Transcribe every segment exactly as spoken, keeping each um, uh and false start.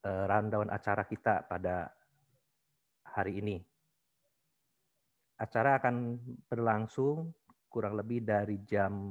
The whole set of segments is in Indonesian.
uh, rundown acara kita pada hari ini. Acara akan berlangsung kurang lebih dari jam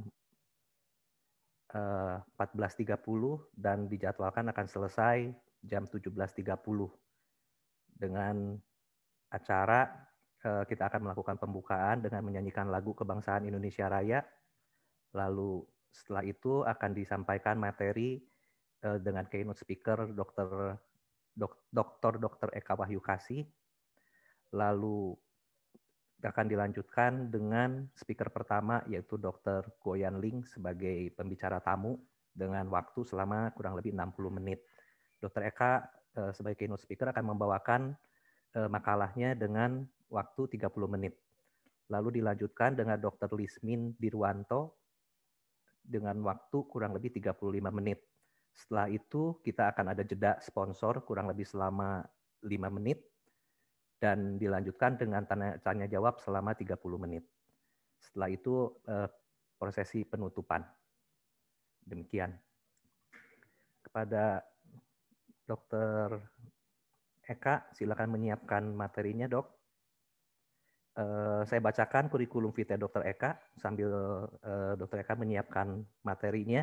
uh, empat belas tiga puluh dan dijadwalkan akan selesai jam tujuh belas tiga puluh. Dengan acara uh, kita akan melakukan pembukaan dengan menyanyikan lagu Kebangsaan Indonesia Raya. Lalu setelah itu akan disampaikan materi uh, dengan keynote speaker Dokter Dokter Dokter Eka Wahyukasih. Lalu akan dilanjutkan dengan speaker pertama yaitu Dokter Goyan Ling sebagai pembicara tamu dengan waktu selama kurang lebih enam puluh menit. Dokter Eka eh, sebagai keynote speaker akan membawakan eh, makalahnya dengan waktu tiga puluh menit. Lalu dilanjutkan dengan Dokter Lismin Dirwanto dengan waktu kurang lebih tiga puluh lima menit. Setelah itu kita akan ada jeda sponsor kurang lebih selama lima menit. Dan dilanjutkan dengan tanya, tanya jawab selama tiga puluh menit. Setelah itu eh, prosesi penutupan. Demikian. Kepada Dokter Eka, silakan menyiapkan materinya, Dok. Eh, saya bacakan kurikulum vitae Dokter Eka sambil eh, Dokter Eka menyiapkan materinya.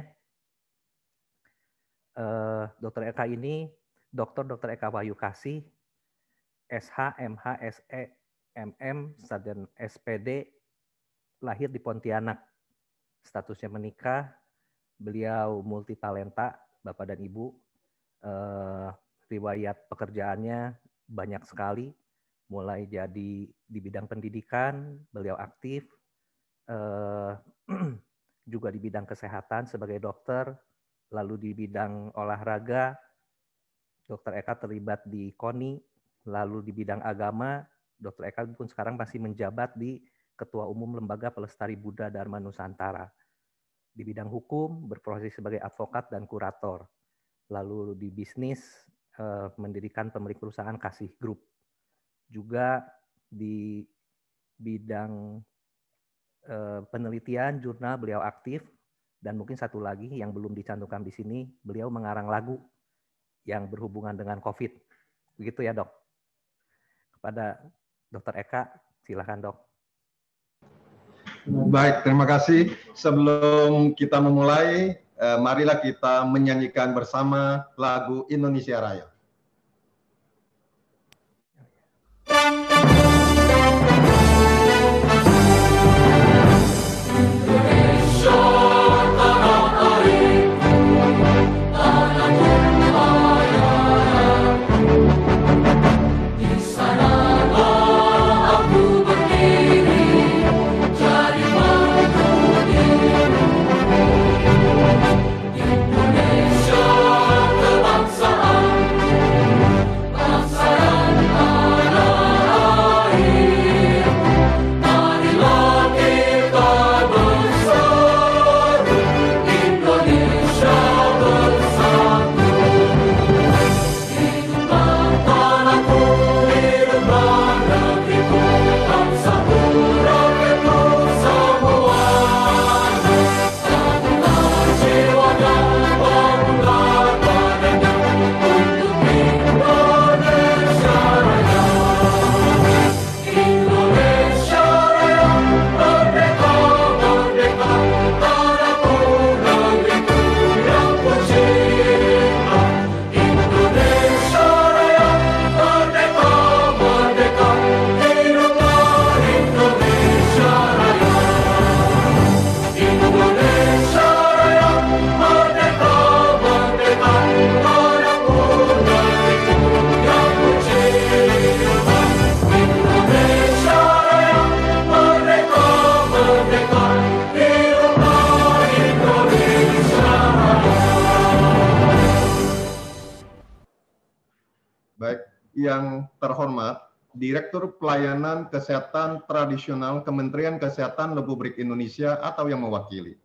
Eh, Dokter Eka ini Dokter Dokter Eka Wahyukasih, S H, M H, S E, M M, dan S P D, lahir di Pontianak. Statusnya menikah, beliau multitalenta, Bapak dan Ibu. Eh, riwayat pekerjaannya banyak sekali, mulai jadi di bidang pendidikan, beliau aktif, eh, juga di bidang kesehatan sebagai dokter, lalu di bidang olahraga, Dokter Eka terlibat di K O N I, lalu di bidang agama, Dokter Eka pun sekarang masih menjabat di Ketua Umum Lembaga Pelestari Buddha Dharma Nusantara. Di bidang hukum, berprofesi sebagai advokat dan kurator. Lalu di bisnis, eh, mendirikan pemilik perusahaan Kasih Group. Juga di bidang eh, penelitian, jurnal, beliau aktif. Dan mungkin satu lagi yang belum dicantumkan di sini, beliau mengarang lagu yang berhubungan dengan COVID. Begitu ya, Dok? Kepada Dokter Eka, silakan, Dok. Baik, terima kasih. Sebelum kita memulai, eh, marilah kita menyanyikan bersama lagu Indonesia Raya. Yang terhormat, Direktur Pelayanan Kesehatan Tradisional Kementerian Kesehatan Republik Indonesia atau yang mewakili.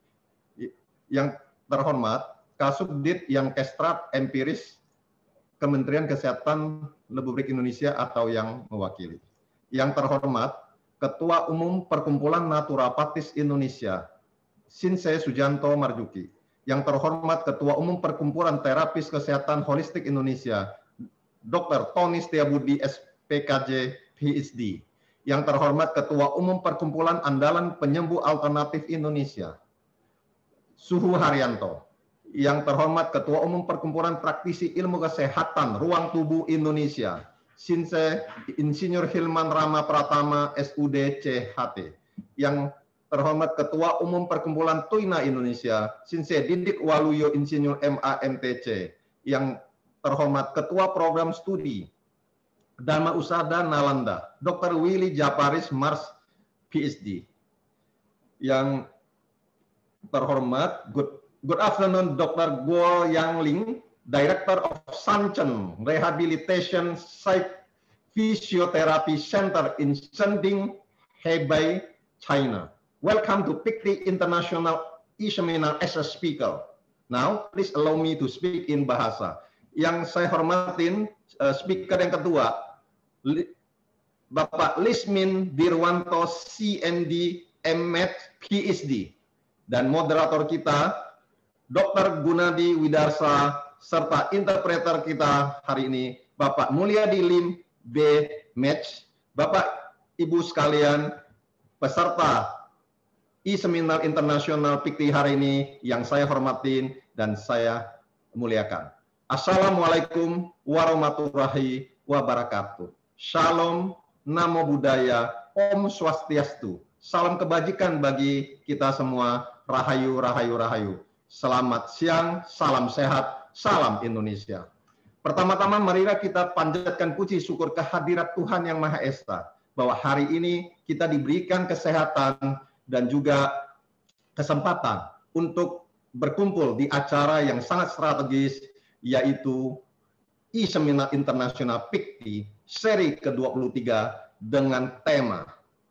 Yang terhormat, Kasubdit yang Kestrat Empiris Kementerian Kesehatan Republik Indonesia atau yang mewakili. Yang terhormat, Ketua Umum Perkumpulan Naturopatis Indonesia, Sinse Sujanto Marjuki. Yang terhormat, Ketua Umum Perkumpulan Terapis Kesehatan Holistik Indonesia, Doktor Tony Setiabudi, S P K J, P H D. Yang terhormat Ketua Umum Perkumpulan Andalan Penyembuh Alternatif Indonesia, Suhu Haryanto. Yang terhormat Ketua Umum Perkumpulan Praktisi Ilmu Kesehatan Ruang Tubuh Indonesia, Sinse Insinyur Hilman Rama Pratama, S U D C H T. Yang terhormat Ketua Umum Perkumpulan Tuina Indonesia, Sinse Didik Waluyo Insinyur M A M T C. Yang terhormat Ketua Program Studi Dharma Usada Nalanda, Doktor Willy Japaris Mars, P H D. Yang terhormat, good, good afternoon, Doktor Guo Yangling, Director of Sanchen Rehabilitation Site Physiotherapy Center in Shenzhen, Hebei, China. Welcome to P I C T International e-Seminar as a speaker. Now, please allow me to speak in bahasa. Yang saya hormatin, uh, speaker yang kedua, Bapak Lismin Dirwanto, C M D, M Med, P H D. Dan moderator kita, Doktor Gunadi Widarsa, serta interpreter kita hari ini, Bapak Mulyadi Lim, B Med. Bapak, Ibu sekalian, peserta e-Seminar Internasional P I C T hari ini yang saya hormatin dan saya muliakan. Assalamualaikum warahmatullahi wabarakatuh. Shalom, Namo Buddhaya, Om Swastiastu. Salam kebajikan bagi kita semua. Rahayu, rahayu, rahayu. Selamat siang, salam sehat, salam Indonesia. Pertama-tama marilah kita panjatkan puji syukur kehadirat Tuhan Yang Maha Esa, bahwa hari ini kita diberikan kesehatan dan juga kesempatan untuk berkumpul di acara yang sangat strategis, yaitu e-Seminar Internasional P I C T seri ke dua puluh tiga dengan tema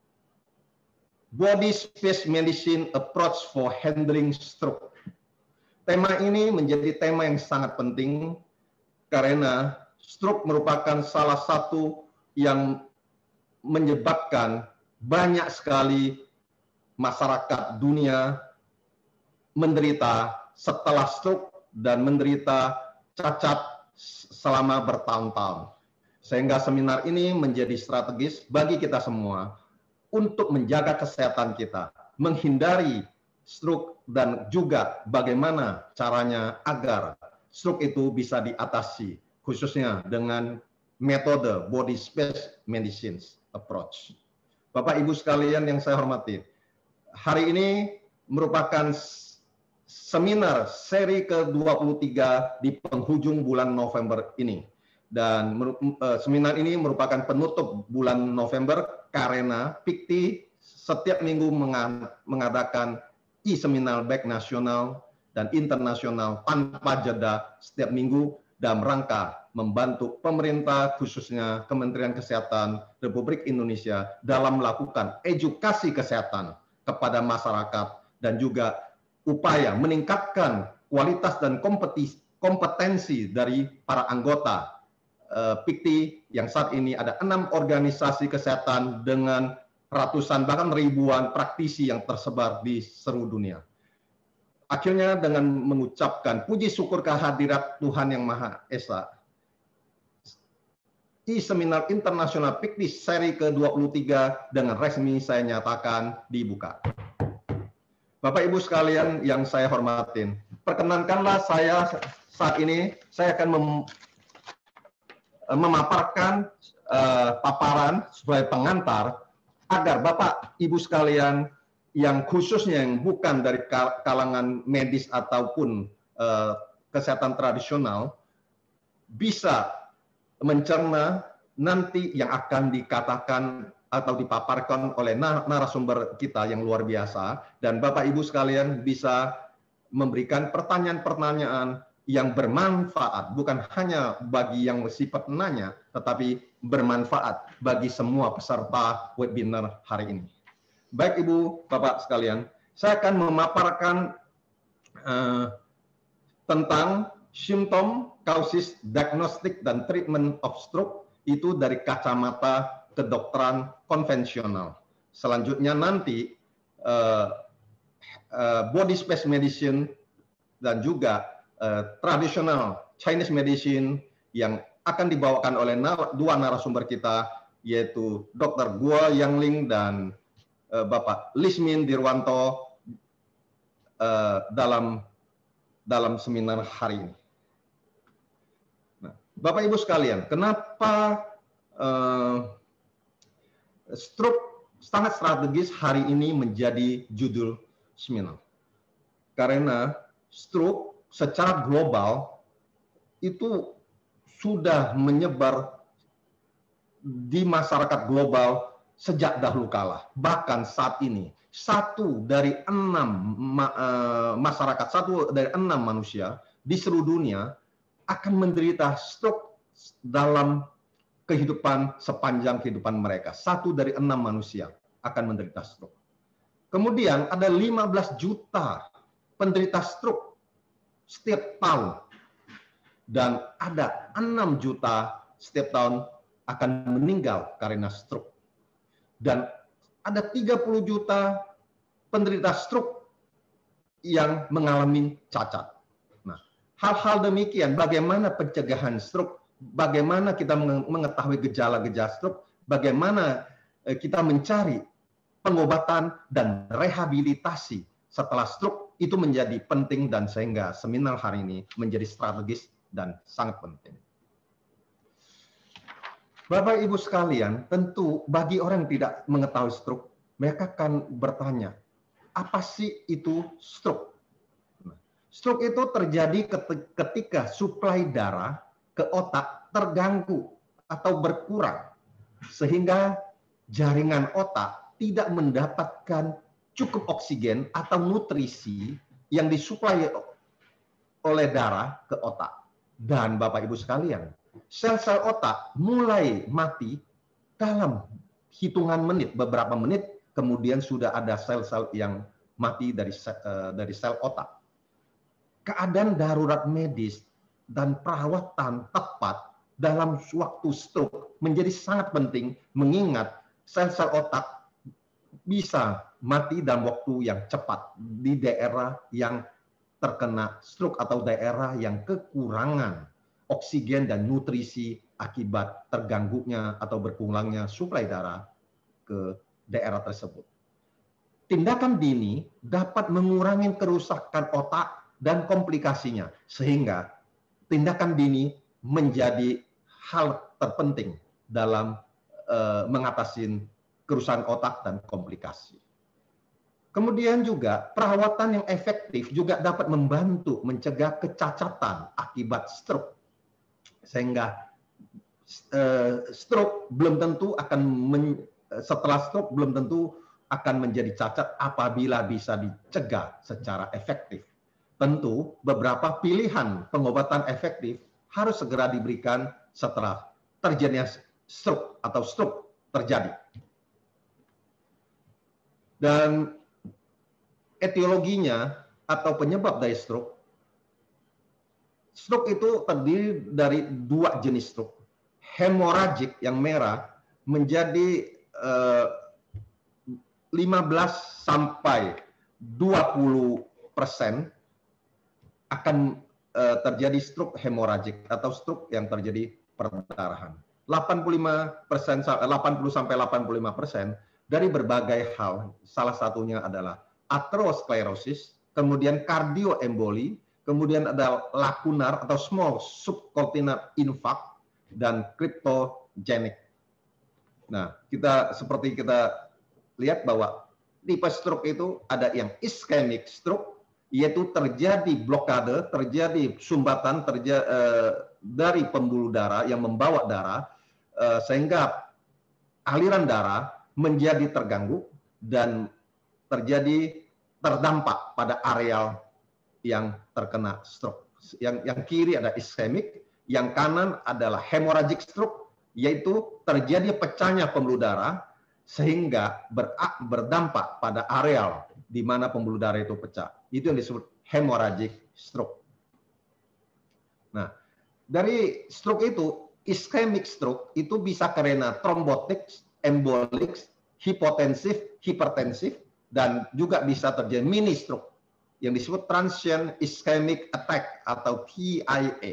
Body Space Medicine Approach for Handling Stroke. Tema ini menjadi tema yang sangat penting karena stroke merupakan salah satu yang menyebabkan banyak sekali masyarakat dunia menderita setelah stroke dan menderita cacat selama bertahun-tahun. Sehingga seminar ini menjadi strategis bagi kita semua untuk menjaga kesehatan kita, menghindari stroke, dan juga bagaimana caranya agar stroke itu bisa diatasi, khususnya dengan metode Body Space Medicine Approach. Bapak Ibu sekalian yang saya hormati, hari ini merupakan seminar seri ke dua puluh tiga di penghujung bulan November ini. Dan uh, seminar ini merupakan penutup bulan November karena P I C T setiap minggu mengadakan e-seminar baik nasional dan internasional tanpa jeda setiap minggu dalam rangka membantu pemerintah, khususnya Kementerian Kesehatan Republik Indonesia dalam melakukan edukasi kesehatan kepada masyarakat dan juga upaya meningkatkan kualitas dan kompetensi dari para anggota uh, P I C T yang saat ini ada enam organisasi kesehatan dengan ratusan bahkan ribuan praktisi yang tersebar di seluruh dunia. Akhirnya dengan mengucapkan puji syukur kehadirat Tuhan Yang Maha Esa, e-Seminar Internasional P I C T seri ke dua puluh tiga dengan resmi saya nyatakan dibuka. Bapak Ibu sekalian yang saya hormatin, perkenankanlah saya saat ini saya akan mem, memaparkan uh, paparan sebagai pengantar agar Bapak Ibu sekalian yang khususnya yang bukan dari kalangan medis ataupun uh, kesehatan tradisional bisa mencerna nanti yang akan dikatakan atau dipaparkan oleh narasumber kita yang luar biasa, dan Bapak Ibu sekalian bisa memberikan pertanyaan-pertanyaan yang bermanfaat, bukan hanya bagi yang bersifat nanya, tetapi bermanfaat bagi semua peserta webinar hari ini. Baik Ibu, Bapak sekalian, saya akan memaparkan uh, tentang simptom, causes, diagnostic, dan treatment of stroke, itu dari kacamata kedokteran konvensional. Selanjutnya nanti uh, uh, body space medicine dan juga uh, tradisional Chinese medicine yang akan dibawakan oleh nar dua narasumber kita, yaitu Doktor Guo Yangling dan uh, Bapak Lismin Dirwanto uh, dalam dalam seminar hari ini. Nah, Bapak Ibu sekalian, kenapa uh, stroke sangat strategis hari ini menjadi judul seminar? Karena stroke secara global itu sudah menyebar di masyarakat global sejak dahulu kala. Bahkan saat ini, satu dari enam ma uh, masyarakat, satu dari enam manusia di seluruh dunia akan menderita stroke dalam kehidupan sepanjang kehidupan mereka. Satu dari enam manusia akan menderita stroke. Kemudian ada lima belas juta penderita stroke setiap tahun. Dan ada enam juta setiap tahun akan meninggal karena stroke. Dan ada tiga puluh juta penderita stroke yang mengalami cacat. Nah, hal-hal demikian, bagaimana pencegahan stroke, bagaimana kita mengetahui gejala-gejala stroke, bagaimana kita mencari pengobatan dan rehabilitasi setelah stroke, itu menjadi penting, dan sehingga seminar hari ini menjadi strategis dan sangat penting. Bapak Ibu sekalian, tentu bagi orang yang tidak mengetahui stroke, mereka akan bertanya, apa sih itu stroke? Nah, stroke itu terjadi ketika suplai darah ke otak terganggu atau berkurang, sehingga jaringan otak tidak mendapatkan cukup oksigen atau nutrisi yang disuplai oleh darah ke otak. Dan Bapak Ibu sekalian, sel-sel otak mulai mati dalam hitungan menit, beberapa menit, kemudian sudah ada sel-sel yang mati dari sel, uh, dari sel otak. Keadaan darurat medis dan perawatan tepat dalam waktu stroke menjadi sangat penting, mengingat sel-sel otak bisa mati dalam waktu yang cepat di daerah yang terkena stroke atau daerah yang kekurangan oksigen dan nutrisi akibat terganggunya atau berkurangnya suplai darah ke daerah tersebut. Tindakan dini dapat mengurangi kerusakan otak dan komplikasinya, sehingga tindakan dini menjadi hal terpenting dalam uh, mengatasi kerusakan otak dan komplikasi. Kemudian juga perawatan yang efektif juga dapat membantu mencegah kecacatan akibat stroke. Sehingga uh, stroke belum tentu akan men, setelah stroke belum tentu akan menjadi cacat apabila bisa dicegah secara efektif. Tentu beberapa pilihan pengobatan efektif harus segera diberikan setelah terjadinya stroke atau stroke terjadi. Dan etiologinya atau penyebab dari stroke, stroke itu terdiri dari dua jenis stroke. Hemoragik yang merah menjadi eh, lima belas sampai dua puluh persen akan eh, terjadi stroke hemoragik atau stroke yang terjadi perdarahan. delapan puluh lima persen, delapan puluh sampai delapan puluh lima persen dari berbagai hal. Salah satunya adalah aterosklerosis, kemudian kardioemboli, kemudian ada lakunar atau small subcortical infarct, dan cryptogenic. Nah, kita seperti kita lihat bahwa tipe stroke itu ada yang ischemic stroke, yaitu terjadi blokade, terjadi sumbatan terjadi, eh, dari pembuluh darah yang membawa darah, eh, sehingga aliran darah menjadi terganggu dan terjadi terdampak pada areal yang terkena stroke. Yang, yang kiri ada ischemic, yang kanan adalah hemorrhagic stroke, yaitu terjadi pecahnya pembuluh darah sehingga ber, berdampak pada areal di mana pembuluh darah itu pecah. Itu yang disebut hemorrhagic stroke. Nah, dari stroke itu, ischemic stroke itu bisa karena trombotik, embolik, hipotensif, hipertensif, dan juga bisa terjadi mini stroke yang disebut transient ischemic attack atau T I A.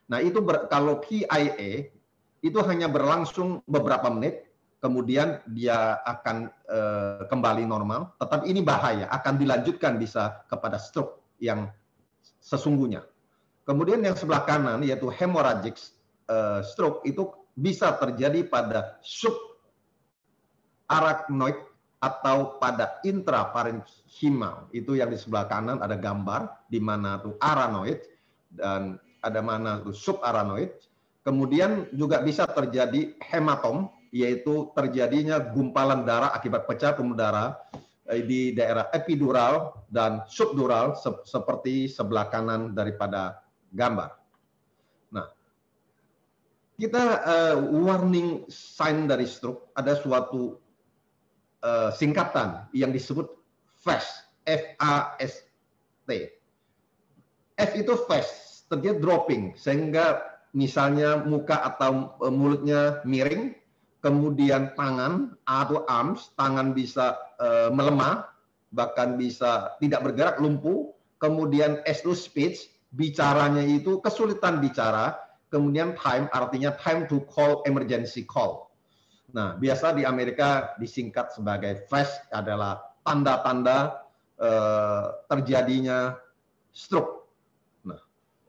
Nah, itu ber, kalau P I A itu hanya berlangsung beberapa menit, kemudian dia akan uh, kembali normal. Tetapi ini bahaya, akan dilanjutkan bisa kepada stroke yang sesungguhnya. Kemudian yang sebelah kanan yaitu hemorrhagic uh, stroke itu bisa terjadi pada subarachnoid atau pada intraparenchymal. Itu yang di sebelah kanan ada gambar di mana tuh arachnoid dan ada mana tuh subarachnoid. Kemudian juga bisa terjadi hematom, yaitu terjadinya gumpalan darah akibat pecah pembuluh darah di daerah epidural dan subdural se seperti sebelah kanan daripada gambar. Nah, kita uh, warning sign dari stroke ada suatu uh, singkatan yang disebut fast, F A S T. F itu fast, terjadi dropping, sehingga misalnya muka atau uh, mulutnya miring, kemudian tangan atau arms, tangan bisa uh, melemah, bahkan bisa tidak bergerak, lumpuh. Kemudian S itu speech, bicaranya itu kesulitan bicara. Kemudian time, artinya time to call emergency call. Nah, biasa di Amerika disingkat sebagai flash adalah tanda-tanda eh, terjadinya stroke. Nah,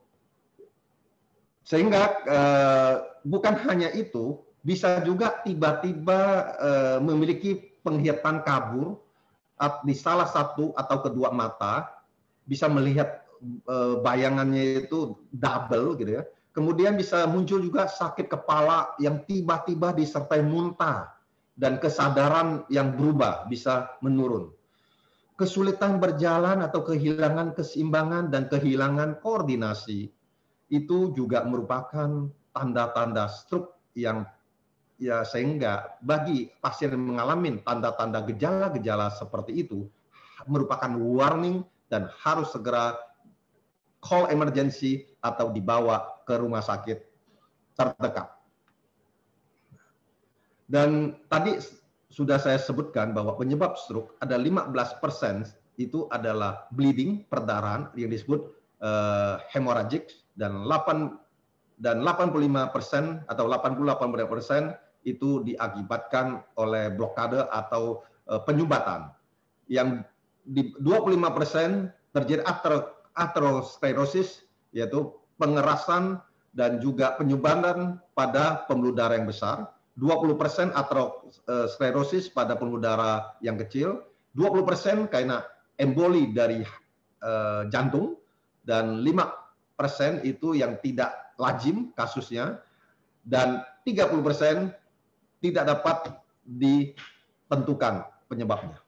sehingga eh, bukan hanya itu, bisa juga tiba-tiba eh, memiliki penglihatan kabur di salah satu atau kedua mata, bisa melihat eh, bayangannya itu double gitu ya. Kemudian bisa muncul juga sakit kepala yang tiba-tiba disertai muntah dan kesadaran yang berubah, bisa menurun. Kesulitan berjalan atau kehilangan keseimbangan dan kehilangan koordinasi itu juga merupakan tanda-tanda stroke yang ya sehingga bagi pasien yang mengalami tanda-tanda gejala-gejala seperti itu merupakan warning dan harus segera call emergency atau dibawa ke rumah sakit terdekat. Dan tadi sudah saya sebutkan bahwa penyebab stroke ada lima belas persen itu adalah bleeding, perdarahan yang disebut uh, hemorrhagic, dan delapan dan delapan puluh lima persen atau delapan puluh delapan persen itu diakibatkan oleh blokade atau uh, penyumbatan. Yang di dua puluh lima persen terjadi aterosklerosis, yaitu pengerasan dan juga penyumbatan pada pembuluh darah yang besar. dua puluh persen aterosklerosis pada pembuluh darah yang kecil, dua puluh persen karena emboli dari uh, jantung, dan lima persen itu yang tidak lazim kasusnya, dan tiga puluh persen tidak dapat ditentukan penyebabnya.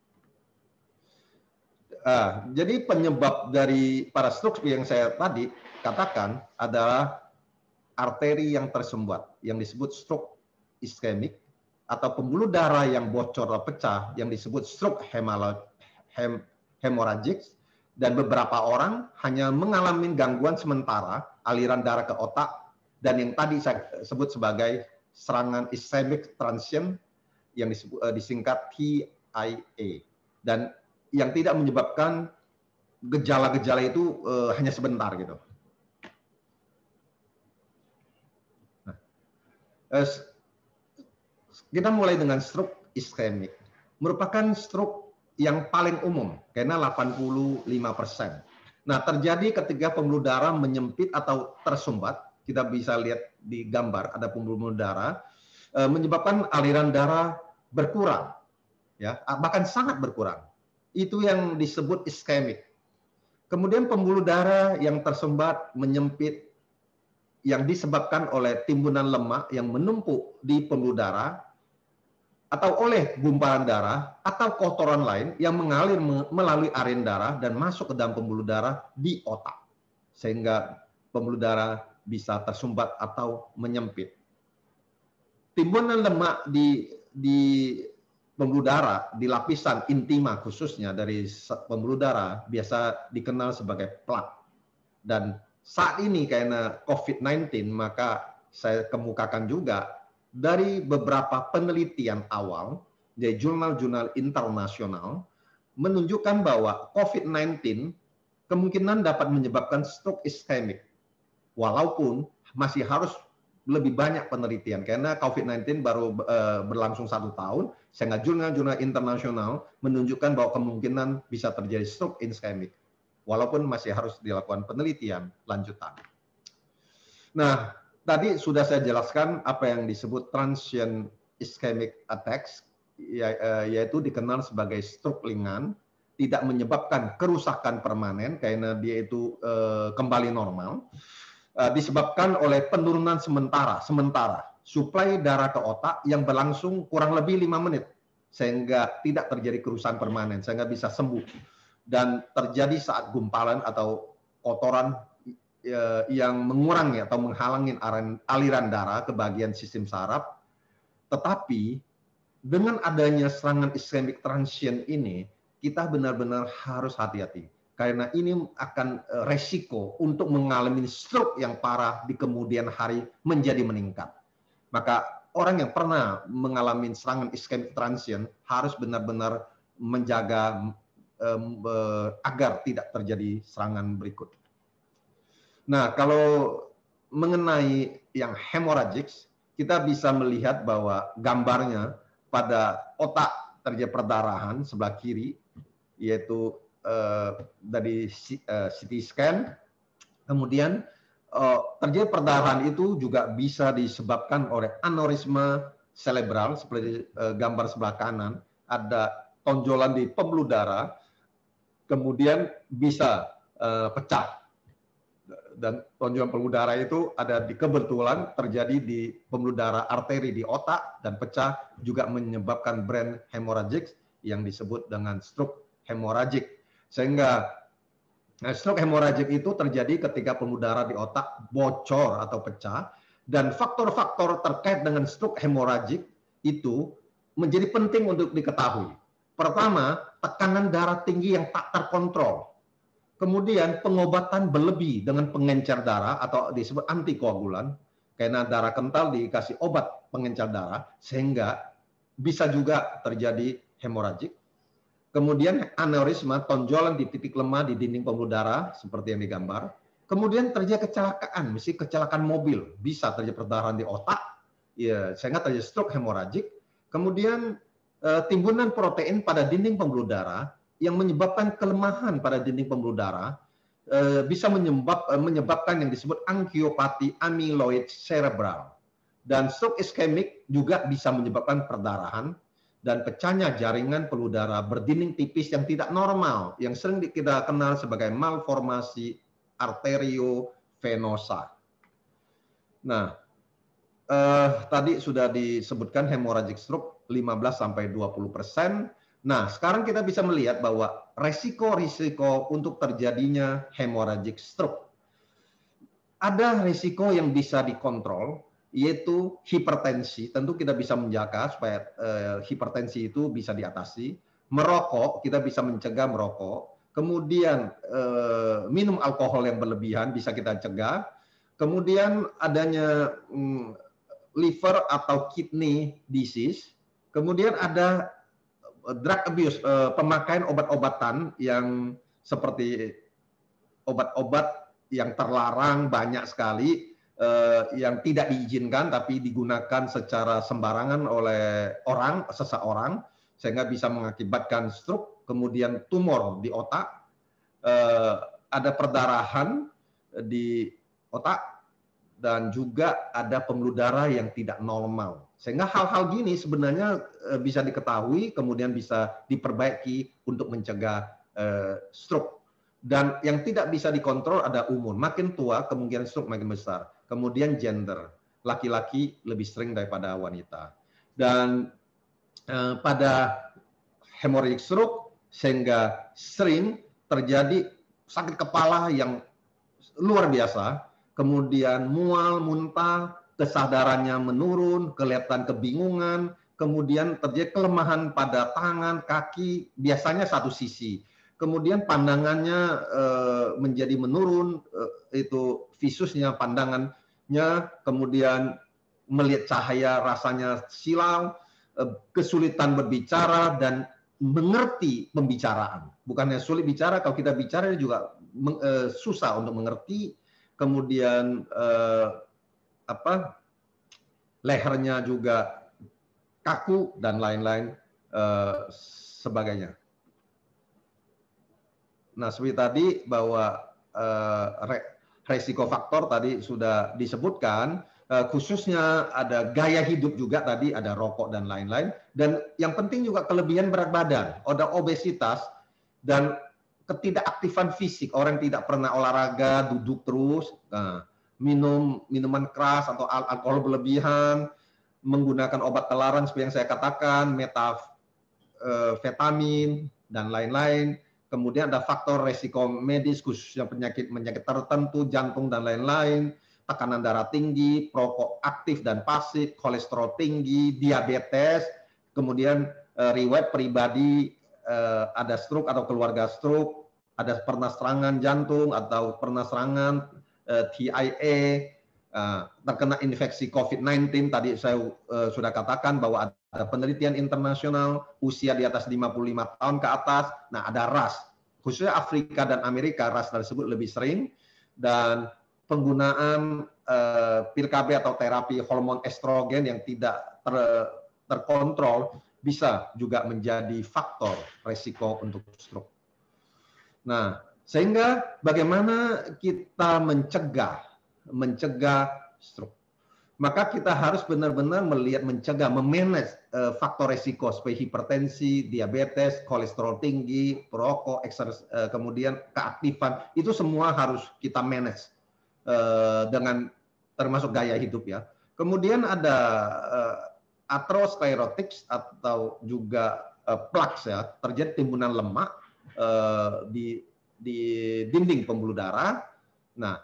Uh, jadi penyebab dari para stroke yang saya tadi katakan adalah arteri yang tersumbat, yang disebut stroke iskemik, atau pembuluh darah yang bocor atau pecah, yang disebut stroke hemorrhagic, dan beberapa orang hanya mengalami gangguan sementara aliran darah ke otak, dan yang tadi saya sebut sebagai serangan ischemic transient yang disebut, uh, disingkat P I A, dan yang tidak menyebabkan gejala-gejala itu uh, hanya sebentar gitu. Nah, uh, kita mulai dengan stroke ischemic, merupakan stroke yang paling umum karena delapan puluh lima persen. Nah, terjadi ketika pembuluh darah menyempit atau tersumbat. Kita bisa lihat di gambar ada pembuluh darah, uh, menyebabkan aliran darah berkurang, ya, bahkan sangat berkurang. Itu yang disebut iskemik. Kemudian pembuluh darah yang tersumbat, menyempit, yang disebabkan oleh timbunan lemak yang menumpuk di pembuluh darah, atau oleh gumpalan darah, atau kotoran lain yang mengalir melalui aliran darah dan masuk ke dalam pembuluh darah di otak. Sehingga pembuluh darah bisa tersumbat atau menyempit. Timbunan lemak di, di pembuluh darah, di lapisan intima khususnya dari pembuluh darah biasa dikenal sebagai plak. Dan saat ini karena COVID sembilan belas, maka saya kemukakan juga dari beberapa penelitian awal dari jurnal-jurnal internasional menunjukkan bahwa COVID sembilan belas kemungkinan dapat menyebabkan stroke ischemic. Walaupun masih harus lebih banyak penelitian karena COVID sembilan belas baru uh, berlangsung satu tahun, sehingga jurnal-jurnal internasional menunjukkan bahwa kemungkinan bisa terjadi stroke ischemic, walaupun masih harus dilakukan penelitian lanjutan. Nah, tadi sudah saya jelaskan apa yang disebut transient ischemic attacks, yaitu dikenal sebagai stroke ringan, tidak menyebabkan kerusakan permanen karena dia itu uh, kembali normal. Uh, disebabkan oleh penurunan sementara sementara suplai darah ke otak yang berlangsung kurang lebih lima menit sehingga tidak terjadi kerusakan permanen, sehingga bisa sembuh, dan terjadi saat gumpalan atau kotoran uh, yang mengurangi atau menghalangi aliran darah ke bagian sistem saraf. Tetapi dengan adanya serangan ischemic transient ini, kita benar-benar harus hati-hati. Karena ini akan resiko untuk mengalami stroke yang parah di kemudian hari menjadi meningkat. Maka orang yang pernah mengalami serangan ischemic transient harus benar-benar menjaga um, uh, agar tidak terjadi serangan berikut. Nah, kalau mengenai yang hemorrhagic, kita bisa melihat bahwa gambarnya pada otak terjadi perdarahan sebelah kiri, yaitu Uh, dari uh, C T scan, kemudian uh, terjadi perdarahan itu juga bisa disebabkan oleh aneurisma cerebral seperti uh, gambar sebelah kanan, ada tonjolan di pembuluh darah, kemudian bisa uh, pecah, dan tonjolan pembuluh darah itu ada di kebetulan terjadi di pembuluh darah arteri di otak dan pecah, juga menyebabkan brain hemorrhagic yang disebut dengan stroke hemorrhagic. Sehingga nah, stroke hemorrhagic itu terjadi ketika pembuluh darah di otak bocor atau pecah, dan faktor-faktor terkait dengan stroke hemorrhagic itu menjadi penting untuk diketahui. Pertama, tekanan darah tinggi yang tak terkontrol. Kemudian pengobatan berlebih dengan pengencer darah atau disebut antikoagulan, karena darah kental dikasih obat pengencer darah sehingga bisa juga terjadi hemorrhagic. Kemudian aneurisma, tonjolan di titik lemah di dinding pembuluh darah seperti yang digambar. Kemudian terjadi kecelakaan, misalnya kecelakaan mobil, bisa terjadi perdarahan di otak, ya, sehingga terjadi stroke hemorrhagic. Kemudian eh, timbunan protein pada dinding pembuluh darah yang menyebabkan kelemahan pada dinding pembuluh darah, eh, bisa menyebab, eh, menyebabkan yang disebut angiopati amyloid cerebral. Dan stroke ischemic juga bisa menyebabkan perdarahan dan pecahnya jaringan pembuluh darah berdinding tipis yang tidak normal, yang sering kita kenal sebagai malformasi arteriovenosa. Nah, eh, tadi sudah disebutkan hemorrhagic stroke lima belas sampai dua puluh persen. Nah, sekarang kita bisa melihat bahwa risiko-risiko untuk terjadinya hemorrhagic stroke. Ada risiko yang bisa dikontrol, yaitu hipertensi. Tentu kita bisa menjaga supaya eh, hipertensi itu bisa diatasi. Merokok, kita bisa mencegah merokok. Kemudian eh, minum alkohol yang berlebihan bisa kita cegah. Kemudian adanya hmm, liver atau kidney disease. Kemudian ada drug abuse, eh, pemakaian obat-obatan yang seperti obat-obat yang terlarang banyak sekali, Uh, yang tidak diizinkan tapi digunakan secara sembarangan oleh orang, seseorang, sehingga bisa mengakibatkan stroke, kemudian tumor di otak, uh, ada perdarahan di otak, dan juga ada pembuluh darah yang tidak normal. Sehingga hal-hal gini sebenarnya uh, bisa diketahui, kemudian bisa diperbaiki untuk mencegah uh, stroke. Dan yang tidak bisa dikontrol ada umur. Makin tua kemungkinan stroke makin besar. Kemudian gender. Laki-laki lebih sering daripada wanita. Dan eh, pada hemorrhagic stroke sehingga sering terjadi sakit kepala yang luar biasa. Kemudian mual, muntah, kesadarannya menurun, kelihatan kebingungan. Kemudian terjadi kelemahan pada tangan, kaki, biasanya satu sisi. Kemudian pandangannya uh, menjadi menurun, uh, itu visusnya, pandangannya, kemudian melihat cahaya rasanya silau, uh, kesulitan berbicara dan mengerti pembicaraan. Bukannya sulit bicara, kalau kita bicara juga uh, susah untuk mengerti. kemudian eh, apa lehernya juga kaku dan lain-lain eh, sebagainya. Nah, seperti tadi bahwa eh, resiko faktor tadi sudah disebutkan, eh, khususnya ada gaya hidup juga tadi, ada rokok dan lain-lain, dan yang penting juga kelebihan berat badan, ada obesitas dan ketidakaktifan fisik, orang tidak pernah olahraga, duduk terus, nah, minum minuman keras atau al alkohol berlebihan, menggunakan obat terlarang seperti yang saya katakan, metafetamin dan lain-lain. Kemudian ada faktor resiko medis khususnya penyakit-penyakit tertentu, jantung dan lain-lain, tekanan darah tinggi, perokok aktif dan pasif, kolesterol tinggi, diabetes, kemudian eh, riwayat pribadi eh, ada stroke atau keluarga stroke, ada pernah serangan jantung atau pernah serangan eh, T I A, eh, terkena infeksi COVID sembilan belas, tadi saya eh, sudah katakan bahwa ada penelitian internasional, usia di atas lima puluh lima tahun ke atas, nah ada ras, khususnya Afrika dan Amerika, ras tersebut lebih sering, dan penggunaan eh, pil K B atau terapi hormon estrogen yang tidak ter, terkontrol bisa juga menjadi faktor resiko untuk stroke. Nah, sehingga bagaimana kita mencegah mencegah stroke? Maka kita harus benar-benar melihat, mencegah, memanage uh, faktor resiko seperti hipertensi, diabetes, kolesterol tinggi, perokok, eksersis, uh, kemudian keaktifan, itu semua harus kita manage uh, dengan termasuk gaya hidup ya. Kemudian ada uh, atherosclerotics atau juga uh, plaques ya, terjadi timbunan lemak uh, di di dinding pembuluh darah. Nah,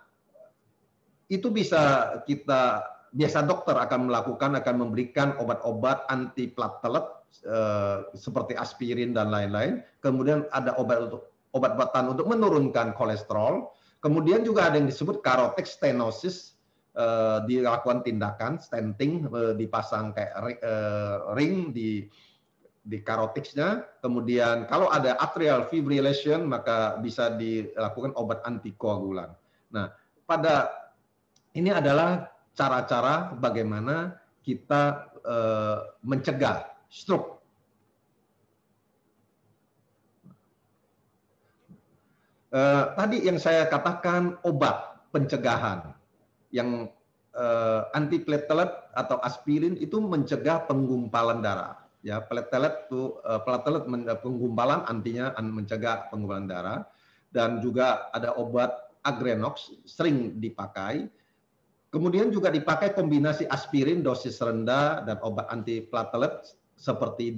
itu bisa kita biasa dokter akan melakukan, akan memberikan obat-obat antiplatelet eh, seperti aspirin dan lain-lain. Kemudian ada obat untuk obat-obatan untuk menurunkan kolesterol. Kemudian juga ada yang disebut carotid stenosis, eh, dilakukan tindakan stenting, eh, dipasang kayak eh, ring di di karotidsnya. Kemudian kalau ada atrial fibrillation maka bisa dilakukan obat antikoagulan. Nah, pada ini adalah cara-cara bagaimana kita uh, mencegah stroke. Uh, tadi yang saya katakan obat pencegahan yang uh, antiplatelet atau aspirin itu mencegah penggumpalan darah. Ya, platelet itu uh, platelet penggumpalan, artinya mencegah penggumpalan darah, dan juga ada obat Agrenox sering dipakai. Kemudian juga dipakai kombinasi aspirin dosis rendah dan obat antiplatelet seperti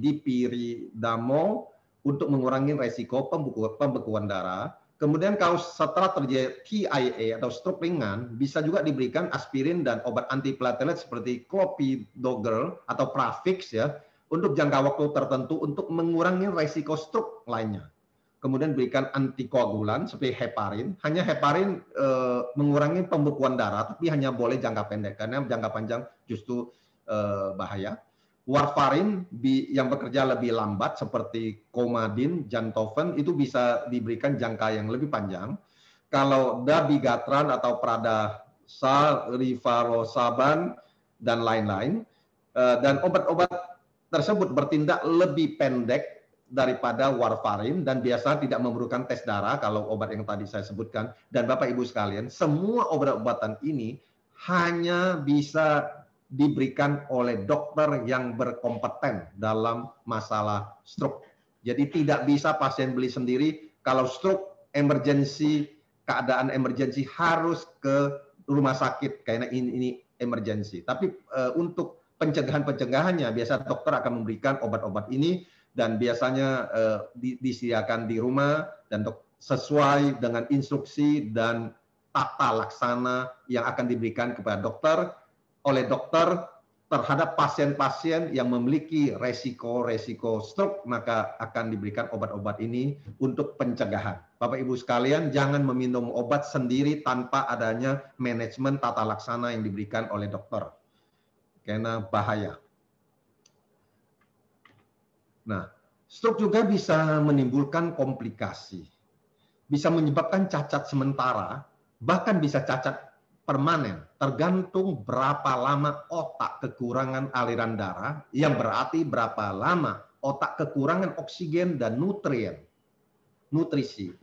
dipiridamol untuk mengurangi resiko pembekuan, pembekuan darah. Kemudian kalau setelah terjadi T I A atau stroke ringan, bisa juga diberikan aspirin dan obat antiplatelet seperti clopidogrel atau Plavix ya, untuk jangka waktu tertentu untuk mengurangi resiko stroke lainnya. Kemudian berikan antikoagulan seperti heparin. Hanya heparin e, mengurangi pembekuan darah, tapi hanya boleh jangka pendek, karena jangka panjang justru e, bahaya. Warfarin yang bekerja lebih lambat seperti Coumadin, Jantoven, itu bisa diberikan jangka yang lebih panjang. Kalau dabigatran atau Pradasal, Rivaroxaban, dan lain-lain, e, dan obat-obat tersebut bertindak lebih pendek daripada warfarin dan biasa tidak memerlukan tes darah kalau obat yang tadi saya sebutkan. Dan Bapak Ibu sekalian, semua obat-obatan ini hanya bisa diberikan oleh dokter yang berkompeten dalam masalah stroke. Jadi tidak bisa pasien beli sendiri. Kalau stroke emergency, keadaan emergency harus ke rumah sakit karena ini, ini emergency. Tapi e, untuk pencegahan-pencegahannya biasa dokter akan memberikan obat-obat ini, dan biasanya eh, disediakan di rumah dan sesuai dengan instruksi dan tata laksana yang akan diberikan kepada dokter oleh dokter terhadap pasien-pasien yang memiliki resiko-resiko stroke, maka akan diberikan obat-obat ini untuk pencegahan. Bapak Ibu sekalian, jangan meminum obat sendiri tanpa adanya manajemen tata laksana yang diberikan oleh dokter, karena bahaya. Nah, stroke juga bisa menimbulkan komplikasi, bisa menyebabkan cacat sementara, bahkan bisa cacat permanen, tergantung berapa lama otak kekurangan aliran darah, yang berarti berapa lama otak kekurangan oksigen dan nutrien, nutrisi.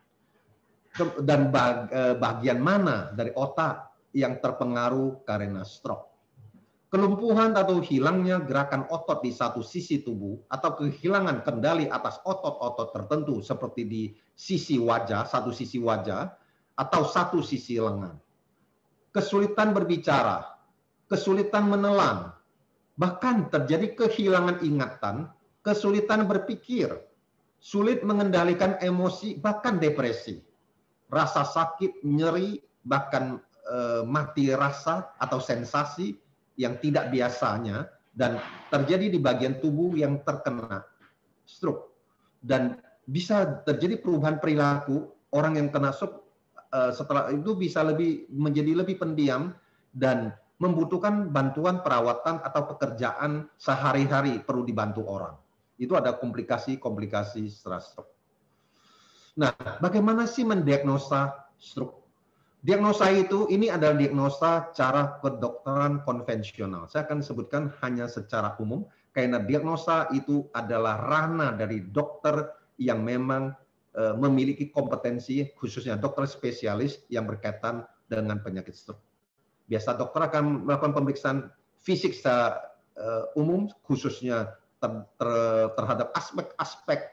Dan bagian mana dari otak yang terpengaruh karena stroke. Kelumpuhan atau hilangnya gerakan otot di satu sisi tubuh atau kehilangan kendali atas otot-otot tertentu seperti di sisi wajah, satu sisi wajah atau satu sisi lengan. Kesulitan berbicara, kesulitan menelan, bahkan terjadi kehilangan ingatan, kesulitan berpikir, sulit mengendalikan emosi, bahkan depresi. Rasa sakit, nyeri, bahkan e, mati rasa atau sensasi yang tidak biasanya dan terjadi di bagian tubuh yang terkena stroke. Dan bisa terjadi perubahan perilaku, orang yang kena stroke e, setelah itu bisa lebih menjadi lebih pendiam dan membutuhkan bantuan perawatan atau pekerjaan sehari-hari perlu dibantu orang. Itu ada komplikasi-komplikasi setelah stroke. Nah, bagaimana sih mendiagnosa stroke? Diagnosa itu, ini adalah diagnosa cara kedokteran konvensional. Saya akan sebutkan hanya secara umum, karena diagnosa itu adalah ranah dari dokter yang memang e, memiliki kompetensi, khususnya dokter spesialis yang berkaitan dengan penyakit stroke. Biasa dokter akan melakukan pemeriksaan fisik secara e, umum, khususnya ter, ter, terhadap aspek-aspek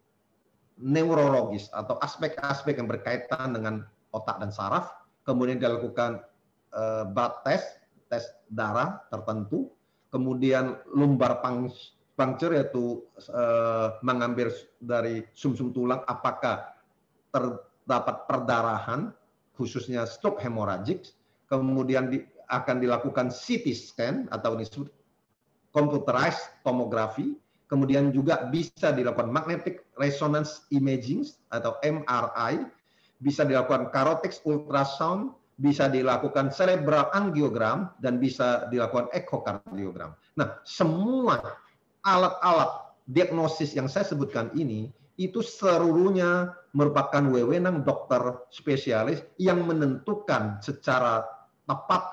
neurologis atau aspek-aspek yang berkaitan dengan otak dan saraf, kemudian dilakukan uh, blood test, tes darah tertentu, kemudian lumbar puncture yaitu uh, mengambil dari sumsum tulang apakah terdapat perdarahan, khususnya stroke hemorrhagic, kemudian di, akan dilakukan C T scan atau disebut computerized tomography, kemudian juga bisa dilakukan magnetic resonance imaging atau M R I, bisa dilakukan carotid ultrasound, bisa dilakukan cerebral angiogram, dan bisa dilakukan ekokardiogram. Nah, semua alat-alat diagnosis yang saya sebutkan ini, itu seluruhnya merupakan wewenang dokter spesialis yang menentukan secara tepat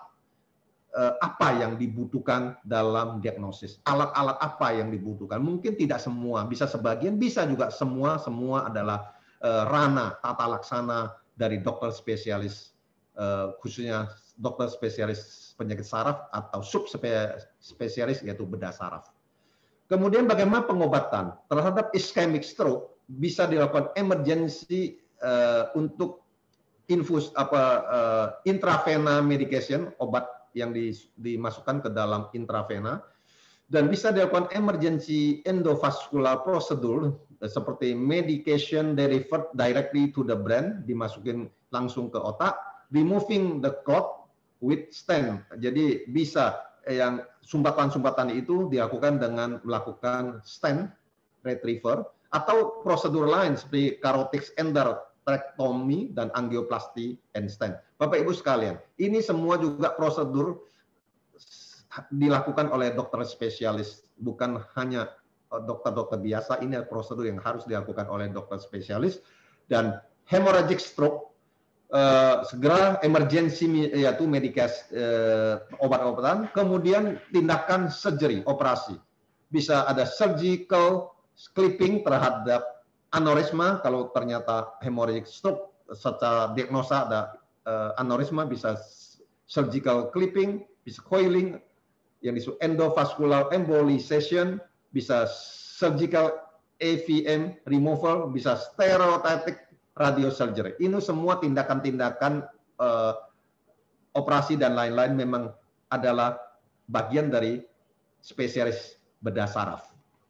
apa yang dibutuhkan dalam diagnosis, alat-alat apa yang dibutuhkan. Mungkin tidak semua, bisa sebagian, bisa juga semua, semua adalah uh, ranah tata laksana dari dokter spesialis, uh, khususnya dokter spesialis penyakit saraf atau subspesialis yaitu bedah saraf. Kemudian bagaimana pengobatan terhadap ischemic stroke, bisa dilakukan emergency uh, untuk infus apa uh, intravena medication, obat yang dimasukkan ke dalam intravena, dan bisa dilakukan emergency endovascular procedure seperti medication delivered directly to the brain, dimasukin langsung ke otak, removing the clot with stent. Jadi bisa yang sumbatan-sumbatan itu dilakukan dengan melakukan stent retriever atau prosedur lain seperti carotid endarterectomy dan angioplasti and stent. Bapak Ibu sekalian, ini semua juga prosedur dilakukan oleh dokter spesialis, bukan hanya dokter-dokter biasa. Ini adalah prosedur yang harus dilakukan oleh dokter spesialis. Dan hemorrhagic stroke, eh, segera emergency yaitu medikasi, eh, obat-obatan, kemudian tindakan surgery, operasi. Bisa ada surgical clipping terhadap aneurisma, kalau ternyata hemorrhagic stroke, secara diagnosa ada uh, aneurisma, bisa surgical clipping, bisa coiling, yang disebut endovascular embolization, bisa surgical A V M removal, bisa stereotactic radiosurgery. Ini semua tindakan-tindakan uh, operasi dan lain-lain memang adalah bagian dari spesialis bedah saraf.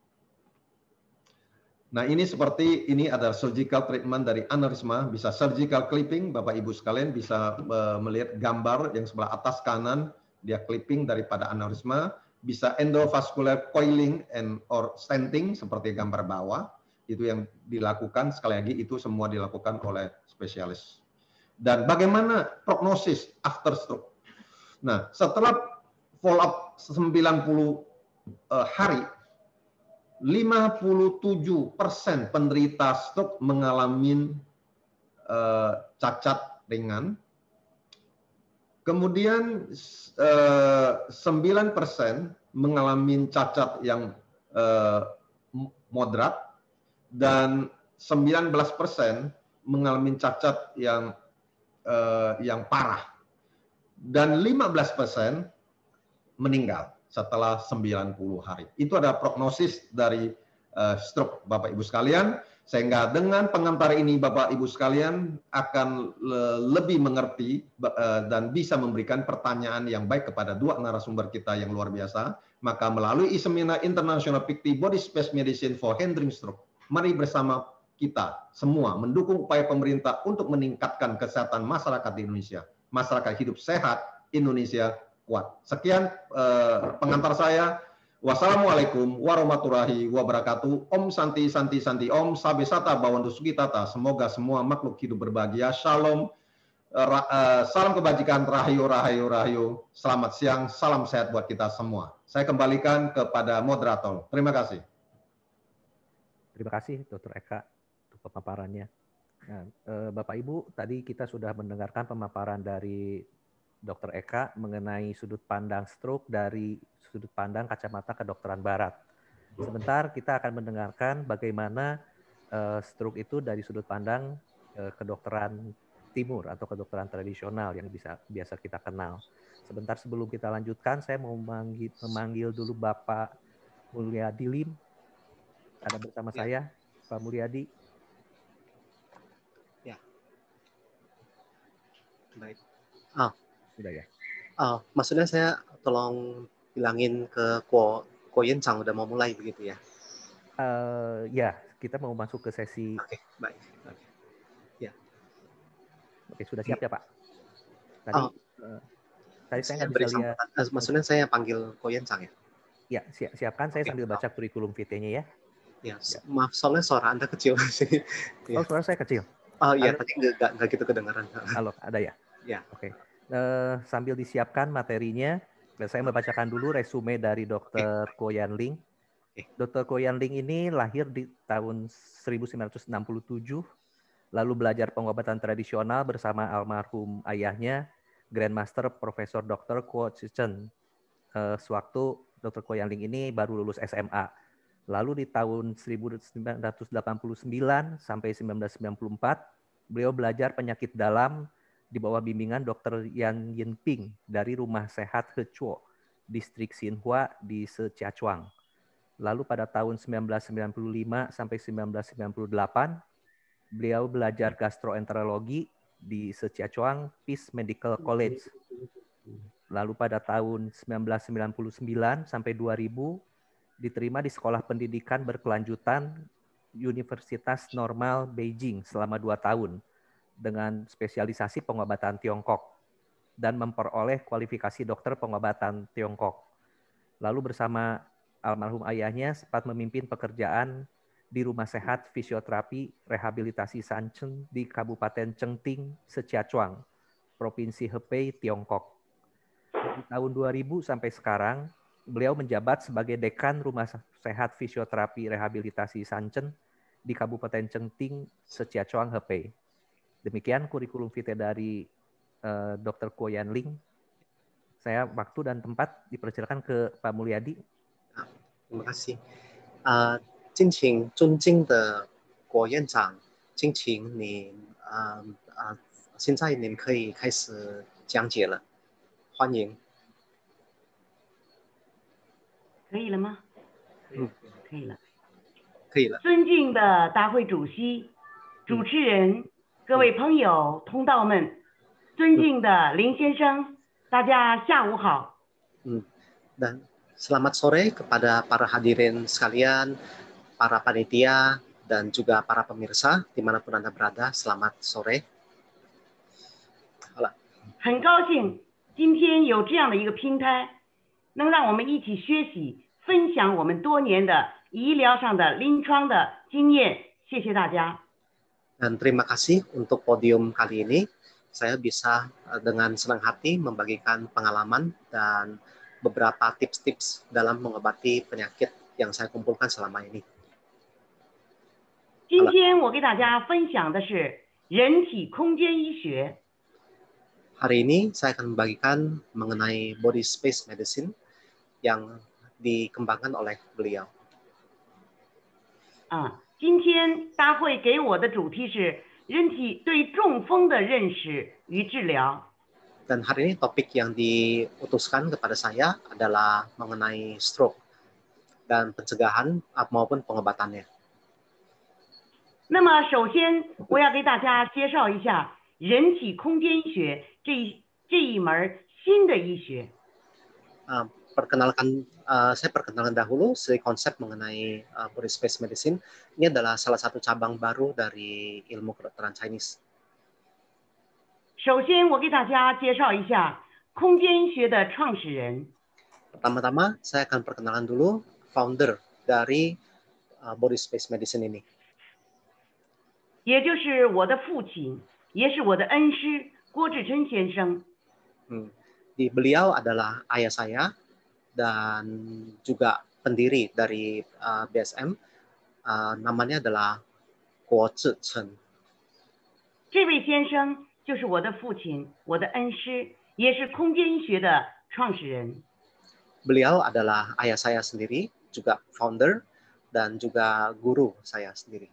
Nah, ini seperti ini adalah surgical treatment dari aneurisma, bisa surgical clipping, Bapak Ibu sekalian bisa uh, melihat gambar yang sebelah atas kanan, dia clipping daripada aneurisma, bisa endovascular coiling and or stenting seperti gambar bawah, itu yang dilakukan, sekali lagi itu semua dilakukan oleh spesialis. Dan bagaimana prognosis after stroke? Nah, setelah follow up sembilan puluh uh, hari, lima puluh tujuh persen penderita stroke mengalami uh, cacat ringan, Kemudian sembilan persen mengalami cacat yang eh, moderat dan sembilan belas persen mengalami cacat yang eh, yang parah dan lima belas persen meninggal setelah sembilan puluh hari. Itu ada prognosis dari uh, stroke Bapak Ibu sekalian, sehingga dengan pengantar ini Bapak Ibu sekalian akan le lebih mengerti uh, dan bisa memberikan pertanyaan yang baik kepada dua narasumber kita yang luar biasa. Maka melalui seminar International P I C T Body Space Medicine for Handling Stroke, mari bersama kita semua mendukung upaya pemerintah untuk meningkatkan kesehatan masyarakat di Indonesia. Masyarakat hidup sehat, Indonesia kuat. Sekian eh, pengantar saya. Wassalamualaikum warahmatullahi wabarakatuh. Om Santi Santi Santi Om Sabe Sata Bawantu Sugitata. Semoga semua makhluk hidup berbahagia. Shalom. Eh, eh, salam kebajikan. Rahayu Rahayu Rahayu. Selamat siang. Salam sehat buat kita semua. Saya kembalikan kepada moderator. Terima kasih. Terima kasih Dokter Eka untuk pemaparannya. Nah, eh, Bapak Ibu, tadi kita sudah mendengarkan pemaparan dari Dokter Eka mengenai sudut pandang stroke dari sudut pandang kacamata kedokteran barat. Sebentar kita akan mendengarkan bagaimana eh, stroke itu dari sudut pandang eh, kedokteran timur atau kedokteran tradisional yang bisa biasa kita kenal. Sebentar sebelum kita lanjutkan, saya mau memanggil, memanggil dulu Bapak Mulyadi Lim. Ada bersama ya. Saya, Pak Mulyadi. Ya. Baik. Ah. Sudah ya. Uh, maksudnya saya tolong bilangin ke Ko Ko Yen Chang udah mau mulai begitu ya? Uh, ya, kita mau masuk ke sesi. Oke, okay, baik. Okay. Ya. Oke, sudah siap ya Pak? Tadi, oh, uh, tadi saya nggak bisa lihat. Uh, maksudnya saya panggil Ko Yen Chang ya? Ya, siap, siapkan. Saya okay. sambil baca kurikulum vitae-nya ya. Ya, ya, maaf soalnya suara Anda kecil sih. Oh, suara saya kecil. Oh iya, tadi nggak nggak gitu kedengaran. Halo, ada ya? Ya. Oke. Okay. Uh, sambil disiapkan materinya, saya membacakan dulu resume dari Dokter Ko Yan Ling. Dokter Ko Yan Ling ini lahir di tahun seribu sembilan ratus enam puluh tujuh, lalu belajar pengobatan tradisional bersama almarhum ayahnya, Grandmaster Profesor Dokter Ko Chichen. Uh, sewaktu Dokter Ko Yan Ling ini baru lulus S M A. Lalu di tahun seribu sembilan ratus delapan puluh sembilan sampai seribu sembilan ratus sembilan puluh empat, beliau belajar penyakit dalam di bawah bimbingan Dokter Yan Yinping dari Rumah Sehat Hechuo, distrik Xinhua di Sichuan. Lalu pada tahun seribu sembilan ratus sembilan puluh lima sampai seribu sembilan ratus sembilan puluh delapan, beliau belajar gastroenterologi di Sichuan Peace Medical College. Lalu pada tahun seribu sembilan ratus sembilan puluh sembilan sampai dua ribu, diterima di Sekolah Pendidikan Berkelanjutan Universitas Normal Beijing selama dua tahun dengan spesialisasi pengobatan Tiongkok dan memperoleh kualifikasi dokter pengobatan Tiongkok. Lalu bersama almarhum ayahnya sempat memimpin pekerjaan di Rumah Sehat Fisioterapi Rehabilitasi Sanchen di Kabupaten Chengting, Sichuan, Provinsi Hebei, Tiongkok. Di tahun dua ribu sampai sekarang, beliau menjabat sebagai Dekan Rumah Sehat Fisioterapi Rehabilitasi Sanchen di Kabupaten Chengting, Sichuan, Hebei. Demikian kurikulum vitae dari uh, Dokter Ko Yan Ling. Saya waktu dan tempat dipersilakan ke Pak Mulyadi. Terima kasih. Uh, 敬请尊敬的郭院长，敬请你呃呃，现在您可以开始讲解了，欢迎。 可以了吗？ 嗯， 可以了。 可以了。 尊敬的大会主席、主持人。嗯 各位朋友、同道们，尊敬的林先生，大家下午好。 Hmm. Dan selamat sore kepada para hadirin sekalian, para panitia dan juga para pemirsa dimanapun Anda berada. Selamat sore. 好了。 很高兴今天有这样的一个平台，能让我们一起学习、分享我们多年的医疗上的临床的经验。谢谢大家。 Dan terima kasih untuk podium kali ini. Saya bisa dengan senang hati membagikan pengalaman dan beberapa tips-tips dalam mengobati penyakit yang saya kumpulkan selama ini. 今天我给大家分享的是人体空间医学。 Hari ini saya akan membagikan mengenai body space medicine yang dikembangkan oleh beliau. 啊，今天大会给我的主题是人体对中风的认识与治疗。 Dan hari ini topik yang diutuskan kepada saya adalah mengenai stroke dan pencegahan maupun pengobatannya. 那么首先我要给大家介绍一下人体空间医学这一这一门新的医学。 Uh, perkenalkan, uh, saya perkenalkan dahulu sedikit konsep mengenai uh, body space medicine. Ini adalah salah satu cabang baru dari ilmu kedokteran Chinese. 首先，我给大家介绍一下空间医学的创始人。 Pertama-tama, saya akan perkenalkan dulu founder dari uh, body space medicine ini. 也就是我的父亲，也是我的恩师郭志琛先生。 Hmm. Di beliau adalah ayah saya dan juga pendiri dari uh, B S M. Uh, namanya adalah Guo Zhichen. 这位先生就是我的父亲，我的恩师，也是空间医学的创始人。 Beliau adalah ayah saya sendiri, juga founder dan juga guru saya sendiri.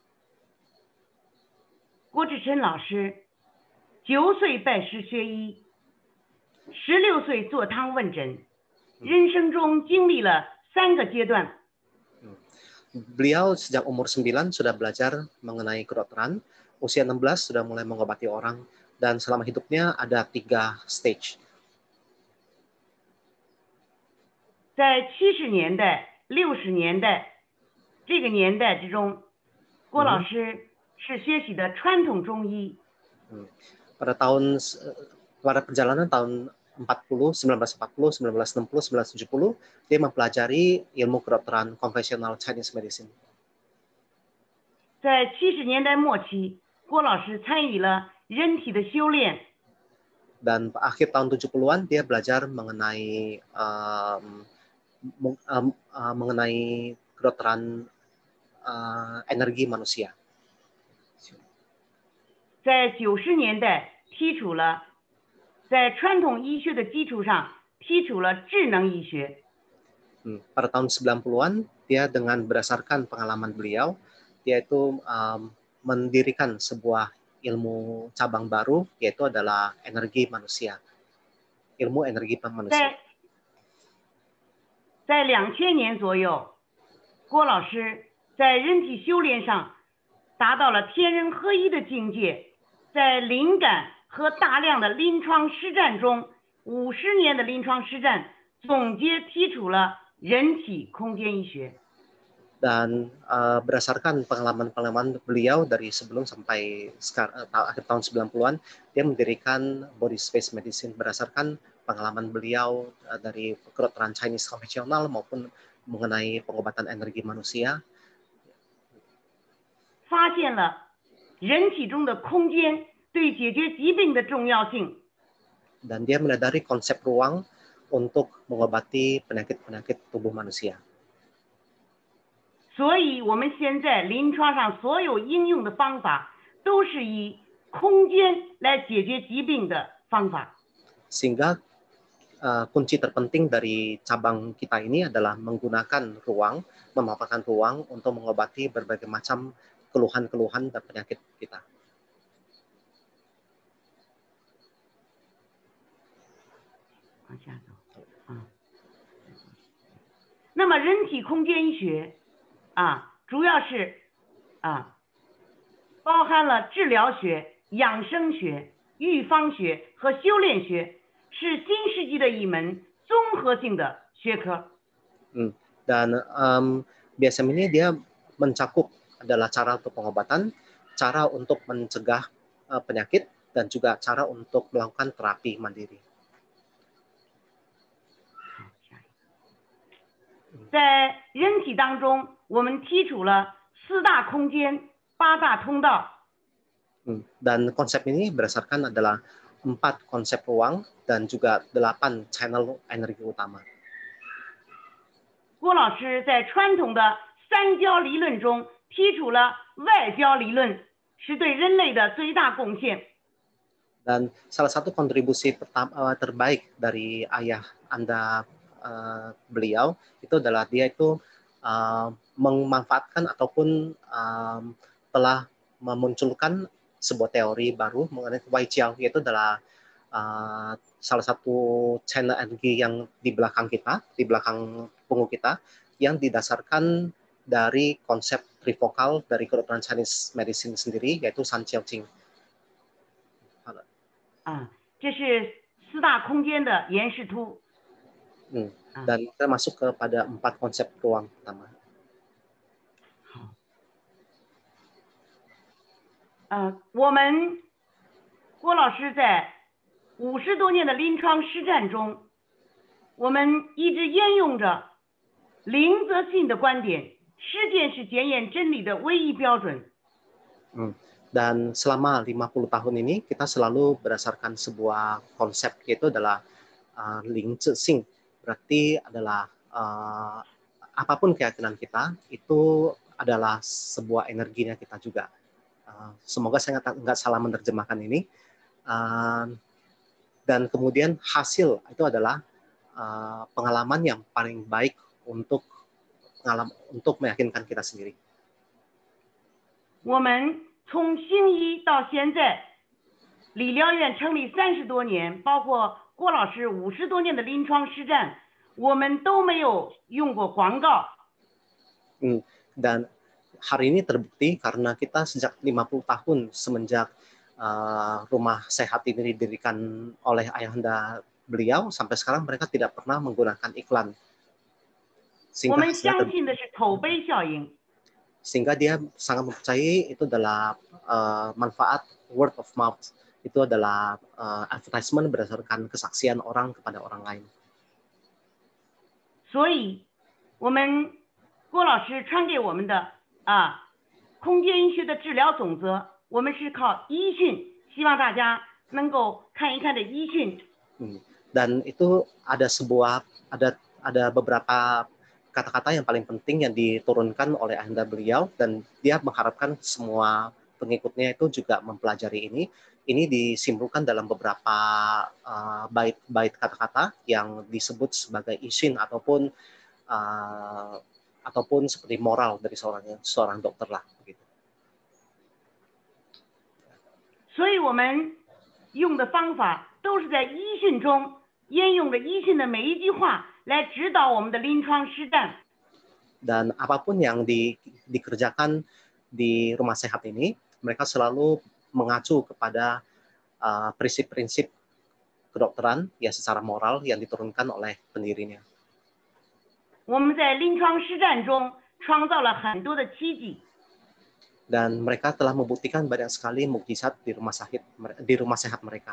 郭志琛老师，九岁拜师学医，十六岁坐汤问诊，人生中经历了三个阶段。 Beliau sejak umur sembilan sudah belajar mengenai kedokteran, usia enam belas sudah mulai mengobati orang, dan selama hidupnya ada tiga stage. 在七十年代、六十年代这个年代之中，郭老师是学习的传统中医。 Hmm. Pada tahun pada perjalanan tahun empat puluh, sembilan belas empat puluh, sembilan belas enam puluh, sembilan belas tujuh puluh, dia mempelajari ilmu kedokteran konvensional Chinese medicine. 在七十年代末期，郭老师参与了人体的修炼。 Dan akhir tahun tujuh puluhan dia belajar mengenai um, um, uh, mengenai kedokteran uh, energi manusia. 在九十年代提出了，在传统医学的基础上提出了智能医学。 Hmm. Pada tahun sembilan puluhan dia dengan berdasarkan pengalaman beliau, dia itu um, mendirikan sebuah ilmu cabang baru, yaitu adalah energi manusia, ilmu energi manusia. 在两千年左右，郭老师在人体修炼上达到了天人合一的境界，在灵感和大量的临床实战中，五十年的临床实战总结提出了人体空间医学。 Dan uh, berdasarkan pengalaman-pengalaman beliau dari sebelum sampai sekarang, uh, akhir tahun sembilan puluhan, dia mendirikan body space medicine berdasarkan pengalaman beliau uh, dari kedokteran Chinese konvensional maupun mengenai pengobatan energi manusia. 发现了人体中的空间对解决疾病的重要性。 Dan dia menyadari konsep ruang untuk mengobati penyakit-penyakit tubuh manusia. 所以，我们现在临床上所有应用的方法都是以空间来解决疾病的方法。 Sehingga uh, kunci terpenting dari cabang kita ini adalah menggunakan ruang, memanfaatkan ruang untuk mengobati berbagai macam keluhan-keluhan dan penyakit kita. 往下走啊。那么，人体空间医学。 啊，主要是啊，包含了治疗学、养生学、预防学和修炼学，是新世纪的一门综合性的学科。 嗯 Dan um, B S M ini dia mencakup adalah cara untuk pengobatan, cara untuk mencegah uh, penyakit, dan juga cara untuk melakukan terapi mandiri. 在人体当中，我们提出了四大空间、八大通道。 Dan konsep ini berdasarkan adalah empat konsep ruang dan juga delapan channel energi utama. 郭老师在传统的三焦理论中提出了外焦理论，是对人类的最大贡献。 Dan salah satu kontribusi pertama, terbaik dari ayah Anda, uh, beliau, itu adalah dia itu uh, memanfaatkan ataupun um, telah memunculkan sebuah teori baru mengenai Weiqiao, yaitu adalah uh, salah satu channel energi yang di belakang kita, di belakang punggung kita, yang didasarkan dari konsep trivokal dari kedokteran Chinese medicine sendiri, yaitu San Qiao Jing. 啊，这是四大空间的延视图。 Hmm. Dan kita masuk kepada empat konsep ruang pertama. 呃，我们郭老师在五十多年的临床实战中，我们一直沿用着零则信的观点，实践是检验真理的唯一标准。 Hmm. Dan selama lima puluh tahun ini kita selalu berdasarkan sebuah konsep, yaitu adalah uh, Ling Zi Xing. Berarti adalah uh, apapun keyakinan kita itu adalah sebuah energinya kita juga. Uh, semoga saya nggak salah menerjemahkan ini. Uh, dan kemudian hasil itu adalah uh, pengalaman yang paling baik untuk pengalaman, untuk meyakinkan kita sendiri. 我们 从行医到现在，理疗院成立三十多年，包括郭老师五十多年的临床实战，我们都没有用过广告。 Hmm. Dan hari ini terbukti karena kita sejak lima puluh tahun semenjak uh, rumah sehat ini didirikan oleh ayahanda beliau, sampai sekarang mereka tidak pernah menggunakan iklan. 我们相信的是口碑效应。 Sehingga dia sangat mempercayai itu adalah uh, manfaat word of mouth, itu adalah uh, advertisement berdasarkan kesaksian orang kepada orang lain. 所以，我们郭老师传给我们的啊，空间医学的治疗总则，我们是靠医讯，希望大家能够看一看这医讯。 Hmm. Dan itu ada sebuah ada ada beberapa kata-kata yang paling penting yang diturunkan oleh ayahanda beliau, dan dia mengharapkan semua pengikutnya itu juga mempelajari ini. Ini disimpulkan dalam beberapa uh, bait-bait kata-kata yang disebut sebagai isin ataupun uh, ataupun seperti moral dari seorang seorang dokter lah begitu. 所以我们用的方法都是在医讯中沿用着医讯的每一句话来指导我们的临床实战。 Dan apapun yang di, dikerjakan di rumah sehat ini, mereka selalu mengacu kepada prinsip-prinsip uh, kedokteran ya secara moral yang diturunkan oleh pendirinya. 我们在临床实战中创造了很多的奇迹。 Dan mereka telah membuktikan banyak sekali mukjizat di rumah sakit di rumah sehat mereka.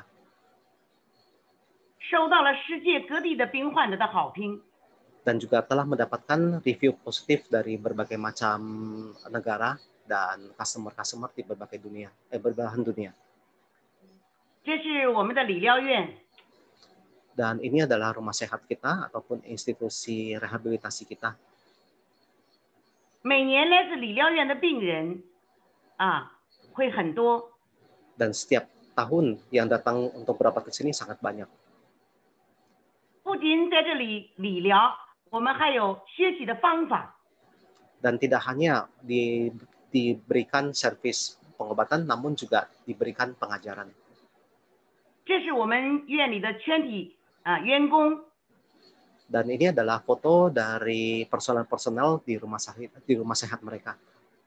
受到了世界各地的病患者的好评。 Dan juga telah mendapatkan review positif dari berbagai macam negara dan customer-customer di berbagai dunia, eh, berbelahan dunia. 这是我们的理疗院。 Dan ini adalah rumah sehat kita ataupun institusi rehabilitasi kita. 每年来自理疗院的病人啊会很多。 Dan setiap tahun yang datang untuk berobat ke sini sangat banyak. 不仅在这里理疗，我们还有学习的方法。 Dan tidak hanya di, diberikan servis pengobatan, namun juga diberikan pengajaran. 这是我们院里的全体啊员工。 Dan ini adalah foto dari personel-personel di rumah sakit di rumah sehat mereka.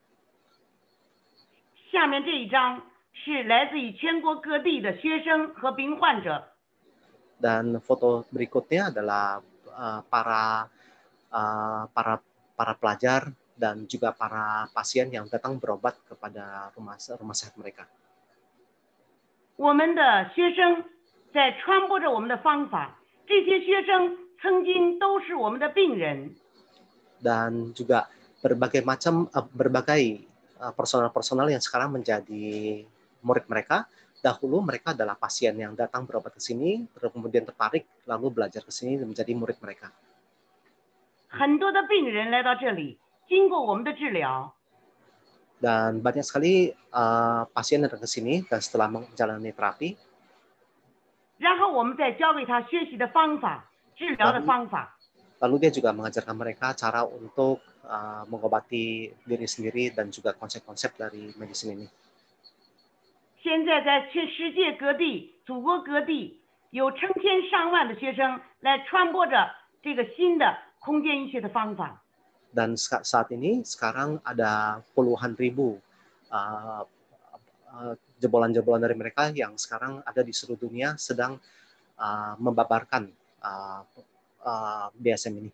下面这一张是来自于全国各地的学生和病患者。 Dan foto berikutnya adalah uh, para uh, para para pelajar dan juga para pasien yang datang berobat kepada rumah rumah sehat mereka. 我们的学生在传播着我们的方法，这些学生曾经都是我们的病人。 Dan juga berbagai macam uh, berbagai uh, personal-personal yang sekarang menjadi murid mereka. Dahulu mereka adalah pasien yang datang berobat ke sini, kemudian tertarik, lalu belajar ke sini dan menjadi murid mereka. 很多的病人来到这里，经过我们的治疗， Dan banyak sekali uh, pasien datang ke sini dan setelah menjalani terapi, 然后我们再教给他学习的方法、治疗的方法。 Lalu dia juga mengajarkan mereka cara untuk uh, mengobati diri sendiri dan juga konsep-konsep dari medicine ini. 现在在全世界各地、祖国各地，有成千上万的学生来传播着这个新的空间医学的方法。 Dan saat ini sekarang ada puluhan ribu uh, uh, jebolan-jebolan dari mereka yang sekarang ada di seluruh dunia sedang uh, membabarkan uh, uh, D S M ini.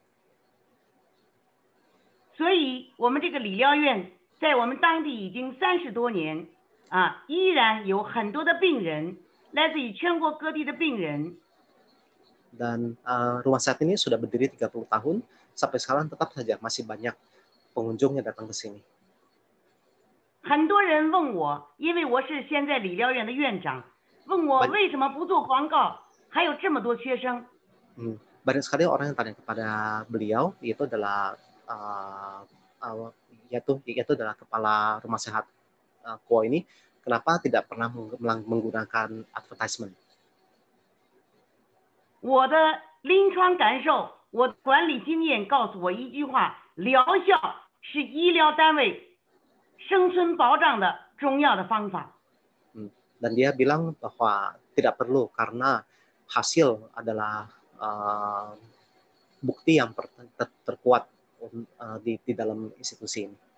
所以，我们这个理疗院在我们当地已经三十多年啊，依然有很多的病人，来自于全国各地的病人。 Dan uh, rumah sakit ini sudah berdiri tiga puluh tahun, sampai sekarang tetap saja masih banyak pengunjung yang datang ke sini. 很多人问我，因为我是现在理疗院的院长，问我为什么不做广告，还有这么多学生。 Hmm, banyak sekali orang yang tanya kepada beliau, yaitu adalah uh, uh, yaitu yaitu adalah kepala rumah sehat uh, Kuo ini, kenapa tidak pernah menggunakan advertisement? 我的临床感受，我的管理经验告诉我一句话：疗效是医疗单位生存保障的重要的方法。 Hmm. Dan dia bilang bahwa tidak perlu karena hasil adalah uh, bukti yang ter ter terkuat uh, di, di dalam institusi ini.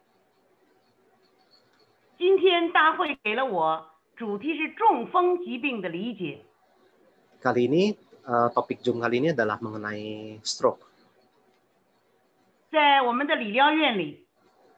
今天大会给了我主题是中风疾病的理解。 Kali ini uh, topik Zoom kali ini adalah mengenai stroke. 在我们的理疗院里，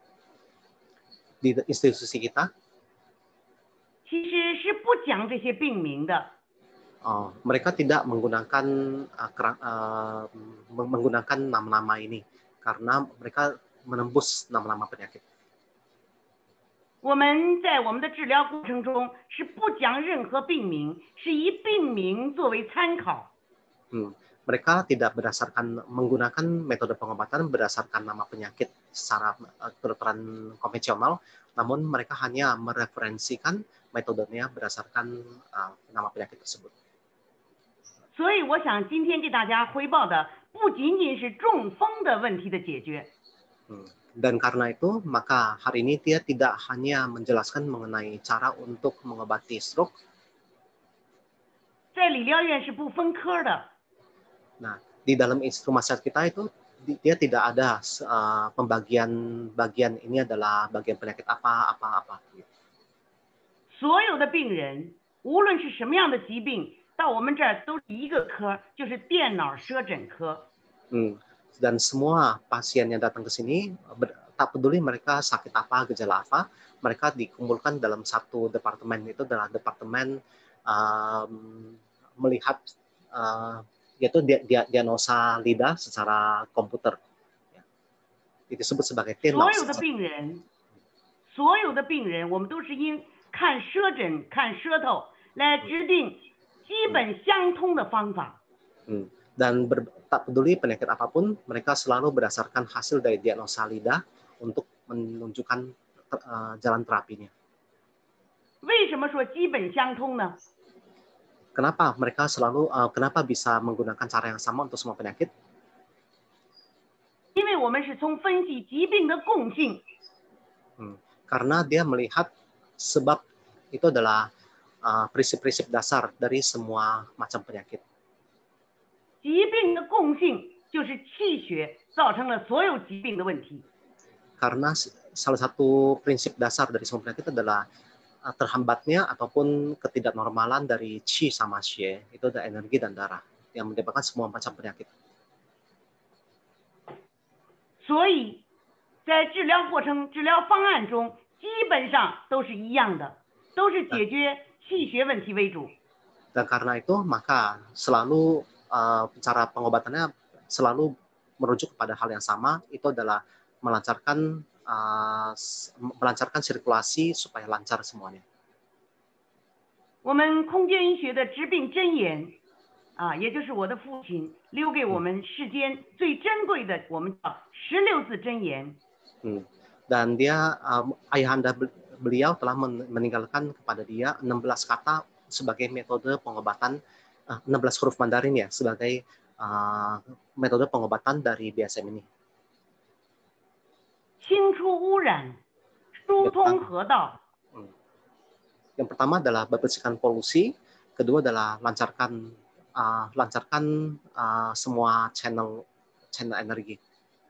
Di institusi kita, 其实是不讲这些病名的。 uh, mereka tidak menggunakan uh, kerang, uh, menggunakan nama-nama ini karena mereka menembus nama-nama penyakit. 我们在我们的治疗过程中是不讲任何病名，是以病名作为参考。 Hmm. Mereka tidak berdasarkan menggunakan metode pengobatan berdasarkan nama penyakit secara uh, kedokteran konvensional, namun mereka hanya mereferensikan metodenya berdasarkan uh, nama penyakit tersebut. 所以我想今天给大家汇报的不仅仅是中风的问题的解决。 Hmm. Dan karena itu, maka hari ini dia tidak hanya menjelaskan mengenai cara untuk mengobati stroke. 在理疗院是不分科的。 Nah, di dalam rumah sakit kita itu dia tidak ada uh, pembagian bagian ini adalah bagian penyakit apa apa apa. 所有的病人，无论是什么样的疾病，到我们这儿都是一个科，就是电脑舌诊科。 Hmm. Dan semua pasien yang datang ke sini, tak peduli mereka sakit apa, gejala apa, mereka dikumpulkan dalam satu departemen. Itu adalah departemen um, melihat uh, yaitu dia, dia, diagnosa lidah secara komputer. Ya. Itu disebut sebagai T N O S. 所有的病人，所有的病人，我们都是因看舌诊、看舌头来制定基本相通的方法。 Hmm. Dan ber, tak peduli penyakit apapun, mereka selalu berdasarkan hasil dari diagnosa lidah untuk menunjukkan uh, jalan terapinya. 为什么说基本相通呢？ Kenapa mereka selalu, uh, kenapa bisa menggunakan cara yang sama untuk semua penyakit? 因为我们是从分析疾病的共性， Hmm. Karena dia melihat sebab itu adalah uh, prinsip-prinsip dasar dari semua macam penyakit. 疾病的共性就是气血造成了所有疾病的问题。 Karena salah satu prinsip dasar dari semua penyakit adalah uh, terhambatnya ataupun ketidaknormalan dari qi sama xie, itu ada energi dan darah yang menyebabkan semua macam penyakit. 所以，在治疗过程、治疗方案中，基本上都是一样的，都是解决气血问题为主。 Dan karena itu, maka selalu uh, cara pengobatannya selalu merujuk kepada hal yang sama, itu adalah melancarkan uh, melancarkan sirkulasi supaya lancar semuanya. 我们空间医学的治病真言啊，也就是我的父亲留给我们世间最珍贵的，我们叫十六字真言。 Hmm. Dan dia, um, ayahanda beliau telah meninggalkan kepada dia enam belas kata sebagai metode pengobatan uh, enam belas huruf Mandarin ya sebagai uh, metode pengobatan dari B S M ini. 清除污染，疏通河道。 Yang pertama adalah membersihkan polusi, kedua adalah lancarkan uh, lancarkan uh, semua channel channel energi.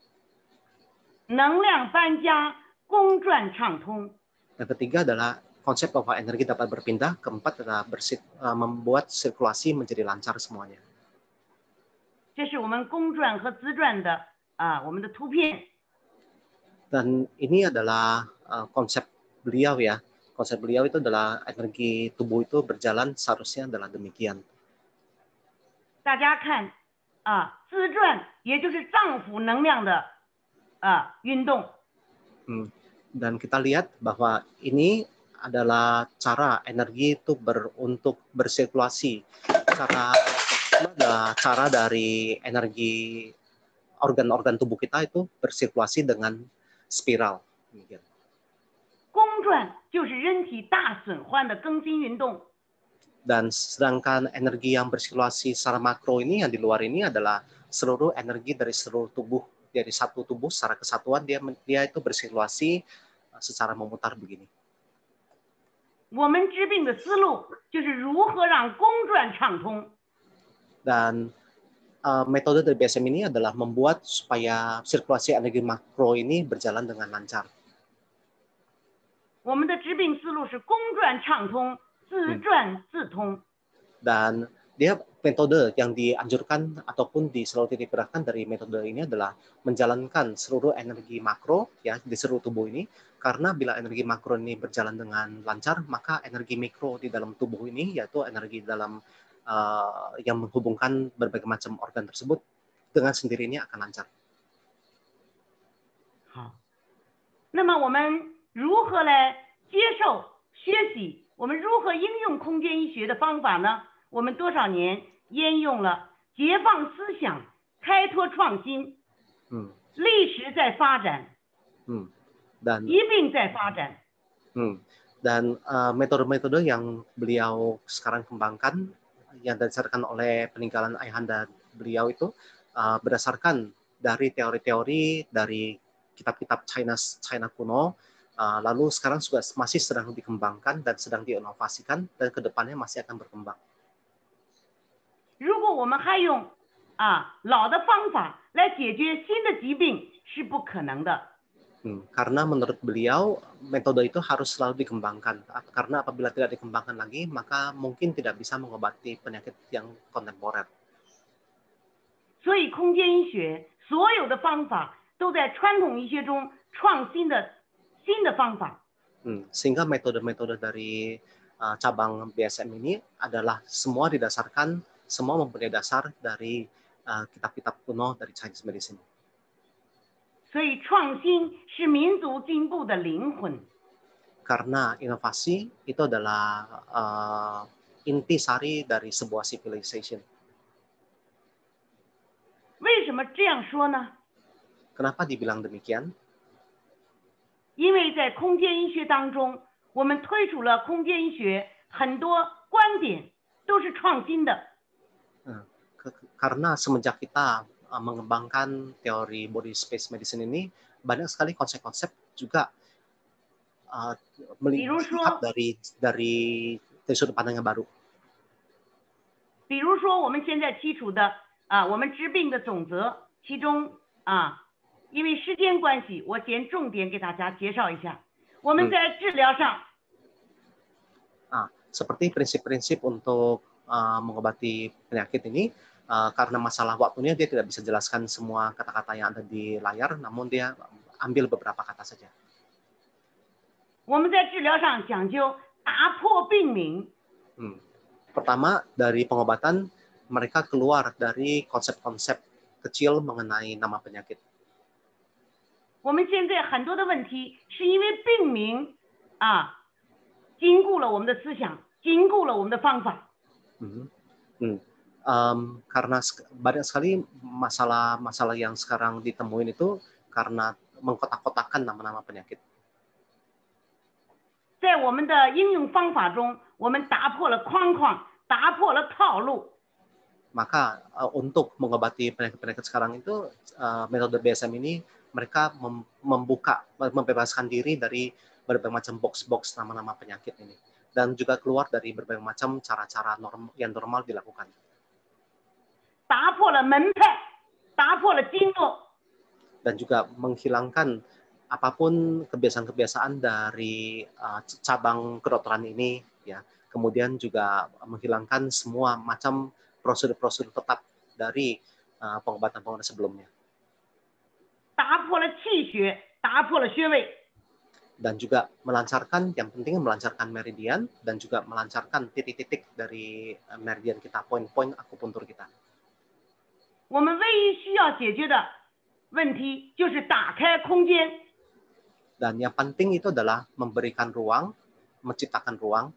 能量搬家，公转畅通。 Yang ketiga adalah konsep bahwa energi dapat berpindah, keempat adalah bersih, uh, membuat sirkulasi menjadi lancar semuanya. 这是我们公转和自转的啊，我们的图片。 Dan ini adalah uh, konsep beliau ya. Konsep beliau itu adalah energi tubuh itu berjalan seharusnya adalah demikian. 大家看啊，自转也就是脏腑能量的啊运动。 Hmm. Dan kita lihat bahwa ini adalah cara energi itu ber, untuk bersirkulasi. Cara adalah cara dari energi organ-organ tubuh kita itu bersirkulasi dengan spiral. Demikian. 公转就是人体大损坏的更新运动。 Dan sedangkan energi yang bersirkulasi secara makro ini yang di luar ini adalah seluruh energi dari seluruh tubuh, dari satu tubuh secara kesatuan dia dia itu bersirkulasi secara memutar begini. 我们治病的思路就是如何让公转畅通。 Dan uh, metode dari B S M ini adalah membuat supaya sirkulasi energi makro ini berjalan dengan lancar. 我们的治病思路是公转畅通，自转自通。 Dan dia metode yang dianjurkan ataupun di selalu titik beratkan dari metode ini adalah menjalankan seluruh energi makro ya di seluruh tubuh ini, karena bila energi makro ini berjalan dengan lancar maka energi mikro di dalam tubuh ini yaitu energi dalam uh, yang menghubungkan berbagai macam organ tersebut dengan sendirinya akan lancar. 好，那么我们如何来接受学习？我们如何应用空间医学的方法呢？我们多少年沿用了解放思想、开拓创新， Hmm. 历史在发展， Hmm. Dan 疾病在发展。 Hmm. Dan uh, metode-metode yang beliau sekarang kembangkan yang didasarkan oleh peninggalan ayahanda beliau itu uh, berdasarkan dari teori-teori dari kitab-kitab China China kuno, uh, lalu sekarang juga masih sedang dikembangkan dan sedang diinovasikan dan kedepannya masih akan berkembang. 如果我们还用啊老的方法来解决新的疾病，是不可能的。 Hmm, karena menurut beliau metode itu harus selalu dikembangkan. Karena apabila tidak dikembangkan lagi, maka mungkin tidak bisa mengobati penyakit yang kontemporer. 所以空间医学所有的方法都在传统医学中创新的新的方法。 Hmm, sehingga metode-metode dari uh, cabang B S M ini adalah semua didasarkan, semua mempunyai dasar dari uh, kitab-kitab kuno dari Chinese medicine. 所以创新是民族进步的灵魂。 Karena inovasi itu adalah uh, intisari dari sebuah civilization. 为什么这样说呢？ Kenapa dibilang demikian? 因为在空间医学当中，我们推出了空间医学很多观点都是创新的。 Karena semenjak kita uh, mengembangkan teori body space medicine ini, banyak sekali konsep-konsep juga uh, melihat dari dari dari sudut pandang yang baru. 比如说，我们现在提出的啊，我们治病的总则，其中啊，因为时间关系，我先重点给大家介绍一下。我们在治疗上， ah, seperti prinsip-prinsip untuk uh, mengobati penyakit ini, uh, karena masalah waktunya dia tidak bisa jelaskan semua kata-kata yang ada di layar, namun dia ambil beberapa kata saja. 我们在治疗上讲究打破病名。 Hmm. Pertama, dari pengobatan, mereka keluar dari konsep-konsep kecil mengenai nama penyakit. 我们现在很多的问题是因为病名啊，禁锢了我们的思想，禁锢了我们的方法。 Hmm. Hmm. Um, karena banyak sekali masalah-masalah yang sekarang ditemuin itu karena mengkotak-kotakan nama-nama penyakit. 在我们的应用方法中，我们打破了框框，打破了套路， Maka uh, untuk mengobati penyakit-penyakit sekarang itu uh, metode B S M ini mereka mem membuka, membebaskan diri dari berbagai macam box-box nama-nama penyakit ini dan juga keluar dari berbagai macam cara-cara norm yang normal dilakukan. 打破了门派，打破了经络， dan juga menghilangkan apapun kebiasaan-kebiasaan dari uh, cabang kedokteran ini, ya. Kemudian juga menghilangkan semua macam prosedur-prosedur tetap dari uh, pengobatan-pengobatan sebelumnya. 打破了气血，打破了穴位， dan juga melancarkan, yang penting melancarkan meridian dan juga melancarkan titik-titik dari uh, meridian kita, poin-poin akupuntur kita. 我们唯一需要解决的问题就是打开空间。 Dan yang penting itu adalah memberikan ruang, menciptakan ruang.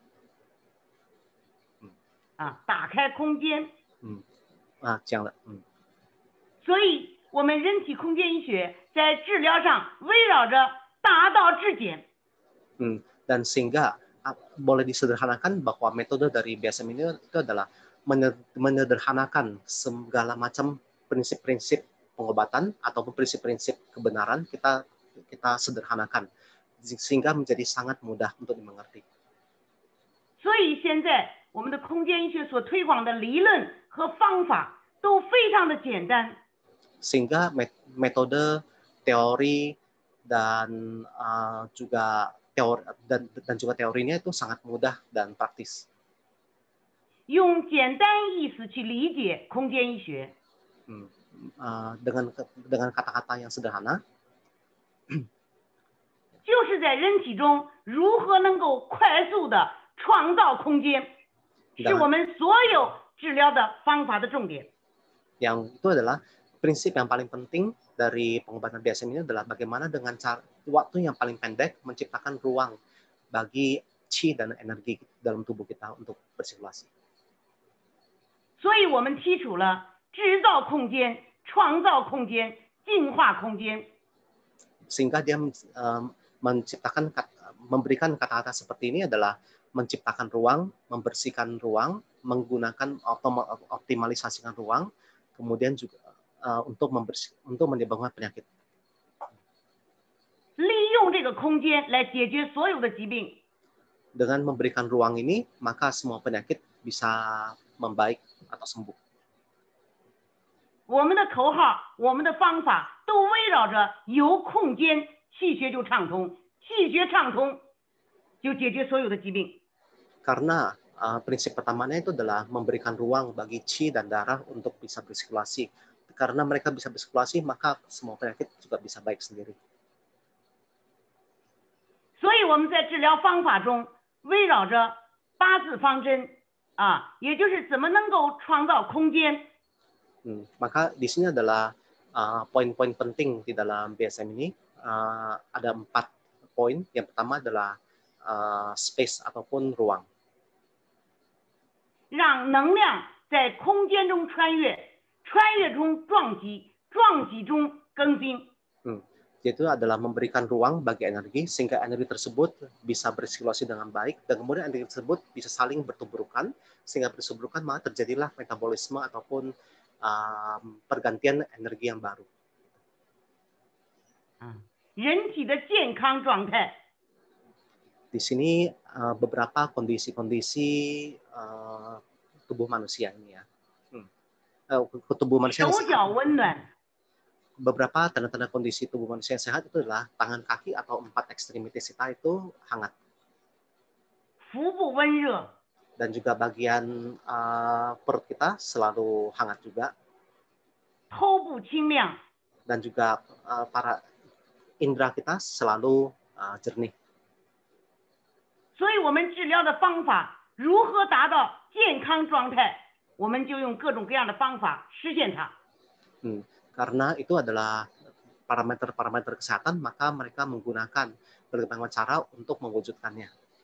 啊，打开空间。 嗯，啊，这样的，嗯。 所以，我们人体空间医学在治疗上围绕着大道至简。 Hmm, dan sehingga uh, boleh disederhanakan bahwa metode dari B S M ini itu adalah menyederhanakan segala macam prinsip-prinsip pengobatan ataupun prinsip-prinsip kebenaran kita kita sederhanakan sehingga menjadi sangat mudah untuk dimengerti. 所以现在我们的空间医学所推广的理论和方法都非常的简单。 Sehingga metode, teori dan uh, juga teori dan, dan juga teorinya itu sangat mudah dan praktis. 用简单意思去理解空间医学。 Hmm, uh, dengan dengan kata-kata yang sederhana. 就是在人体中如何能够快速的创造空间，是我们所有治疗的方法的重点。 Yang itu adalah prinsip yang paling penting dari pengobatan B S M ini adalah bagaimana dengan cara, waktu yang paling pendek menciptakan ruang bagi qi dan energi dalam tubuh kita untuk bersirkulasi. 所以我们提出了制造空间、创造空间、净化空间。 Sehingga dia um, menciptakan, memberikan kata-kata seperti ini adalah menciptakan ruang, membersihkan ruang, menggunakan optimalisasikan ruang, kemudian juga uh, untuk membersih, untuk menyembuhkan penyakit. 利用这个空间来解决所有的疾病。 Dengan memberikan ruang ini, maka semua penyakit bisa membaik atau sembuh. 我们的口号、我们的方法都围绕着有空间，气血就畅通，气血畅通就解决所有的疾病。 Karena uh, prinsip pertamanya itu adalah memberikan ruang bagi qi dan darah untuk bisa bersirkulasi. Karena mereka bisa bersirkulasi, maka semua penyakit juga bisa baik sendiri. 所以我们在治疗方法中围绕着八字方针啊，也就是怎么能够创造空间。 Hmm, maka di sini adalah poin-poin uh, penting di dalam B S M ini. Uh, ada empat poin. Yang pertama adalah uh, space ataupun ruang. 让能量在空间中穿越，穿越中撞击，撞击中更新。 Hmm, yaitu adalah memberikan ruang bagi energi sehingga energi tersebut bisa bersirkulasi dengan baik dan kemudian energi tersebut bisa saling bertuburukan sehingga bertuburukan maka terjadilah metabolisme ataupun Um, pergantian energi yang baru. 人体的健康状态。 Di sini uh, beberapa kondisi-kondisi uh, tubuh manusia ini ya. Hmm. Uh, tubuh manusia yang sehat. Beberapa tanda-tanda kondisi tubuh manusia yang sehat itu adalah tangan kaki atau empat ekstremitas kita itu hangat. 腹部温热。 Dan juga bagian uh, perut kita selalu hangat juga. 头部清亮。 Dan juga uh, para indera kita selalu uh, jernih. 所以我们治疗的方法如何达到健康状态，我们就用各种各样的方法实现它。 Hmm, karena itu adalah parameter-parameter kesehatan, maka mereka menggunakan berbagai cara untuk mewujudkannya.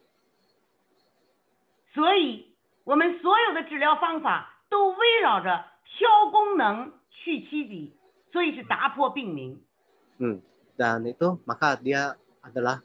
所以，我们所有的治疗方法都围绕着调功能、去气机，所以是打破病名。 Hmm. Dan itu maka dia adalah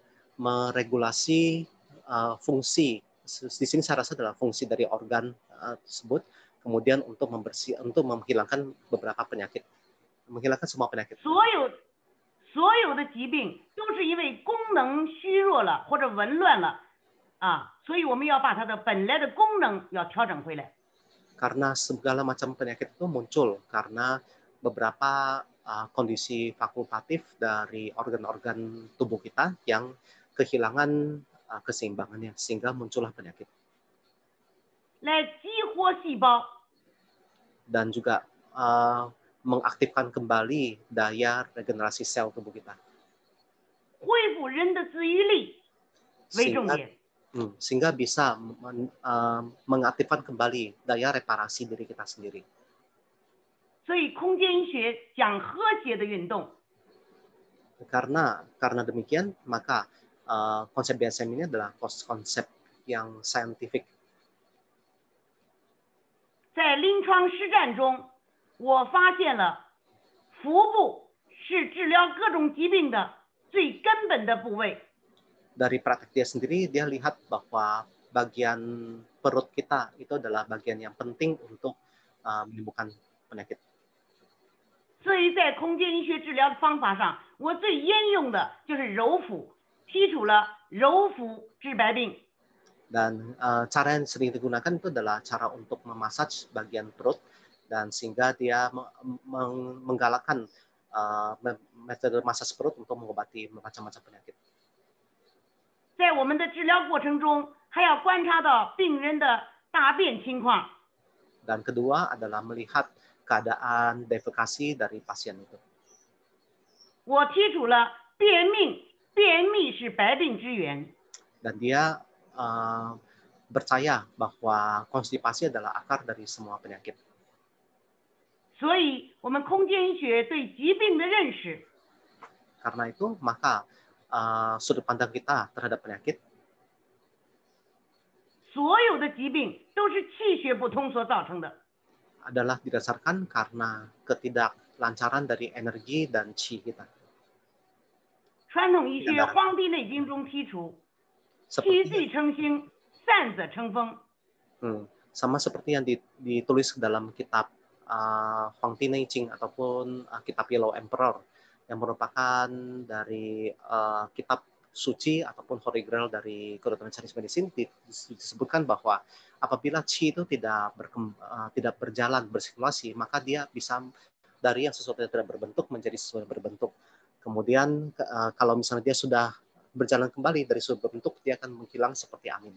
meregulasi uh, fungsi. Di sini saya rasa adalah fungsi dari organ uh, tersebut kemudian untuk membersih, untuk menghilangkan beberapa penyakit, menghilangkan semua penyakit. 所有所有的疾病都是因为功能虚弱了或者紊乱了啊，所以我们要把它的本来的功能要调整回来。 Karena segala macam penyakit itu muncul karena beberapa uh, kondisi fakultatif dari organ-organ tubuh kita yang kehilangan uh, keseimbangannya, sehingga muncullah penyakit. 来激活细胞， Dan juga uh, mengaktifkan kembali daya regenerasi sel tubuh kita. 恢复人的自愈力为重 Sehingga, 点。 hmm, sehingga bisa men, uh, mengaktifkan kembali daya reparasi diri kita sendiri. 所以空间医学讲和谐的运动， Karena karena demikian, maka uh, konsep B S M ini adalah konsep yang scientific. 在临床实战中，我发现了腹部是治疗各种疾病的最根本的部位。 Dari praktek dia sendiri, dia lihat bahwa bagian perut kita itu adalah bagian yang penting untuk uh, menyembuhkan penyakit. 所以在空间医学治疗的方法上，我最沿用的就是揉腹，提出了揉腹治百病。 Dan uh, cara yang sering digunakan itu adalah cara untuk memasaj bagian perut, dan sehingga dia meng menggalakkan uh, metode massage perut untuk mengobati macam-macam penyakit. 在我们的治疗过程中，还要观察到病人的大便情况。 Dan kedua adalah melihat keadaan defekasi dari pasien itu. 我提出了便秘，便秘是百病之源。 Dan dia uh, percaya bahwa konstipasi adalah akar dari semua penyakit. 所以，我们空间医学对疾病的认识， Karena itu, maka uh, sudut pandang kita terhadap penyakit, 所有的疾病都是气血不通所造成的。 adalah didasarkan karena ketidaklancaran dari energi dan qi kita. 传统医学《黄帝内经》中提出，气 Seperti, 聚成形，散则成风。 hmm, sama seperti yang ditulis dalam kitab uh, Huang Ti Neijing ataupun uh, kitab Yellow Emperor, yang merupakan dari uh, kitab suci ataupun Holy Grail dari kedokteran Chinese medicine, disebutkan bahwa apabila qi itu tidak berkem, uh, tidak berjalan bersirkulasi, maka dia bisa dari yang sesuatu yang tidak berbentuk menjadi sesuatu yang berbentuk. Kemudian uh, kalau misalnya dia sudah berjalan kembali dari sesuatu berbentuk, dia akan menghilang seperti angin.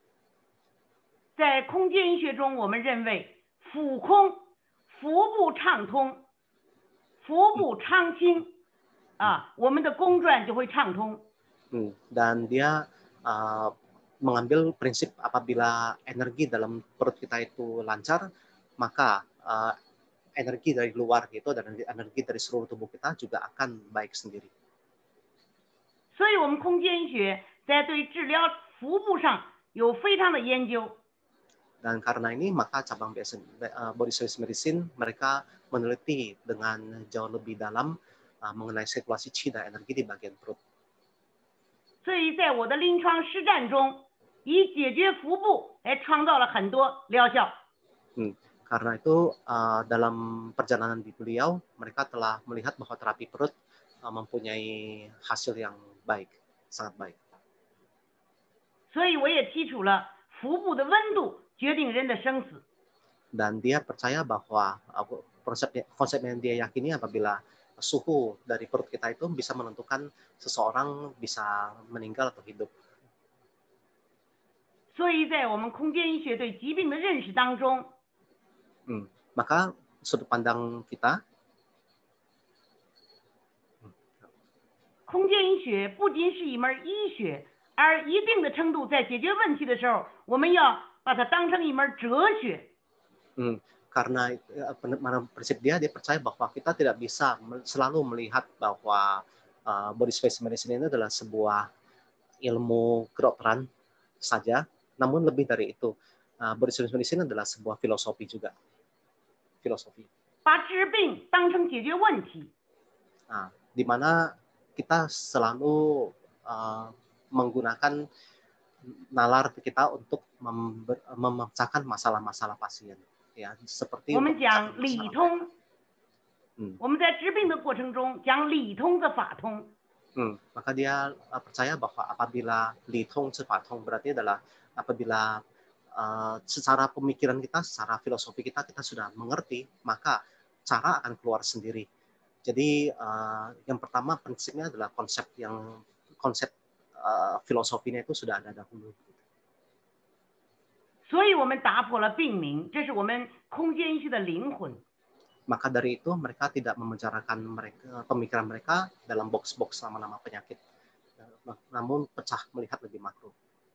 在空间医学中，我们认为腹空，腹部畅通，腹部畅清，啊，我们的宫转就会畅通。 Hmm, dan dia uh, mengambil prinsip apabila energi dalam perut kita itu lancar, maka uh, energi dari luar gitu dan energi dari seluruh tubuh kita juga akan baik sendiri. 所以，我们空间医学在对治疗腹部上有非常的研究。 Dan karena ini, maka cabang B S M, uh, Body Service Medicine, mereka meneliti dengan jauh lebih dalam uh, mengenai sirkulasi qi dan energi di bagian perut. 所以在我的临床实战中，以解决腹部来创造了很多疗效。 Hmm. Karena itu uh, dalam perjalanan di beliau, mereka telah melihat bahwa terapi perut uh, mempunyai hasil yang baik, sangat baik. 所以我也提出了腹部的温度决定人的生死。 Dan dia percaya bahwa uh, konsep konsep yang dia yakini apabila suhu dari perut kita itu bisa menentukan seseorang bisa meninggal atau hidup. 所以在我们空间医学对疾病的认识当中， Hmm. Maka sudut pandang kita, 空间医学不仅是一门医学，而一定的程度在解决问题的时候，我们要把它当成一门哲学。 hmm, karena uh, prinsip dia, dia percaya bahwa kita tidak bisa selalu melihat bahwa uh, body space medicine ini adalah sebuah ilmu kedokteran saja, namun lebih dari itu, uh, body space medicine adalah sebuah filosofi juga. Filosofi. 把治病当成解决问题。 Nah, di mana kita selalu uh, menggunakan nalar kita untuk memecahkan masalah-masalah pasien. ya seperti 我们讲理通， Hmm. 我们在治病的过程中讲理通则法通。 Hmm. Maka dia uh, percaya bahwa apabila litong cefatong berarti adalah apabila uh, secara pemikiran kita, secara filosofi kita kita sudah mengerti, maka cara akan keluar sendiri. Jadi uh, yang pertama prinsipnya adalah konsep yang konsep uh, filosofinya itu sudah ada dahulu. 所以我们打破了病名，这是我们空间医学的灵魂。 Maka dari itu mereka tidak memenjarakan mereka pemikiran mereka dalam box-box nama-nama penyakit, namun pecah melihat lebih makro.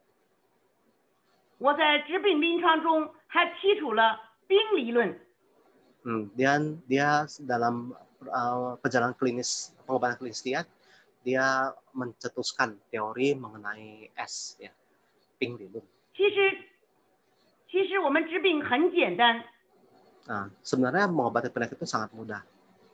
我在治病临床中还提出了病理论。 Hmm, dan dia dalam uh, perjalanan klinis pengobatan klinis dia, dia mencetuskan teori mengenai S, ya, ping理论。 其实，其实我们治病很简单。 Nah, sebenarnya mengobati penyakit itu sangat mudah.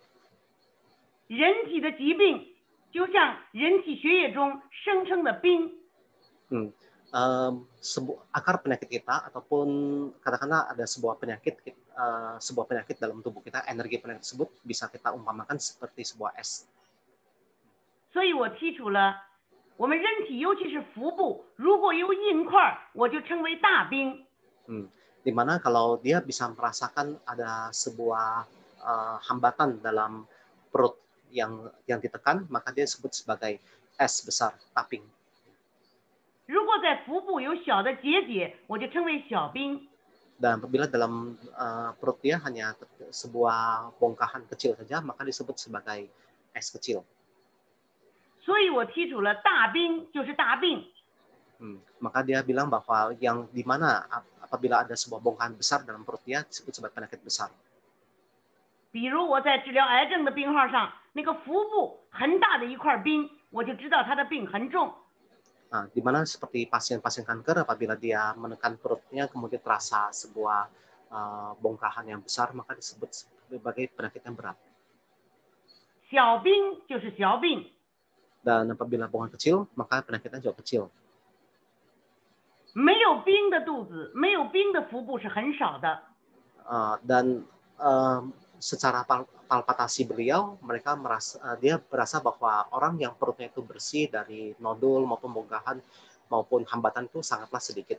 人体的疾病就像人体血液中生成的冰。 Hmm. Um, sebu akar penyakit kita ataupun katakanlah ada sebuah penyakit uh, sebuah penyakit dalam tubuh kita, energi penyakit tersebut bisa kita umpamakan seperti sebuah es. 所以我提出了我们人体尤其是腹部如果有硬块，我就称为大冰。 Hmm. Dimana kalau dia bisa merasakan ada sebuah uh, hambatan dalam perut yang yang ditekan, maka dia disebut sebagai es besar, taping. 如果在腹部有小的结节，我就称为小冰。 Dan apabila dalam uh, perut dia hanya sebuah bongkahan kecil saja, maka disebut sebagai es kecil. 所以我提出了大冰就是大病。 Hmm. Maka dia bilang bahwa yang di mana apabila ada sebuah bongkahan besar dalam perut dia disebut sebagai penyakit besar. 比如我在治疗癌症的病号上，那个腹部很大的一块冰，我就知道他的病很重。 Nah, di mana seperti pasien-pasien kanker apabila dia menekan perutnya kemudian terasa sebuah uh, bongkahan yang besar, maka disebut sebagai penyakit yang berat. 小冰就是小病。 Dan apabila bongkahan kecil, maka penyakitnya juga kecil. 没有冰的肚子，没有冰的腹部是很少的。 Uh, dan uh, secara pal palpatasi beliau, mereka merasa uh, dia berasa bahwa orang yang perutnya itu bersih dari nodul maupun bongkahan maupun hambatan itu sangatlah sedikit.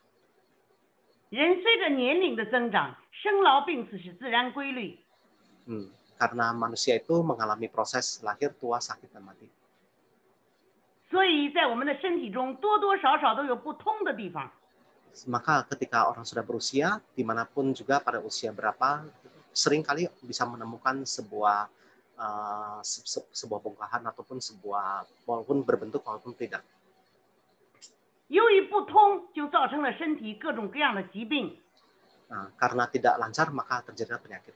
人随着年龄的增长，生老病死是自然规律。 Hmm, karena manusia itu mengalami proses lahir, tua, sakit, dan mati. 所以在我们的身体中多多少少都有不通的地方。 Maka ketika orang sudah berusia, dimanapun juga pada usia berapa, seringkali bisa menemukan sebuah uh, se se sebuah bongkahan ataupun sebuah walaupun berbentuk walaupun tidak. 由于不通，就造成了身体各种各样的疾病。 Nah, karena tidak lancar maka terjadi penyakit.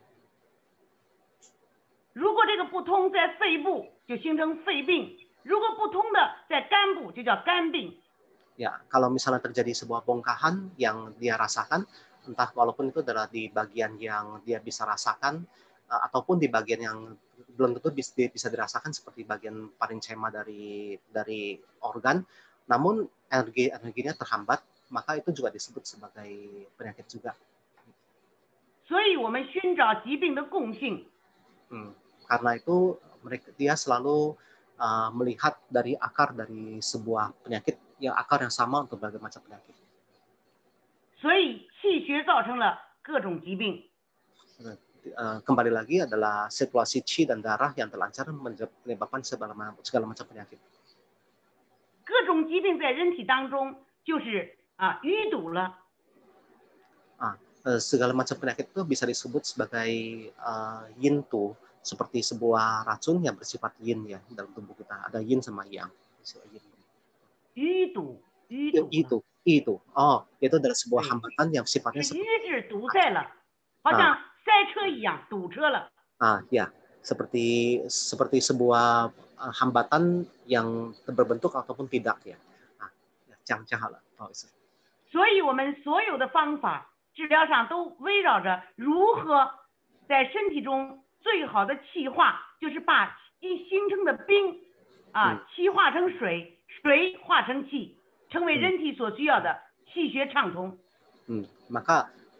如果这个不通在肺部，就形成肺病；如果不通的在肝部，就叫肝病。 Ya, kalau misalnya terjadi sebuah bongkahan yang dia rasakan, entah walaupun itu adalah di bagian yang dia bisa rasakan, uh, ataupun di bagian yang belum tentu bisa, bisa dirasakan seperti bagian parenchyma dari dari organ, namun energi energinya terhambat, maka itu juga disebut sebagai penyakit juga. 所以我们寻找疾病的共性。 Hmm, karena itu mereka dia selalu uh, melihat dari akar dari sebuah penyakit yang akar yang sama untuk berbagai macam penyakit. 所以气血造成了各种疾病。 Uh, kembali lagi adalah sirkulasi qi dan darah yang terlancar menyebabkan segala, segala macam penyakit. 各种疾病在人体当中就是啊淤堵了。 Ah, uh, segala macam penyakit itu bisa disebut sebagai uh, yin tu, seperti sebuah racun yang bersifat yin ya dalam tubuh kita. Ada yin sama yang. 淤堵，淤堵。 Itu, itu. Oh, itu adalah sebuah hambatan yang sifatnya 是 seperti 淤是堵塞了，好像塞车一样堵车了。 ah ya, seperti seperti sebuah uh, hambatan yang berbentuk ataupun tidak ya. Ah, ya, jangan jangan lah. Oh, 所以我们所有的方法治疗上都围绕着如何在身体中最好的气化，就是把一形成的冰啊气化成水。 水化成气，成为人体所需要的气血畅通。 Hmm, maka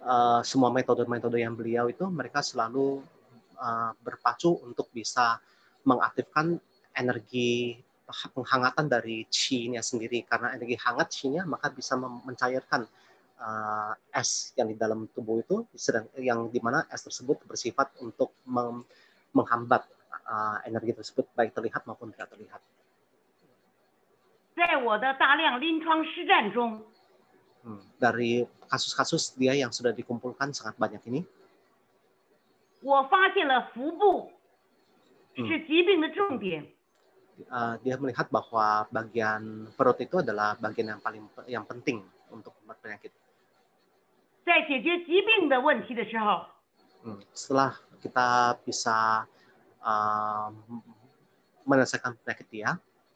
uh, semua metode-metode yang beliau itu mereka selalu uh, berpacu untuk bisa mengaktifkan energi penghangatan dari qi-nya sendiri, karena energi hangat qi-nya maka bisa mencairkan uh, es yang di dalam tubuh itu, sedang yang dimana es tersebut bersifat untuk mem, menghambat uh, energi tersebut baik terlihat maupun tidak terlihat. 在我的大量临床实战中， Hmm, dari kasus-kasus dia yang sudah dikumpulkan sangat banyak ini, 我发现了腹部是疾病的重点。 Uh, dia melihat bahwa bagian perut itu adalah bagian yang paling yang penting untuk penyakit. 在解决疾病的问题的时候， Hmm, setelah kita bisa uh, menyelesaikan penyakit dia,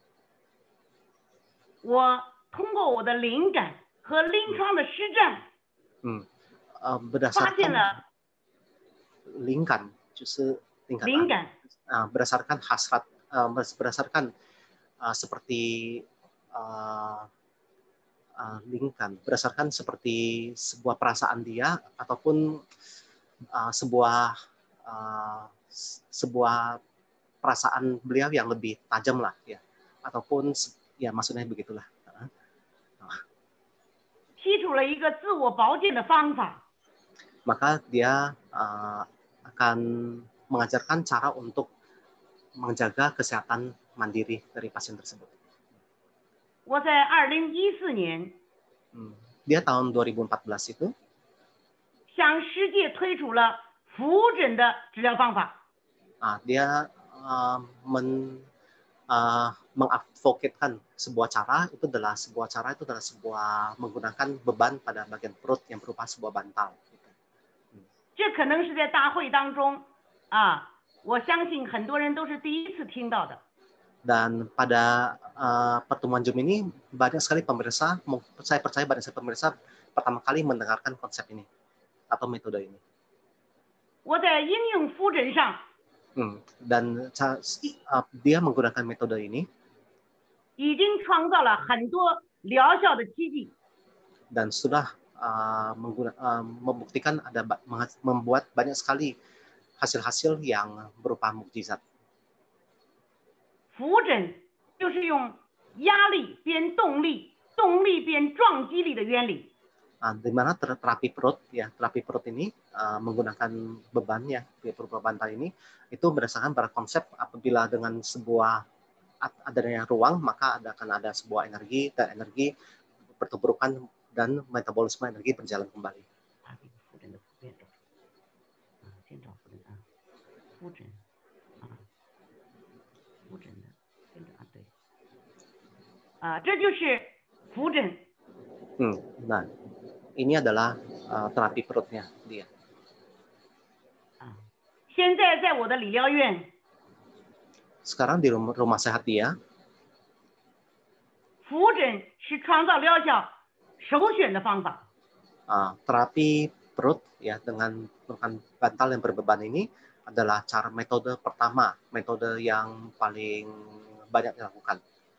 我通过我的灵感和临床的实战， hmm, uh, 发现 berdasarkan 了 lingkan, justru lingkan, 灵感 uh, berdasarkan hasrat, uh, berdasarkan uh, seperti uh, uh, lingkan, berdasarkan seperti sebuah perasaan dia ataupun uh, sebuah uh, sebuah perasaan beliau yang lebih tajam lah ya, ataupun ya maksudnya begitulah. 提出了一个自我保健的方法， maka dia uh, akan mengajarkan cara untuk menjaga kesehatan mandiri dari pasien tersebut. 我在二零一四年 Hmm. Dia tahun dua ribu empat belas itu 向世界推出了腹诊的治疗方法。 uh, dia uh, men, uh, mengadvokatkan sebuah cara, itu adalah sebuah cara itu adalah sebuah menggunakan beban pada bagian perut yang berupa sebuah bantal. 这可能是在大会当中啊，我相信很多人都是第一次听到的。 Dan pada uh, pertemuan Zoom ini banyak sekali pemirsa, saya percaya banyak sekali pemirsa pertama kali mendengarkan konsep ini atau metode ini. 我在应用腹诊上 Hmm. Dan uh, dia menggunakan metode ini 已经创造了很多疗效的奇迹。 dan sudah uh, mengguna, uh, membuktikan ada membuat banyak sekali hasil-hasil yang berupa mukjizat. 腹诊就是用压力变动力，动力变撞击力的原理。 Uh, di mana terapi perut ya, terapi perut ini uh, menggunakan bebannya, berupa bantal ini, itu berdasarkan pada konsep apabila dengan sebuah adanya ruang maka ada, akan ada sebuah energi, dan energi pertuburan dan metabolisme energi berjalan kembali. 啊，这就是腹诊。 Hmm, nah, ini adalah uh, terapi perutnya dia. 现在在我的理疗院， Sekarang di rumah, rumah sehat dia, 腹诊是创造疗效首选的方法。 uh, terapi perut ya dengan dengan bantal yang berbeban ini adalah cara metode pertama, metode yang paling banyak dilakukan.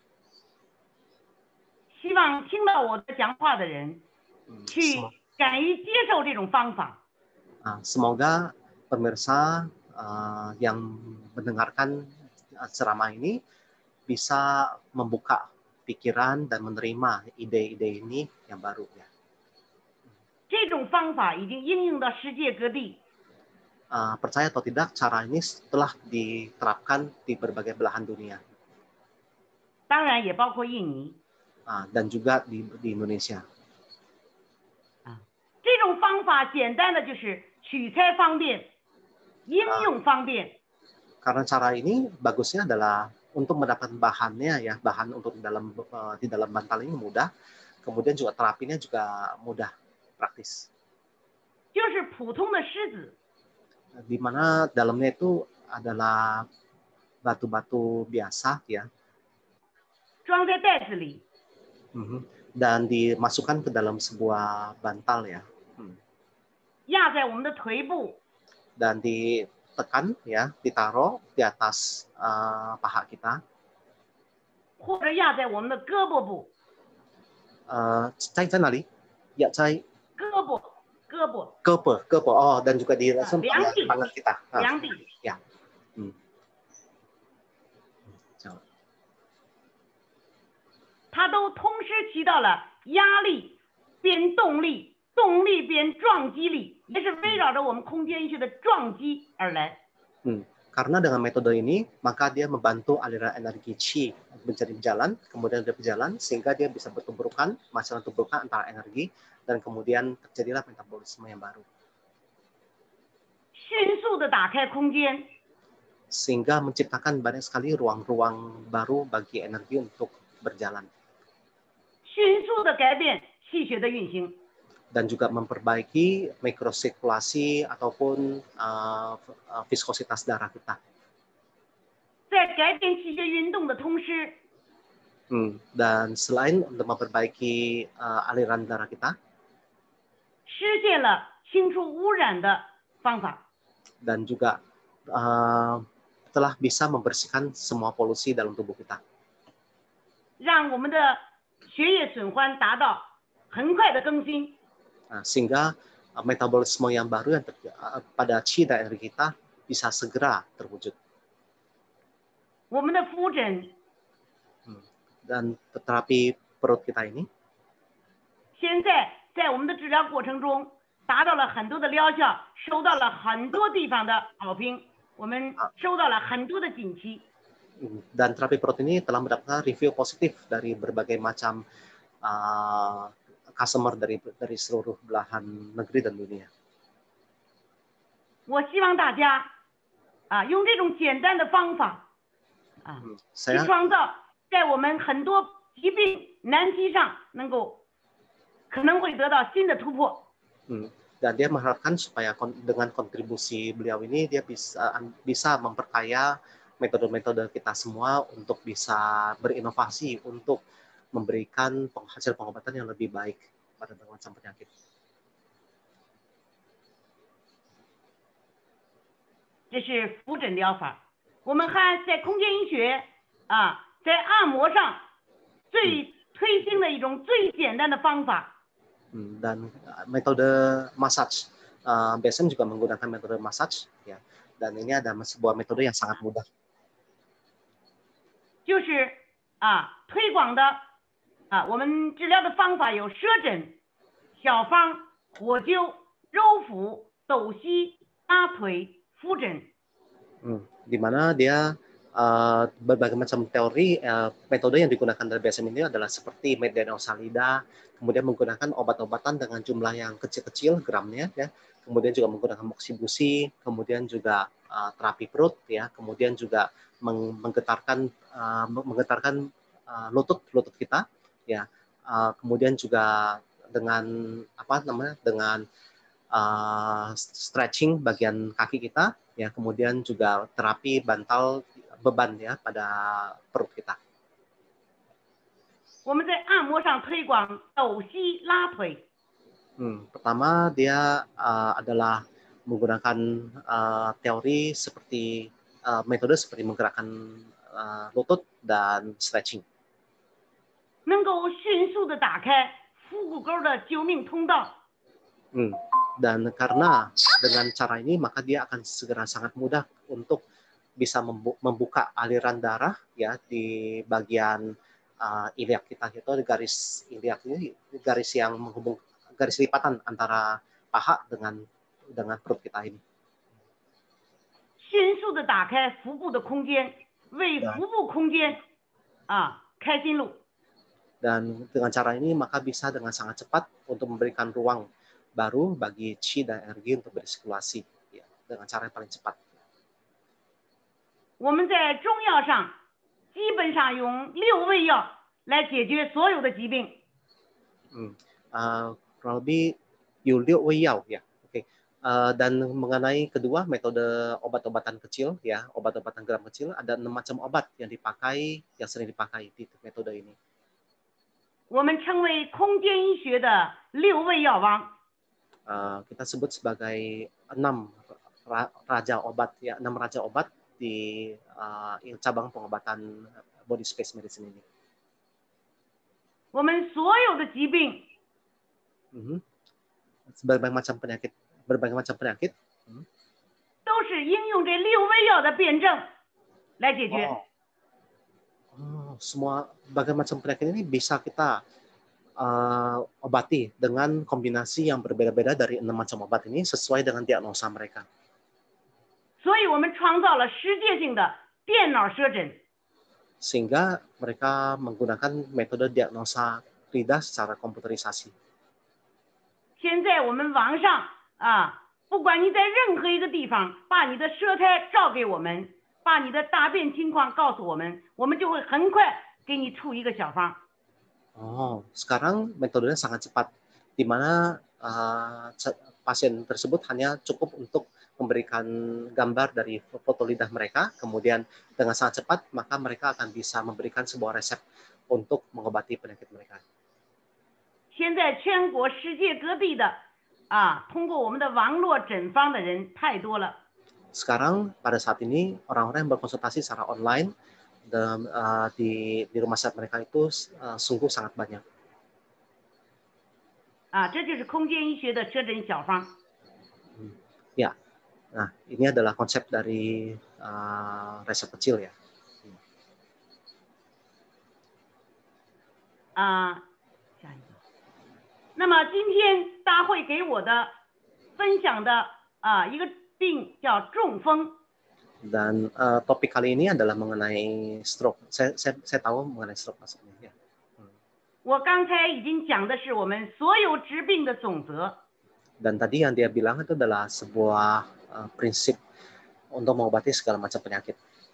希望听到我的讲话的人， Hmm, 去 sem- 敢于接受这种方法。 uh, semoga pemirsa uh, yang mendengarkan uh, ceramah ini bisa membuka pikiran dan menerima ide-ide ini yang baru ya. 这种方法已经应用到世界各地。 Uh, percaya atau tidak, cara ini telah diterapkan di berbagai belahan dunia. 当然也包括印尼。 Uh, dan juga di, di Indonesia. 这种方法简单的就是取材方便，应用方便。 Karena cara ini bagusnya adalah untuk mendapatkan bahannya ya, bahan untuk di dalam uh, di dalam bantal ini mudah, kemudian juga terapinya juga mudah, praktis. 就是普通的狮子， Di mana dalamnya itu adalah batu-batu biasa ya, 装在袋子里， mhm, dan dimasukkan ke dalam sebuah bantal ya, hmm. 压在我们的腿部， dan ditekan ya, ditaruh di atas uh, paha kita, 或者压在我们的胳膊部， uh, 在在哪里？Ya, 在胳膊胳膊、 胳膊、胳膊 oh dan juga di Ah, sentuh liang di. tangan kita. Ah, 两臂。 ya. Hmm. So, 它都同时起到了压力变动力、动力变撞击力，也是围绕着我们空间医学的撞击而来。 hmm. Karena dengan metode ini, maka dia membantu aliran energi Qi menjadi berjalan, kemudian dia berjalan, sehingga dia bisa bertumbukan, masalah tumbukan antara energi, dan kemudian terjadilah metabolisme yang baru. 迅速的打开空间， Sehingga menciptakan banyak sekali ruang-ruang baru bagi energi untuk berjalan. 迅速的改变气血的运行。 Dan juga memperbaiki mikrosirkulasi ataupun uh, viskositas darah kita. 在改变气血运动的同时， Hmm. Dan selain untuk memperbaiki uh, aliran darah kita, 实现了清除污染的方法。 dan juga uh, telah bisa membersihkan semua polusi dalam tubuh kita. 让我们的血液循环达到很快的更新。 Nah, sehingga uh, metabolisme yang baru yang ter- uh, pada Qi dan energi kita bisa segera terwujud. 我们的肤疹 Hmm. Dan terapi perut kita ini 现在在我们的治疗过程中达到了很多的疗效，收到了很多地方的好评，我们收到了很多的锦旗。 dan terapi perut ini telah mendapatkan review positif dari berbagai macam uh, customer dari dari seluruh belahan negeri dan dunia. 我希望大家啊，用这种简单的方法啊， Hmm. 去 Saya 创造在我们很多疾病难题上能够可能会得到新的突破。 hmm, dan dia mengharapkan supaya kon- dengan kontribusi beliau ini dia bisa bisa memperkaya metode-metode kita semua untuk bisa berinovasi untuk memberikan peng- hasil pengobatan yang lebih baik pada macam penyakit. 这是肤疹疗法。我们还在空间医学啊，在按摩上最推行的一种最简单的方法， Hmm, dan uh, metode massage uh, biasanya juga menggunakan metode massage ya, dan ini ada sebuah metode yang sangat mudah. 就是啊推广的啊我们治疗的方法有舌诊、小方、火灸、揉腹、抖膝、拉腿、肤疹。 Hmm, di mana dia uh, berbagai macam teori uh, metode yang digunakan dari B S M ini adalah seperti medenosalida, kemudian menggunakan obat-obatan dengan jumlah yang kecil-kecil gramnya ya, kemudian juga menggunakan moksibusi, kemudian juga uh, terapi perut ya, kemudian juga meng- menggetarkan uh, menggetarkan uh, lutut lutut kita ya, uh, kemudian juga dengan apa namanya dengan uh, stretching bagian kaki kita ya, kemudian juga terapi bantal beban ya pada perut kita. 我们在按摩上推广抖膝拉腿， Hmm, pertama dia uh, adalah menggunakan uh, teori seperti uh, metode seperti menggerakkan uh, lutut dan stretching. 能够迅速的打开腹股沟的救命通道。 Hmm. Dan karena dengan cara ini maka dia akan segera sangat mudah untuk bisa membu- membuka aliran darah ya di bagian uh, iliak kita itu di garis iliak ini garis yang menghubung garis lipatan antara paha dengan dengan perut kita ini. 迅速的打开腹部的空间，为腹部空间啊开新路。 Dan dengan cara ini maka bisa dengan sangat cepat untuk memberikan ruang baru bagi Qi dan energi untuk bersirkulasi ya, dengan cara yang paling cepat. 我们在中药上基本上用六味药来解决所有的疾病。 Hmm. Uh, kurang lebih Yuliu Weiyao ya. Oke. Uh, dan mengenai kedua metode obat-obatan kecil ya, obat-obatan gram kecil ada enam macam obat yang dipakai yang sering dipakai di metode ini. 我们称为空间医学的六味药王。 Uh, kita sebut sebagai enam ra- raja obat ya, enam raja obat di uh, cabang pengobatan body space medicine ini. 我们所有的疾病 Mhm. berbagai macam penyakit, berbagai macam penyakit. Hmm. 都是应用这六味药的辩证来解决。 Oh. Oh, semua berbagai macam penyakit ini bisa kita uh, obati dengan kombinasi yang berbeda-beda dari enam macam obat ini sesuai dengan diagnosa mereka. 所以我们创造了世界性的电脑舌诊。 Sehingga mereka menggunakan metode diagnosa lidah secara komputerisasi. 现在我们网上啊，不管你在任何一个地方，把你的舌苔照给我们，把你的大便情况告诉我们，我们就会很快给你出一个小方。 Oh, sekarang metodenya sangat cepat, di mana uh, pasien tersebut hanya cukup untuk memberikan gambar dari foto lidah mereka, kemudian dengan sangat cepat maka mereka akan bisa memberikan sebuah resep untuk mengobati penyakit mereka. 现在全国世界各地的啊，通过我们的网络诊方的人太多了。 Sekarang pada saat ini orang-orang yang berkonsultasi secara online dalam, uh, di, di rumah sakit mereka itu uh, sungguh sangat banyak. 啊，这就是空间医学的舌诊小方。 Ya, nah ini adalah konsep dari uh, resep kecil ya. 啊，下一个。那么今天大会给我的分享的啊一个病叫中风。 Dan uh, topik kali ini adalah mengenai stroke. Saya, saya, saya tahu mengenai stroke maksudnya. Ya. 我刚才已经讲的是我们所有治病的总则。 Dan tadi yang dia bilang itu adalah sebuah uh, prinsip untuk mengobati segala macam penyakit.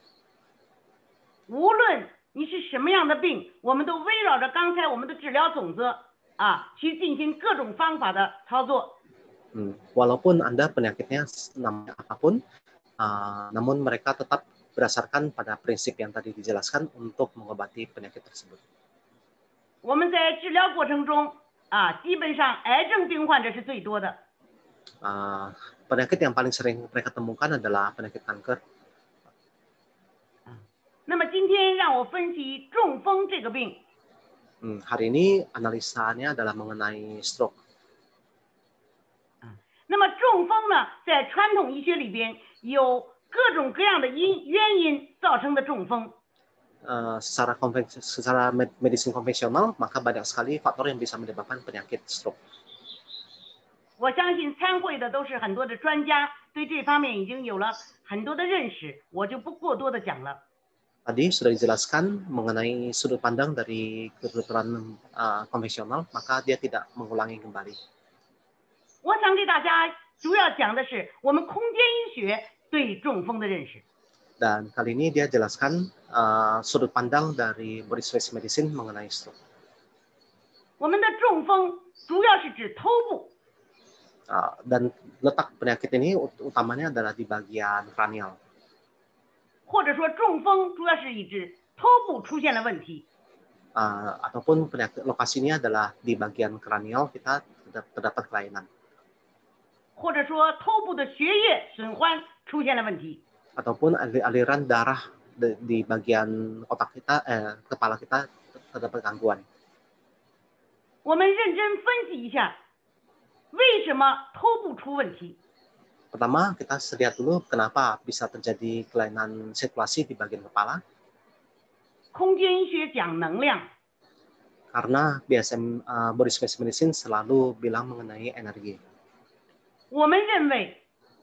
无论你是什么样的病，我们都围绕着刚才我们的治疗总则啊，去进行各种方法的操作。 Hmm. Walaupun Anda penyakitnya namanya apapun, uh, namun mereka tetap berdasarkan pada prinsip yang tadi dijelaskan untuk mengobati penyakit tersebut. 我们在治疗过程中啊，基本上癌症病患者是最多的。 Uh, penyakit yang paling sering mereka temukan adalah penyakit kanker. 那么今天让我分析中风这个病。 Hmm, hari ini analisanya adalah mengenai stroke. 那么中风呢，在传统医学里边有各种各样的因原因造成的中风。 Uh, secara konvensi, secara medicine konvensional, maka banyak sekali faktor yang bisa menyebabkan penyakit stroke. 我相信参会的都是很多的专家，对这方面已经有了很多的认识，我就不过多的讲了。 Tadi sudah dijelaskan mengenai sudut pandang dari kedokteran uh, konvensional, maka dia tidak mengulangi kembali. 我想给大家主要讲的是我们空间医学对中风的认识。 Dan kali ini dia jelaskan uh, sudut pandang dari body space medicine mengenai stroke. 我们的中风主要是指头部。 Uh, dan letak penyakit ini utamanya adalah di bagian kranial. 或者说中风主要是以指头部出现了问题。 Uh, ataupun penyakit lokasinya adalah di bagian kranial kita terdapat kelainan. 或者说头部的血液损坏出现了问题。 Ataupun aliran darah di, di bagian otak kita, eh, kepala kita terdapat gangguan. 我们认真分析一下，为什么头部出问题？ Pertama, kita lihat dulu kenapa bisa terjadi kelainan sirkulasi di bagian kepala. 空间医学讲能量， Karena B S M uh, body space medicine selalu bilang mengenai energi. 我们认为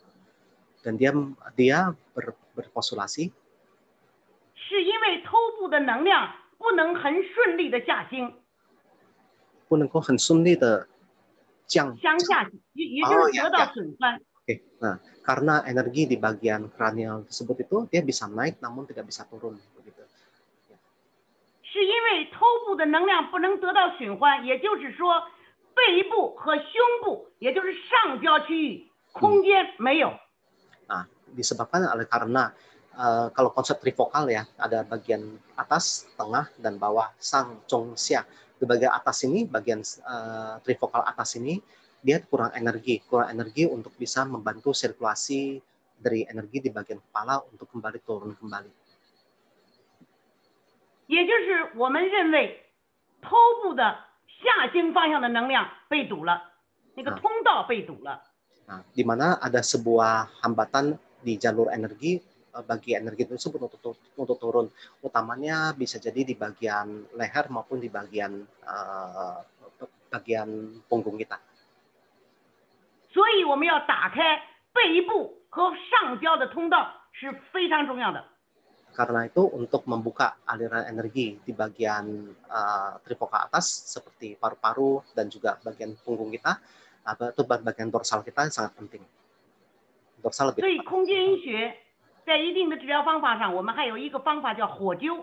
Dan dia dia ber, berpostulasi 是因为头部的能量不能很顺利的下行， 不能够很顺利的降向下行，也也就是得到损坏。 Oke, nah karena energi di bagian kranial tersebut itu dia bisa naik namun tidak bisa turun begitu. 是因为头部的能量不能得到循环，也就是说背部和胸部，也就是上焦区域空间没有。 Nah, disebabkan oleh karena uh, kalau konsep trifokal ya, ada bagian atas, tengah, dan bawah, sang, cong, xia. Di bagian atas ini, bagian uh, trifokal atas ini, dia kurang energi, kurang energi untuk bisa membantu sirkulasi dari energi di bagian kepala untuk kembali turun kembali. 也就是我们认为头部的下行方向的能量被堵了。 那个通道被堵了。 Nah, di mana ada sebuah hambatan di jalur energi bagi energi tersebut untuk, untuk turun, utamanya bisa jadi di bagian leher maupun di bagian uh, bagian punggung kita. 所以我们要打开背部和上焦的通道是非常重要的。 Karena itu untuk membuka aliran energi di bagian uh, trifoka atas seperti paru-paru dan juga bagian punggung kita atau bagian dorsal kita sangat penting. Dorsal lebih. 所以空间医学在一定的治疗方法上，我们还有一个方法叫火灸。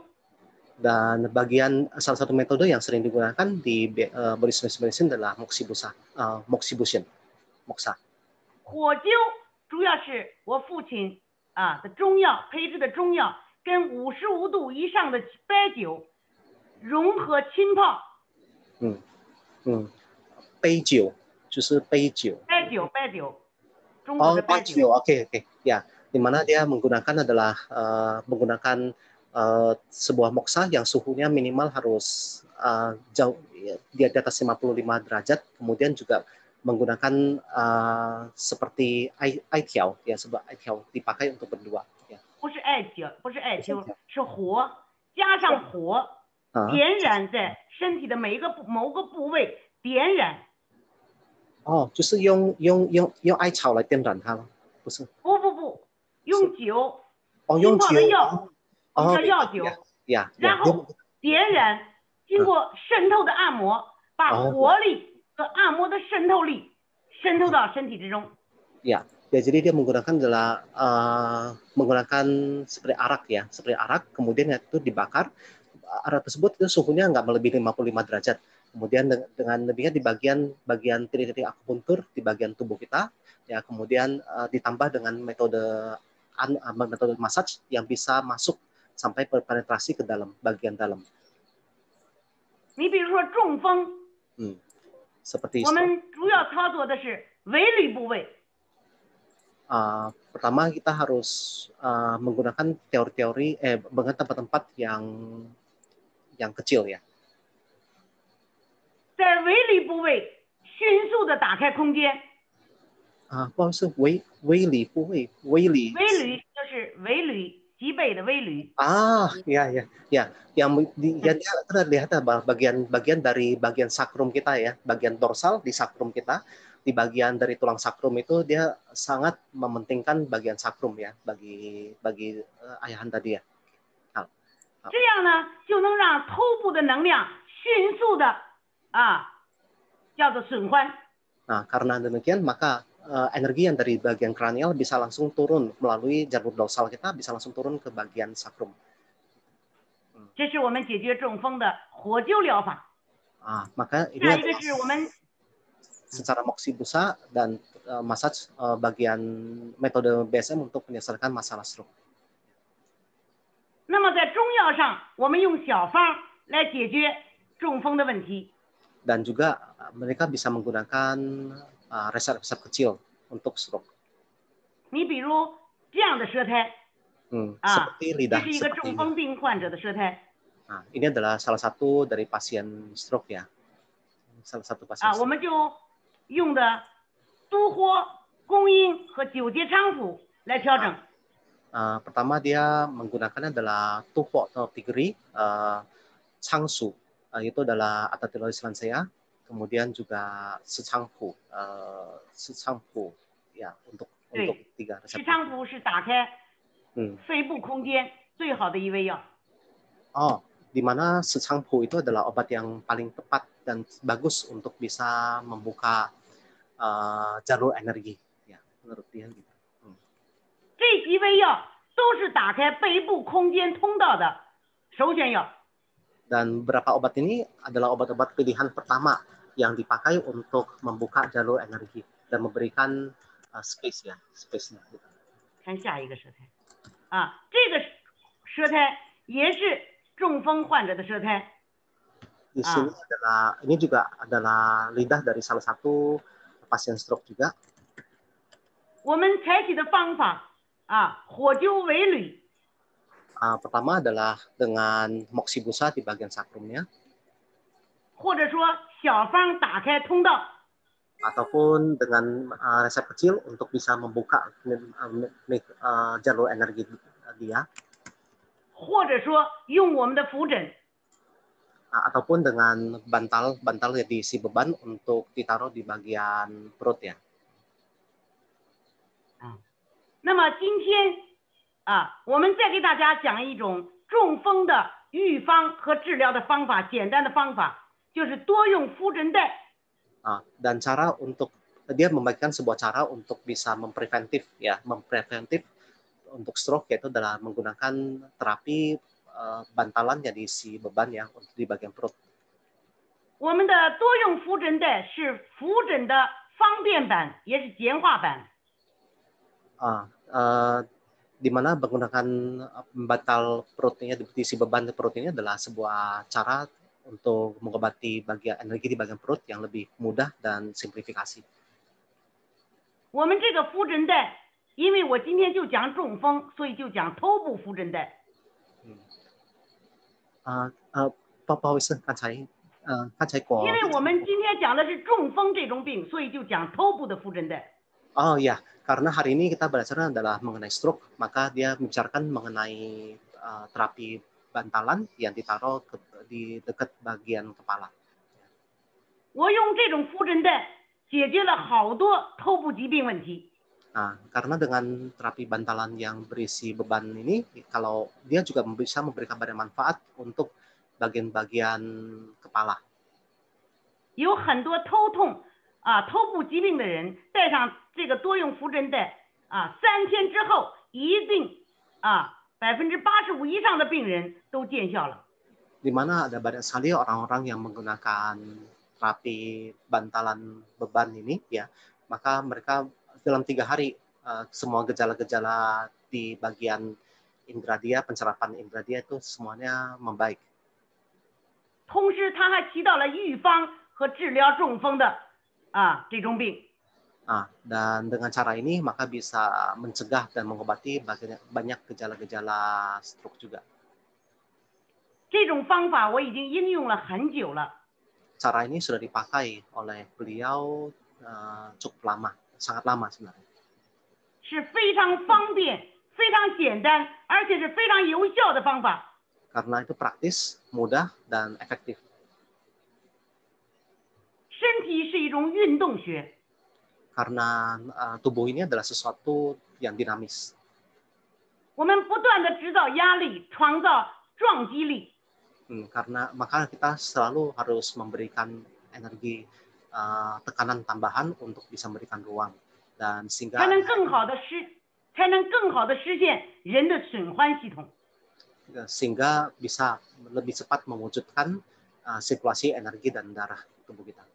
Dan bagian salah satu metode yang sering digunakan di uh, Buddhist medicine adalah moxibusa, uh, moxibution, moxa. 火灸主要是我父亲啊的中药配制的中药，跟五十五度以上的白酒融合浸泡。 嗯嗯，杯酒就是杯酒。 白酒，白酒，中国 Oh, 的白 baju, 酒。 oke oke, ya. Di mana dia menggunakan adalah uh, menggunakan uh, sebuah moksa yang suhunya minimal harus uh, jauh di atas lima puluh lima derajat, kemudian juga menggunakan uh, seperti aitiao, ya sebuah aitiao dipakai untuk berdua. Ya. 不是艾灸，不是艾灸，是火加上火， 啊点染在身体的每一个部某个部位，点染。 哦，就是用用用用艾草来点燃它了，不是？ 不不不，用酒， 哦， 浸用泡酒的药，我们哦叫药酒， 呀， 然后点染，经过渗透的按摩，把哦活力和按摩的渗透力渗透到身体之中。 Ya, ya jadi dia menggunakan adalah uh, menggunakan seperti arak ya, seperti arak, kemudian itu dibakar. Arak tersebut itu suhunya nggak melebihi lima puluh lima derajat. Kemudian dengan lebihnya di bagian bagian titik-titik akupuntur di bagian tubuh kita, ya kemudian uh, ditambah dengan metode uh, metode massage yang bisa masuk sampai berpenetrasi ke dalam bagian dalam. 你比如说中风， Hmm, seperti 我们主要操作的是尾闾部位。 Uh, pertama kita harus uh, menggunakan teori-teori eh menggunakan tempat-tempat yang yang kecil ya. 在尾闾部位迅速的打开空间。 啊，不好意思，微微里部位，微里。 尾闾就是尾闾，脊背的尾闾。 Ah, ya ya ya, yang di, ya, dia terlihat bagian bagian dari bagian sakrum kita ya, bagian dorsal di sakrum kita. Di bagian dari tulang sakrum itu dia sangat mementingkan bagian sakrum ya bagi bagi uh, ayahanda dia. 这样呢，就能让头部的能量迅速的啊，叫做循环。 Nah, karena demikian maka uh, energi yang dari bagian kranial bisa langsung turun melalui jalur dorsal kita, bisa langsung turun ke bagian sakrum. 这是我们解决中风的火灸疗法。 Ah, maka ini 下一个是我们 secara moxibusa dan uh, massage uh, bagian metode B S M untuk menyelesaikan masalah stroke. 那么在中药上，我们用小方来解决中风的问题。 Dan juga uh, mereka bisa menggunakan uh, resep-resep kecil untuk stroke. 你比如这样的舌苔， Hmm, 啊， seperti 这 lidah 是一个 seperti 中 ini. 风病患者的舌苔。 Nah, ini adalah salah satu dari pasien stroke ya. Salah satu pasien. 啊，我们就用的都豁、公阴和九节菖蒲来调整。 Uh, pertama dia menggunakannya adalah tupo atau tigri, uh, changsu, uh, itu adalah Atatilois lancea, kemudian juga secangpu, uh, secangpu, ya untuk 对 untuk tiga 石 resep. 菖蒲是打开 Hmm. 肺部空间最好的一味药。 Oh, di mana secangpu itu adalah obat yang paling tepat dan bagus untuk bisa membuka uh, jalur energi, ya menurut dia gitu. 这几味药都是打开背部空间通道的首选药。 Dan beberapa obat ini adalah obat-obat pilihan pertama yang dipakai untuk membuka jalur energi dan memberikan uh, space ya, space-nya. 看下一个舌苔，啊，这个舌苔也是中风患者的舌苔。 Di sini adalah ini juga adalah lidah dari salah satu pasien stroke juga. 我们采取的方法啊，火灸尾闾， Uh, pertama adalah dengan moxibusa di bagian sakrumnya. 或者说小方打开通道， ataupun dengan uh, resep kecil untuk bisa membuka uh, uh, jalur energi dia. 或者说用我们的扶枕， uh, ataupun dengan bantal bantal yang diisi beban untuk ditaruh di bagian perut ya. 啊，那么今天啊，我们再给大家讲一种中风的预防和治疗的方法，简单的方法就是多用扶枕带。 Uh, dan cara untuk dia membagikan sebuah cara untuk bisa mempreventif ya, mempreventif untuk stroke yaitu adalah menggunakan terapi uh, bantalan yang diisi beban ya untuk di bagian perut. 我们的多用扶枕带是扶枕的方便版，也是简化版。 Uh, uh, di mana menggunakan bantal perutnya diisi beban di perut ini adalah sebuah cara untuk mengobati bagian energi di bagian perut yang lebih mudah dan simplifikasi. 我们这个扶枕带，因为我今天就讲中风，所以就讲头部扶枕带。 嗯，啊呃，不不好意思，刚才呃刚才我因为我们今天讲的是中风这种病，所以就讲头部的扶枕带。 Oh ya, karena hari ini kita belajar adalah mengenai stroke, maka dia membicarakan mengenai uh, terapi bantalan yang ditaruh ke, di dekat bagian kepala. 我用这种扶枕带解决了好多头部疾病问题。 Nah, karena dengan terapi bantalan yang berisi beban ini, kalau dia juga bisa memberikan banyak manfaat untuk bagian-bagian kepala. 有很多头痛啊、头部疾病的人带上这个多用扶枕带啊，三天之后一定啊百分之八十五以上的病人都见效了。 Di mana ada banyak sekali orang-orang yang menggunakan terapi bantalan beban ini, ya, maka mereka dalam tiga hari uh, semua gejala-gejala di bagian indera dia, pencerapan indera dia itu semuanya membaik. 同时，它还起到了预防和治疗中风的啊这种病。 Nah, dan dengan cara ini maka bisa mencegah dan mengobati banyak gejala-gejala stroke juga. 这种方法我已经应用了很久了。 Cara ini sudah dipakai oleh beliau uh, cukup lama, sangat lama sebenarnya. 是非常方便、非常简单，而且是非常有效的方法。 Karena itu praktis, mudah, dan efektif. 身体是一种运动学， Karena uh, tubuh ini adalah sesuatu yang dinamis. 我们不断的制造压力，创造撞击力。 Hmm, karena maka kita selalu harus memberikan energi uh, tekanan tambahan untuk bisa memberikan ruang dan sehingga 才能更好的实，才能更好的实现人的循环系统。 sehingga bisa lebih cepat mewujudkan uh, sirkulasi energi dan darah tubuh kita.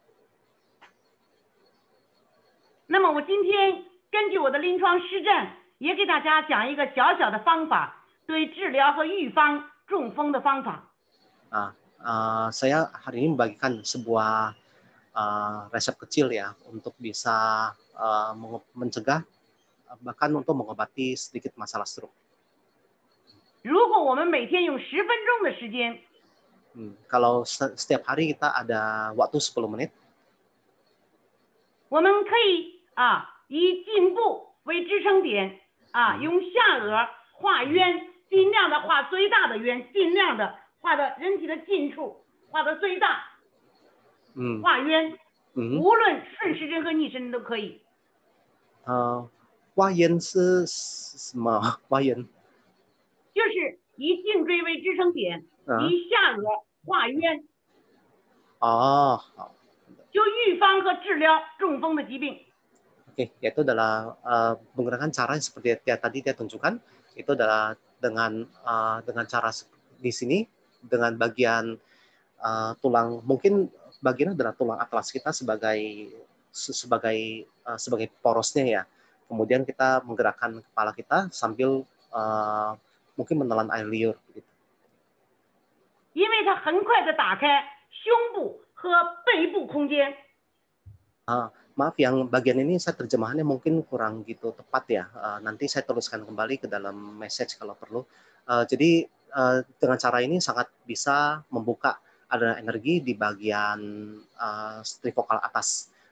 那么我今天根据我的临床实战，也给大家讲一个小小的方法，对治疗和预防中风的方法。 Nah, uh, saya hari ini membagikan sebuah uh, resep kecil ya untuk bisa uh, mencegah bahkan untuk mengobati sedikit masalah stroke. 如果我们每天用十分钟的时间， Hmm, kalau setiap hari kita ada waktu sepuluh menit, 我们可以啊以颈部为支撑点啊，用下颚画圆，尽量的画最大的圆，尽量的画到人体的近处，画到最大， hmm, 画圆， hmm, 无论顺时针和逆时针都可以。 uh, 挖烟是什么？挖烟？ 就是以颈椎为支撑点， 啊以下颚画圆， Oh, 好。 就预防和治疗中风的疾病。 Oke, yaitu adalah uh, menggunakan cara yang seperti yang tadi dia tunjukkan, itu adalah dengan uh, dengan cara di sini dengan bagian uh, tulang, mungkin bagian adalah tulang atlas kita sebagai sebagai uh, sebagai porosnya ya. Kemudian kita menggerakkan kepala kita sambil uh, mungkin menelan air liur. Gitu. 因为它很快的打开胸部和背部空间。 Uh, maaf, yang bagian ini saya terjemahannya mungkin kurang gitu tepat ya. Uh, nanti saya tuliskan kembali ke dalam message kalau perlu. Uh, jadi uh, dengan cara ini sangat bisa membuka aliran energi di bagian uh, trifokal atas.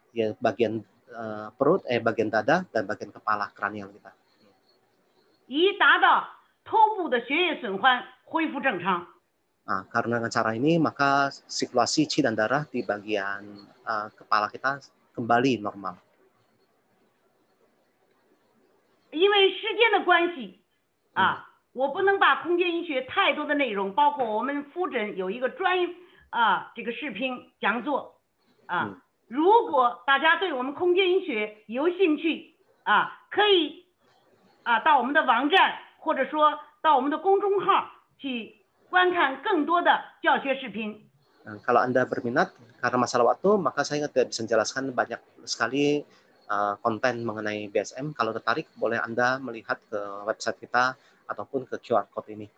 ya bagian uh, perut, eh bagian dada dan bagian kepala kranial kita. 以达到头部的血液循环恢复正常。 Nah, karena dengan cara ini maka sirkulasi qi dan darah di bagian uh, kepala kita kembali normal. 因为时间的关系啊，我不能把空间医学太多的内容，包括我们复诊有一个专啊这个视频讲座啊， 嗯、 如果大家对我们空间医学有兴趣啊，可以啊到我们的网站或者说到我们的公众号去观看更多的教学视频。 Nah, kalau Anda berminat, karena masalah waktu, maka saya tidak bisa menjelaskan banyak sekali uh, konten mengenai B S M. Kalau tertarik, boleh Anda melihat ke website kita ataupun ke Q R code ini.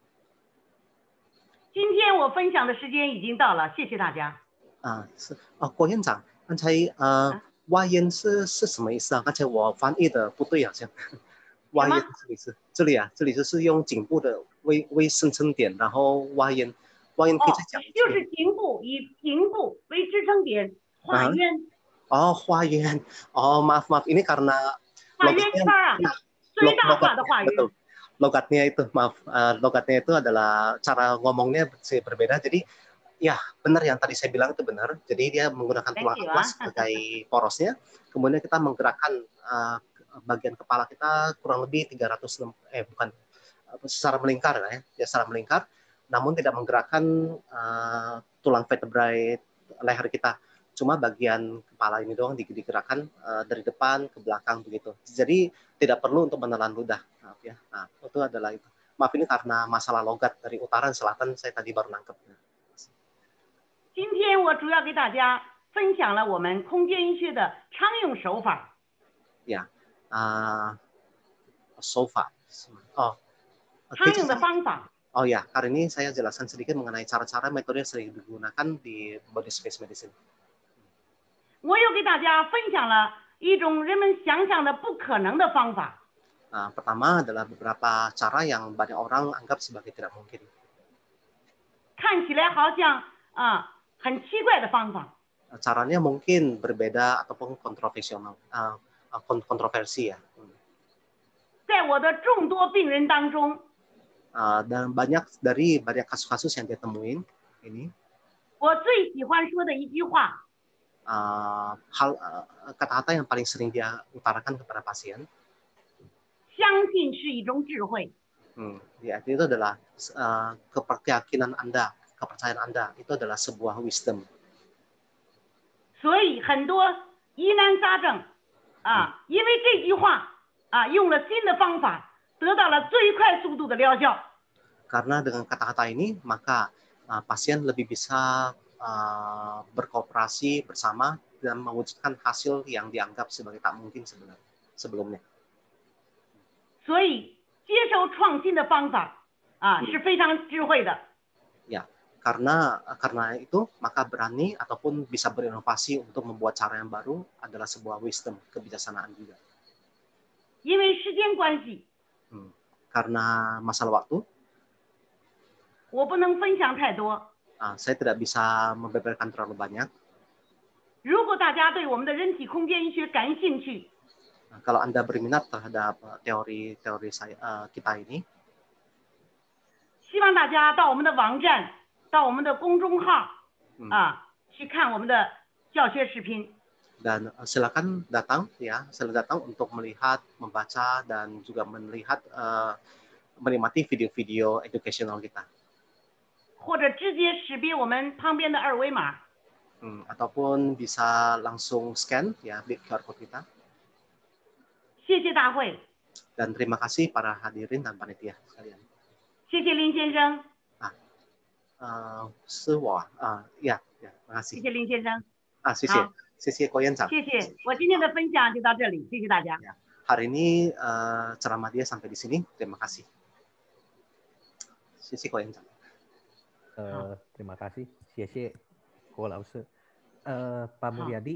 今天我分享的时间已经到了，谢谢大家。 啊，是哦，郭院长，刚才呃，挖烟是是什么意思啊？刚才我翻译的不对，好像。挖烟这里是这里啊，这里就是用颈部的微微深层点，然后挖烟。 挖烟可以再讲一次。 就是颈部以颈部为支撑点画圆。 哦，画圆。哦，maaf maaf ini karena 画圆法，最大化的画圆。 betul. Logatnya itu maaf, uh, logatnya itu adalah cara ngomongnya berbeda. Jadi ya benar yang tadi saya bilang itu benar. Jadi dia menggunakan tulang atlas sebagai porosnya. Kemudian kita menggerakkan uh, bagian kepala kita kurang lebih tiga ratus eh bukan secara melingkar ya, ya secara melingkar. Namun tidak menggerakkan uh, tulang vertebrae leher kita. Cuma bagian kepala ini doang digerakkan uh, dari depan ke belakang begitu. Jadi tidak perlu untuk menelan ludah. Maaf ya. Nah, itu adalah itu. Maaf ini karena masalah logat dari utara dan selatan saya tadi baru nangkep. 今天我主要给大家分享了我们空间医学的常用手法。 Ya, uh, 手法。哦， 常用的方法。 Oh ya, hari ini saya jelaskan sedikit mengenai cara-cara metode yang sering digunakan di body space medicine. 我又给大家分享了一种人们想象的不可能的方法。 Nah, pertama adalah beberapa cara yang banyak orang anggap sebagai tidak mungkin. 看起来好像啊很奇怪的方法。 Caranya mungkin berbeda ataupun kontroversial, uh, kontroversi ya. 在我的众多病人当中。 Uh, dan banyak dari banyak kasus-kasus yang dia temuin ini. 我最喜欢说的一句话。 Uh, hal uh, kata-kata yang paling sering dia utarakan kepada pasien. 相信是一种智慧。 Hmm, ya, itu adalah uh, kepercayaan Anda, kepercayaan Anda itu adalah sebuah wisdom. 所以很多疑难杂症啊，因为这句话啊，用了新的方法。 得到了最快速度的疗效。 Karena dengan kata-kata ini, maka uh, pasien lebih bisa uh, berkooperasi bersama dan mewujudkan hasil yang dianggap sebagai tak mungkin sebenarnya sebelumnya. 所以接受创新的方法啊是非常智慧的。 Ya, karena karena itu maka berani ataupun bisa berinovasi untuk membuat cara yang baru adalah sebuah wisdom, kebijaksanaan juga. 因为时间关系。 Hmm. Karena masalah waktu, 我不能分享太多。 uh, saya tidak bisa membeberkan terlalu banyak. 如果大家对我们的人体空间医学感兴趣， uh, kalau Anda berminat terhadap teori-teori saya uh, kita ini, 希望大家到我们的网站、到我们的公众号、 嗯、 啊去看我们的教学视频。 Dan silakan datang ya, silakan datang untuk melihat, membaca dan juga melihat uh, menikmati video-video educational kita. 或者直接识别我们旁边的二维码。 Hmm, ataupun bisa langsung scan ya di Q R code kita. 谢谢大会。 Dan terima kasih para hadirin dan panitia sekalian. 谢谢林先生。 Ah, uh, 是我啊，呀呀，terima kasih. 谢谢林先生。 Ah, 谢谢。 谢谢郭院长。 谢谢，我今天的分享就到这里，谢谢大家。 Ya, hari ini uh, ceramah dia sampai di sini. Terima kasih. 谢谢郭院长。 呃，terima kasih，谢谢郭老师。呃，Pak Mulyadi，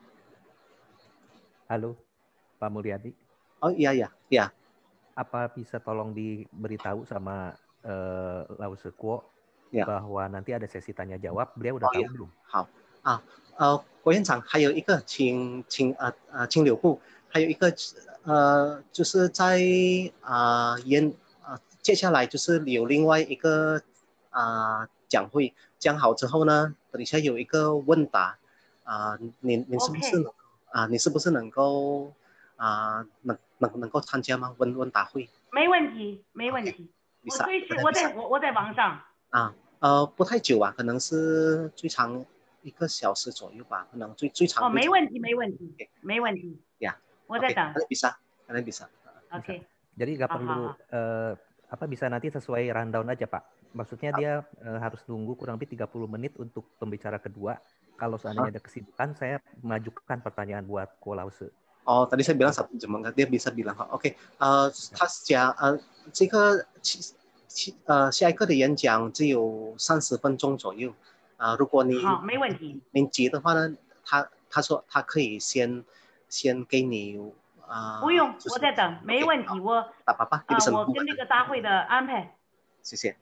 halo Pak Mulyadi。 Oh iya ya, ya. Apa bisa tolong diberitahu sama uh, Lao Sekwo ya. bahwa nanti ada sesi tanya jawab? Beliau udah oh, tahu ya. belum? 好。 啊，呃，郭院长还有一个，请请呃呃，请留步，还有一个呃，就是在啊演啊，接下来就是有另外一个啊讲会讲好之后呢，等一下有一个问答啊，您您是不是 OK， 啊，你是不是能够啊能能能够参加吗？问问答会没问题，没问 ？OK， 题。我 bisa 随时 bisa 我 bisa 在我我在网上。 啊，呃，不太久啊，可能是最长一个小时左右吧，可能最最长哦， 最长。 没问题，没问题， OK， 没问题。 ya， 我在 oke， 等。 kalian bisa，kalian bisa。 Bisa. OK， Jadi nggak 好好 perlu 好。 eh, apa bisa nanti sesuai rundown aja Pak. Maksudnya dia eh, harus nunggu kurang lebih tiga puluh menit untuk pembicara kedua. Kalau seandainya ada kesibukan, saya majukan pertanyaan buat Ko Lause. Oh, tadi saya bilang satu jam, dia bisa bilang，OK，呃，他讲，呃，这个其其呃下一个的演讲只有三十分钟左右，啊、呃，如果你好，没问题。 您急的话呢，他他说他可以先先给你啊、呃， 不用， 就是、 我在等，没问题。我打爸爸， 啊、 bisa 我 nunggu 跟这个大会的安排。 谢谢。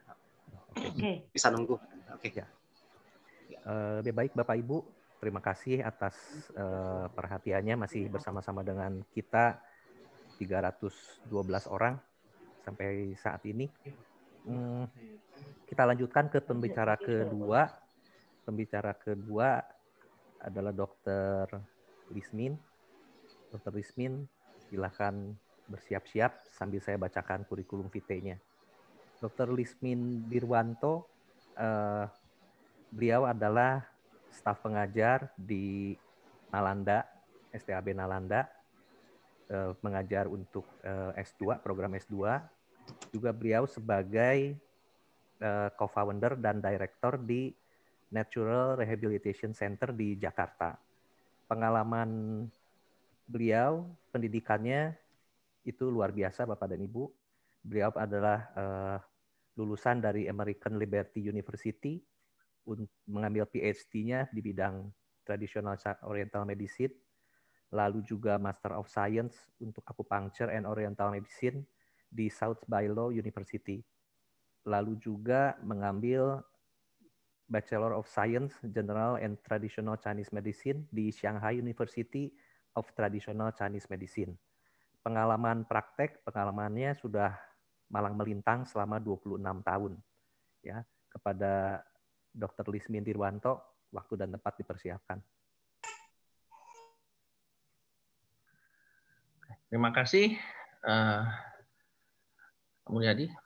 OK， bisa nunggu。Oke. Ya. Uh, lebih baik Bapak Ibu, terima kasih atas uh, perhatiannya masih bersama-sama dengan kita tiga ratus dua belas orang sampai saat ini. Hmm, kita lanjutkan ke pembicara kedua. Pembicara kedua adalah Dokter Lismin. Dokter Lismin, silakan bersiap-siap sambil saya bacakan kurikulum vitae-nya. Dokter Lismin Dirwanto, uh, beliau adalah staf pengajar di Nalanda, S T A B Nalanda, eh, mengajar untuk eh, S dua, program S dua. Juga beliau sebagai eh, co-founder dan director di Natural Rehabilitation Center di Jakarta. Pengalaman beliau, pendidikannya itu luar biasa Bapak dan Ibu. Beliau adalah eh, lulusan dari American Liberty University, mengambil P H D-nya di bidang Traditional Oriental Medicine, lalu juga Master of Science untuk Acupuncture and Oriental Medicine di South Bailo University. Lalu juga mengambil Bachelor of Science General and Traditional Chinese Medicine di Shanghai University of Traditional Chinese Medicine. Pengalaman praktek, pengalamannya sudah malang melintang selama dua puluh enam tahun. Ya, kepada Dokter Lismin Dirwanto, waktu dan tempat dipersiapkan. Terima kasih, uh, Mulyadi.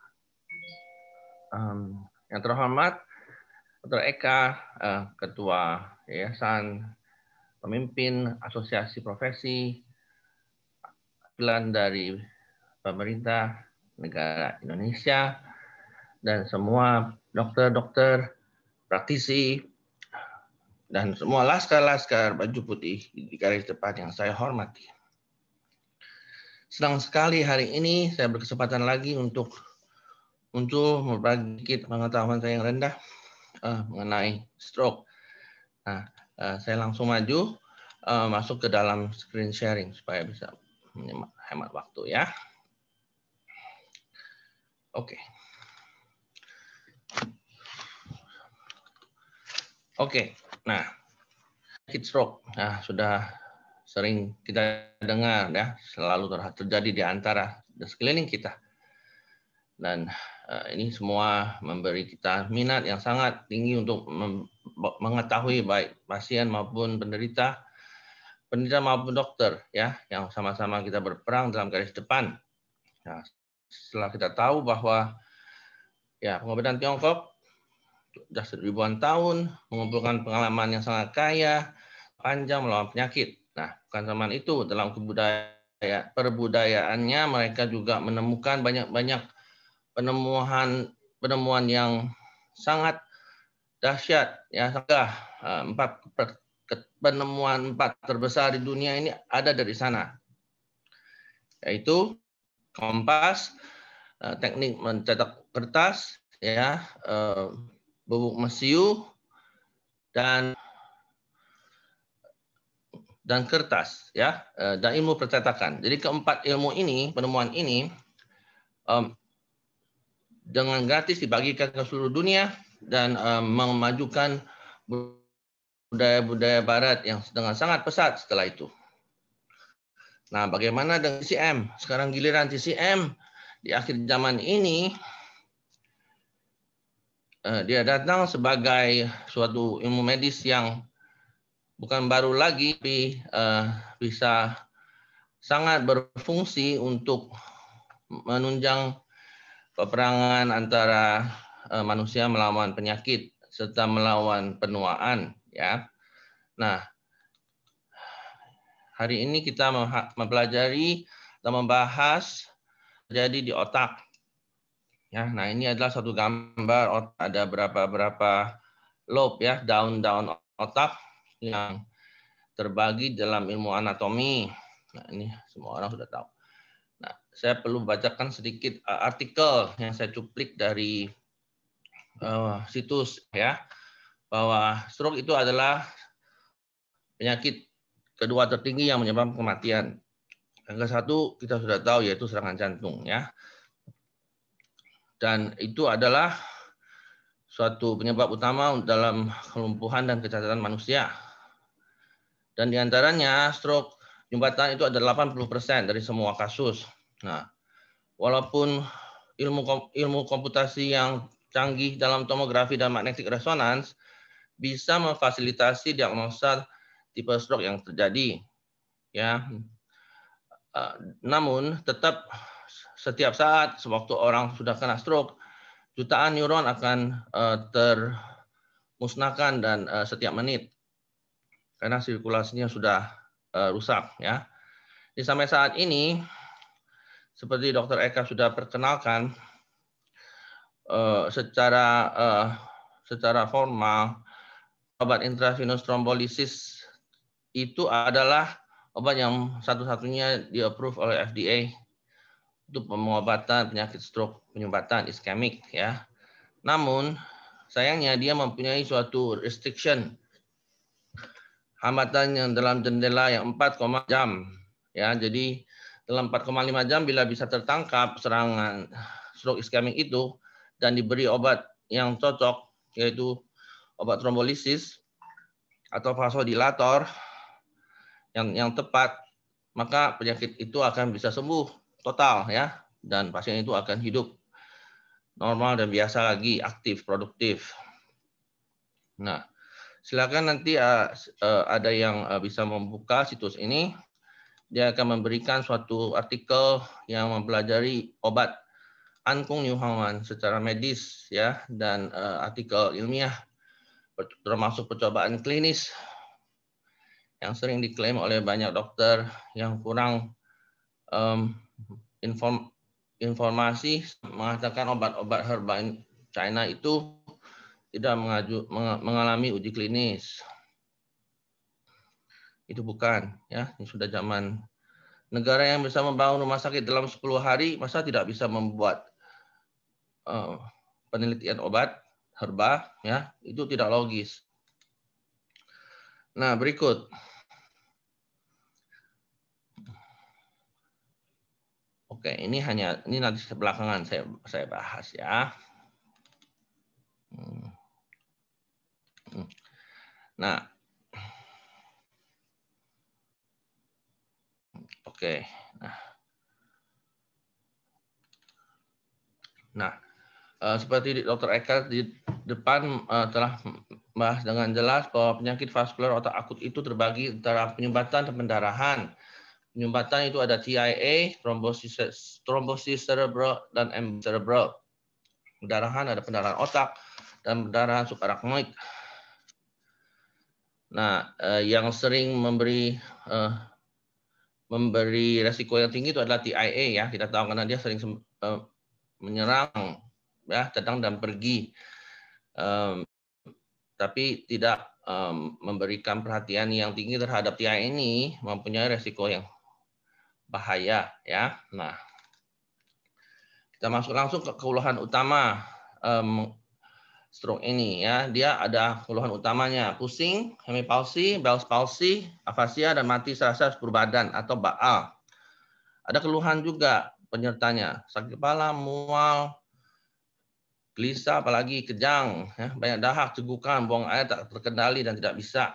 Um, yang terhormat, Dokter Eka, uh, Ketua Yayasan, Pemimpin Asosiasi Profesi, Pilihan dari Pemerintah Negara Indonesia, dan semua dokter-dokter, praktisi, dan semua laskar-laskar baju putih di garis depan yang saya hormati. Senang sekali hari ini saya berkesempatan lagi untuk untuk berbagi sedikit pengetahuan saya yang rendah uh, mengenai stroke. Nah, uh, saya langsung maju uh, masuk ke dalam screen sharing supaya bisa hemat waktu ya. Oke. Okay. Oke. Okay. Nah, penyakit stroke. Nah, sudah sering kita dengar ya, selalu terjadi di antara di sekeliling kita. Dan uh, ini semua memberi kita minat yang sangat tinggi untuk mengetahui baik pasien maupun penderita, penderita maupun dokter ya, yang sama-sama kita berperang dalam garis depan. Nah, setelah kita tahu bahwa ya pengobatan Tiongkok sudah ribuan tahun mengumpulkan pengalaman yang sangat kaya, panjang melawan penyakit. Nah, bukan zaman itu dalam kebudayaan perbudayaannya mereka juga menemukan banyak-banyak penemuan penemuan yang sangat dahsyat ya, empat penemuan empat terbesar di dunia ini ada dari sana, yaitu kompas, teknik mencetak kertas ya, bubuk mesiu dan dan kertas ya, dan ilmu percetakan. Jadi keempat ilmu ini, penemuan ini um, dengan gratis dibagikan ke seluruh dunia dan um, memajukan budaya-budaya Barat yang dengan sangat pesat setelah itu. Nah, bagaimana dengan T C M? Sekarang giliran T C M di akhir zaman ini, dia datang sebagai suatu ilmu medis yang bukan baru lagi, tapi bisa sangat berfungsi untuk menunjang peperangan antara manusia melawan penyakit serta melawan penuaan, ya. Nah, hari ini kita mempelajari atau membahas terjadi di otak. Ya, nah ini adalah satu gambar otak, ada berapa-berapa lobe ya, daun-daun otak yang terbagi dalam ilmu anatomi. Nah, ini semua orang sudah tahu. Nah, saya perlu bacakan sedikit artikel yang saya cuplik dari uh, situs ya, bahwa stroke itu adalah penyakit kedua tertinggi yang menyebabkan kematian. Yang ke satu kita sudah tahu yaitu serangan jantung ya. Dan itu adalah suatu penyebab utama dalam kelumpuhan dan kecacatan manusia. Dan diantaranya stroke jembatan itu ada delapan puluh persen dari semua kasus. Nah, walaupun ilmu ilmu komputasi yang canggih dalam tomografi dan magnetic resonance bisa memfasilitasi diagnosa tipe stroke yang terjadi, ya. Namun tetap setiap saat sewaktu orang sudah kena stroke, jutaan neuron akan termusnahkan dan setiap menit karena sirkulasinya sudah rusak, ya. Di sampai saat ini, seperti dokter Eka sudah perkenalkan, secara secara formal obat intravenous thrombolysis itu adalah obat yang satu-satunya di-approve oleh F D A untuk pengobatan penyakit stroke penyumbatan iskemik, ya. Namun sayangnya dia mempunyai suatu restriction, hambatan yang dalam jendela yang empat koma lima jam, ya. Jadi dalam empat koma lima jam bila bisa tertangkap serangan stroke iskemik itu dan diberi obat yang cocok, yaitu obat trombolisis atau vasodilator yang yang tepat, maka penyakit itu akan bisa sembuh total, ya, dan pasien itu akan hidup normal dan biasa lagi, aktif, produktif. Nah, silakan nanti uh, uh, ada yang uh, bisa membuka situs ini. Dia akan memberikan suatu artikel yang mempelajari obat Ankung Newhaman secara medis, ya, dan uh, artikel ilmiah termasuk percobaan klinis yang sering diklaim oleh banyak dokter yang kurang um, inform, informasi mengatakan obat-obat herba China itu tidak mengaju, mengalami uji klinis. Itu bukan, ya. Ini sudah zaman negara yang bisa membangun rumah sakit dalam sepuluh hari, masa tidak bisa membuat uh, penelitian obat herba, ya. Itu tidak logis. Nah, berikut. Oke, ini hanya ini nanti belakangan saya saya bahas, ya. Hmm. Nah, oke. Nah, nah uh, seperti dokter Eka di depan uh, telah membahas dengan jelas bahwa penyakit vaskular otak akut itu terbagi antara penyumbatan dan pendarahan. Penyumbatan itu ada T I A, trombosis, trombosis cerebral, dan embolisme cerebral. Pendarahan ada pendarahan otak dan pendarahan subarachnoid. Nah, eh, yang sering memberi eh, memberi resiko yang tinggi itu adalah T I A, ya. Kita tahu karena dia sering eh, menyerang, ya, datang dan pergi, um, tapi tidak um, memberikan perhatian yang tinggi terhadap T I A ini, mempunyai resiko yang bahaya, ya. Nah, kita masuk langsung ke keluhan utama um, stroke ini, ya. Dia ada keluhan utamanya: pusing, hemipalsi, Bell's palsy, afasia, dan mati rasa seluruh badan atau B A A. Ada keluhan juga penyertanya: sakit kepala, mual, gelisah, apalagi kejang, ya, banyak dahak, cegukan, buang air tak terkendali dan tidak bisa.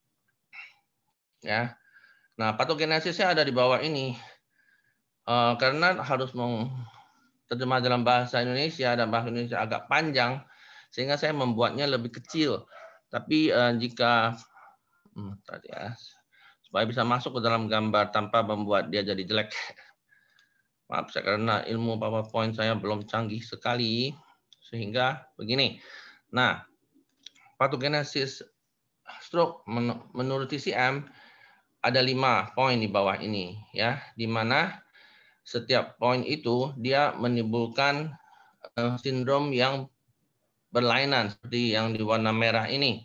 Ya, nah patogenesisnya ada di bawah ini. Uh, karena harus terjemah dalam bahasa Indonesia dan bahasa Indonesia agak panjang, sehingga saya membuatnya lebih kecil. Tapi uh, jika hmm, tadi ya, supaya bisa masuk ke dalam gambar tanpa membuat dia jadi jelek. Maaf saya karena ilmu PowerPoint saya belum canggih sekali, sehingga begini. Nah, patogenesis stroke menurut T C M ada lima poin di bawah ini, ya, di mana setiap poin itu dia menimbulkan uh, sindrom yang berlainan seperti yang di warna merah ini.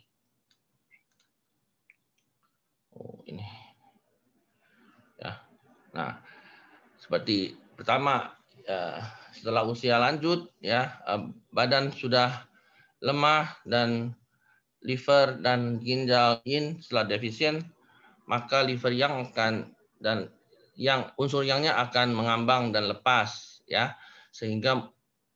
Oh, ini. Ya. Nah, seperti pertama uh, setelah usia lanjut, ya, uh, badan sudah lemah dan liver dan ginjal yin setelah defisien, maka liver yang akan dan yang unsur yangnya akan mengambang dan lepas, ya, sehingga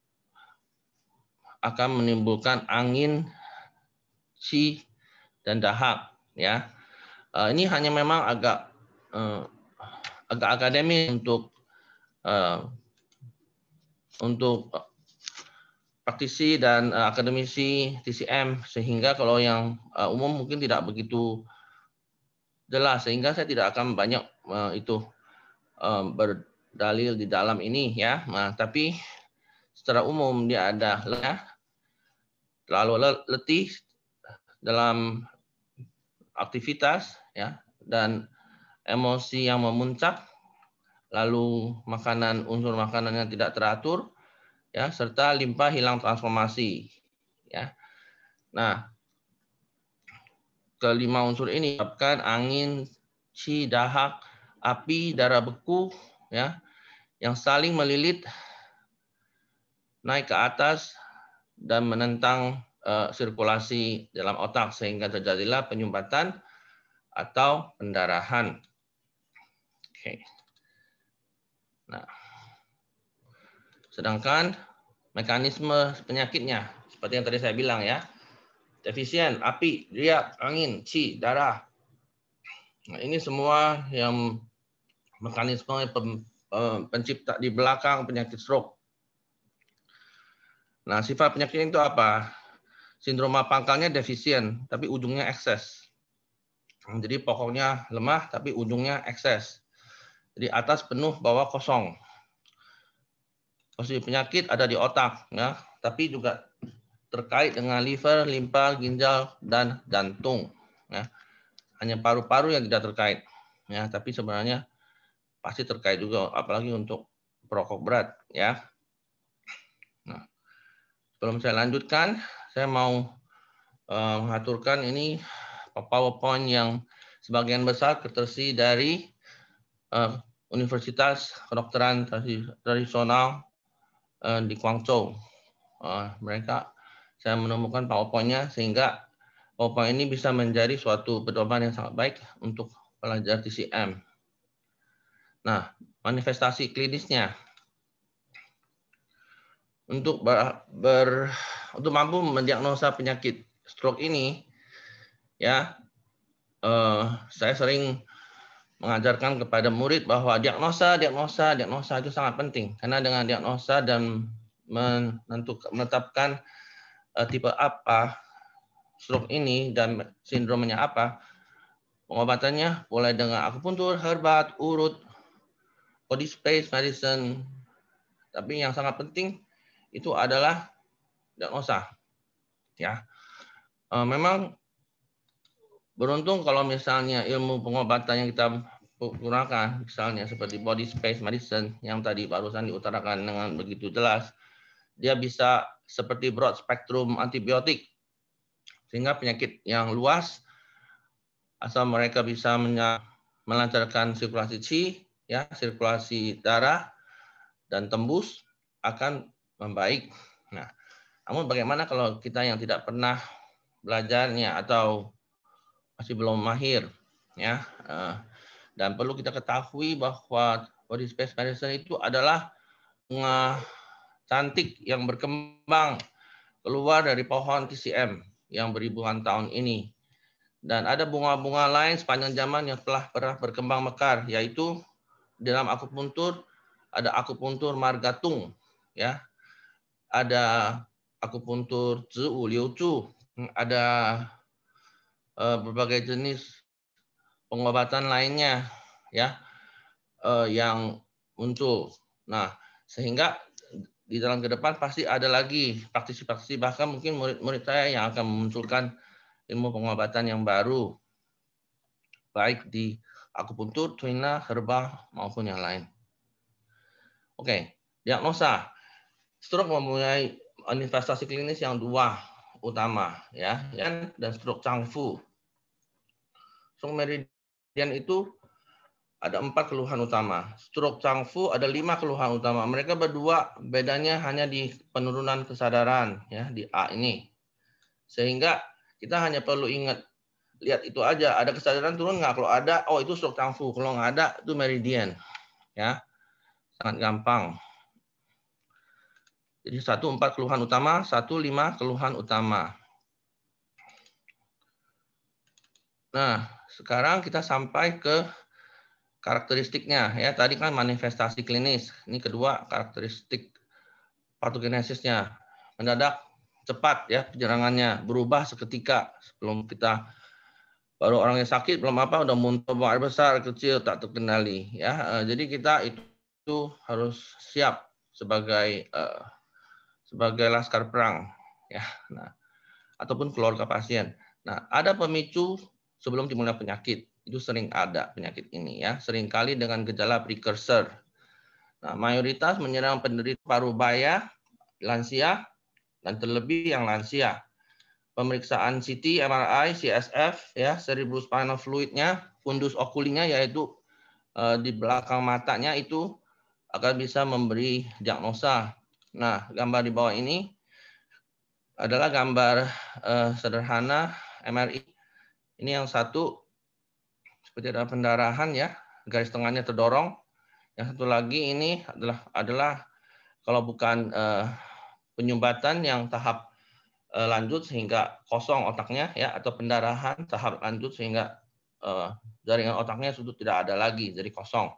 akan menimbulkan angin, qi, dan dahak, ya. Uh, ini hanya memang agak uh, agak akademis untuk uh, untuk praktisi dan uh, akademisi T C M, sehingga kalau yang uh, umum mungkin tidak begitu jelas, sehingga saya tidak akan banyak uh, itu uh, berdalil di dalam ini, ya. Nah, tapi secara umum dia ada ya, terlalu letih dalam aktivitas, ya, dan emosi yang memuncak, lalu makanan unsur makanan yang tidak teratur, ya, serta limpa hilang transformasi, ya. Nah, kelima unsur ini menyebabkan angin, qi, dahak, api, darah beku, ya, yang saling melilit naik ke atas dan menentang uh, sirkulasi dalam otak, sehingga terjadilah penyumbatan atau pendarahan. Oke. Nah, sedangkan mekanisme penyakitnya seperti yang tadi saya bilang, ya, defisien, api, riak, angin, qi, darah. Nah, ini semua yang mekanisme pencipta di belakang penyakit stroke. Nah, sifat penyakit itu apa? Sindroma pangkalnya defisien, tapi ujungnya ekses. Jadi pokoknya lemah, tapi ujungnya ekses. Jadi atas penuh, bawah kosong. Posisi penyakit ada di otak, ya, tapi juga terkait dengan liver, limpa, ginjal, dan jantung. Ya. Hanya paru-paru yang tidak terkait, ya, tapi sebenarnya pasti terkait juga, apalagi untuk perokok berat, ya. Nah, sebelum saya lanjutkan, saya mau uh, mengaturkan ini PowerPoint yang sebagian besar terterdiri dari uh, Universitas Kedokteran Tradisional uh, di Guangzhou. Uh, mereka, saya menemukan PowerPoint-nya sehingga PowerPoint ini bisa menjadi suatu pedoman yang sangat baik untuk pelajar T C M. Nah, manifestasi klinisnya. Untuk ber, ber untuk mampu mendiagnosa penyakit stroke ini, ya, eh, saya sering mengajarkan kepada murid bahwa diagnosa, diagnosa, diagnosa itu sangat penting, karena dengan diagnosa dan menentukan, menetapkan eh, tipe apa stroke ini dan sindromnya apa, pengobatannya mulai dengan akupuntur, herbat, urut, body space medicine, tapi yang sangat penting itu adalah diagnosa, ya. E, memang beruntung kalau misalnya ilmu pengobatan yang kita gunakan, misalnya seperti body space medicine yang tadi barusan diutarakan dengan begitu jelas, dia bisa seperti broad spectrum antibiotik, sehingga penyakit yang luas asal mereka bisa melancarkan sirkulasi qi, ya, sirkulasi darah dan tembus akan membaik. Nah, namun bagaimana kalau kita yang tidak pernah belajarnya atau masih belum mahir, ya, dan perlu kita ketahui bahwa body space medicine itu adalah bunga cantik yang berkembang keluar dari pohon T C M yang beribuan tahun ini. Dan ada bunga-bunga lain sepanjang zaman yang telah pernah berkembang mekar, yaitu dalam akupuntur ada akupuntur margatung, ya, ada akupuntur ziwu liuzu, ada uh, berbagai jenis pengobatan lainnya, ya, uh, yang muncul. Nah, sehingga di dalam ke depan pasti ada lagi praktisi-praktisi, bahkan mungkin murid-murid saya yang akan memunculkan ilmu pengobatan yang baru, baik di akupuntur, tuina, herbal, maupun yang lain. Oke, diagnosa. Stroke mempunyai manifestasi klinis yang dua utama, ya, dan stroke Changfu. Stroke meridian itu ada empat keluhan utama. Stroke Changfu ada lima keluhan utama. Mereka berdua bedanya hanya di penurunan kesadaran, ya, di A ini. Sehingga kita hanya perlu ingat, lihat itu aja, ada kesadaran turun nggak? Kalau ada, oh itu stroke Changfu. Kalau nggak ada, itu meridian, ya, sangat gampang. Jadi satu empat keluhan utama, satu lima keluhan utama. Nah, sekarang kita sampai ke karakteristiknya, ya. Tadi kan manifestasi klinis. Ini kedua, karakteristik patogenesisnya. Mendadak, cepat, ya, penyerangannya berubah seketika. Sebelum kita baru orangnya sakit, belum apa udah muntah, buang air besar, kecil, tak terkendali, ya. Jadi kita itu, itu harus siap sebagai uh, sebagai laskar perang, ya. Nah, ataupun keluarga pasien. Nah, ada pemicu sebelum timbulnya penyakit. Itu sering ada penyakit ini, ya. Seringkali dengan gejala precursor. Nah, mayoritas menyerang penderita paru baya, lansia, dan terlebih yang lansia. Pemeriksaan C T, M R I, C S F, ya, cerebrospinal fluidnya, fundus okulinya, yaitu eh, di belakang matanya itu akan bisa memberi diagnosa. Nah, gambar di bawah ini adalah gambar eh, sederhana M R I. Ini yang satu seperti ada pendarahan, ya, garis tengahnya terdorong. Yang satu lagi ini adalah adalah kalau bukan eh, penyumbatan yang tahap eh, lanjut sehingga kosong otaknya, ya, atau pendarahan tahap lanjut sehingga eh, jaringan otaknya sudah tidak ada lagi, jadi kosong.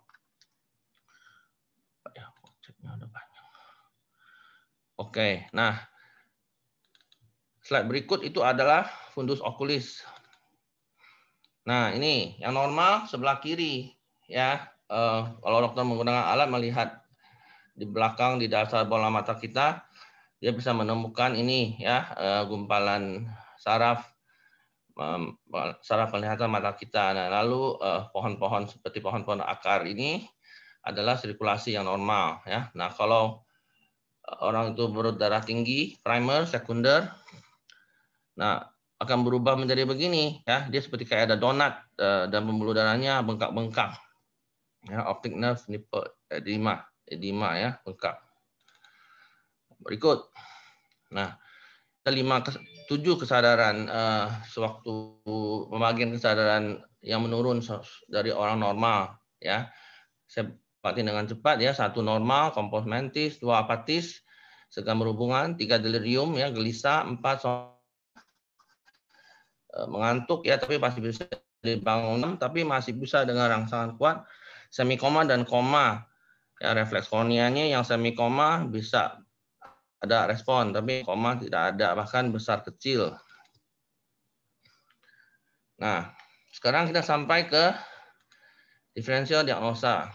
Oke, nah slide berikut itu adalah fundus okulis. Nah, ini yang normal sebelah kiri, ya. Uh, kalau dokter menggunakan alat melihat di belakang di dasar bola mata kita, dia bisa menemukan ini, ya, uh, gumpalan saraf um, saraf penglihatan mata kita. Nah, lalu pohon-pohon uh, seperti pohon-pohon akar ini adalah sirkulasi yang normal, ya. Nah, kalau orang itu berdarah tinggi, primer, sekunder, nah akan berubah menjadi begini, ya. Dia seperti kayak ada donat uh, dan pembuluh darahnya bengkak-bengkak, ya, optic nerve nipple edema, edema, ya, bengkak. Berikut, nah ada lima, tujuh kesadaran uh, sewaktu pembagian kesadaran yang menurun dari orang normal, ya. Saya batin dengan cepat, ya. Satu normal, kompos mentis, dua apatis, sedang berhubungan, tiga delirium, ya, gelisah, empat mengantuk, ya, tapi masih bisa dibangun, tapi masih bisa dengan rangsangan kuat, semi koma dan koma, ya. Refleks korneanya yang semi koma bisa ada respon, tapi koma tidak ada, bahkan besar kecil. Nah, sekarang kita sampai ke diferensial diagnosa.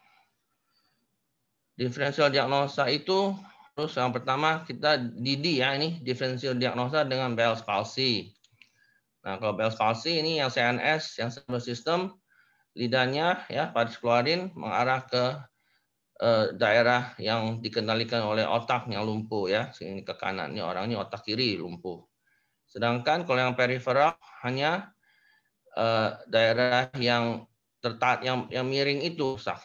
Diferensial diagnosa itu terus yang pertama kita D D, ya, ini diferensial diagnosa dengan Bell's palsy. Nah, kalau Bell's palsy ini yang C N S, yang nervous system, lidahnya, ya, pars keluarin mengarah ke eh, daerah yang dikendalikan oleh otak yang lumpuh, ya. Sini ke kanan, ini orang ini otak kiri lumpuh. Sedangkan kalau yang periferal hanya eh, daerah yang tertat, yang yang miring itu rusak.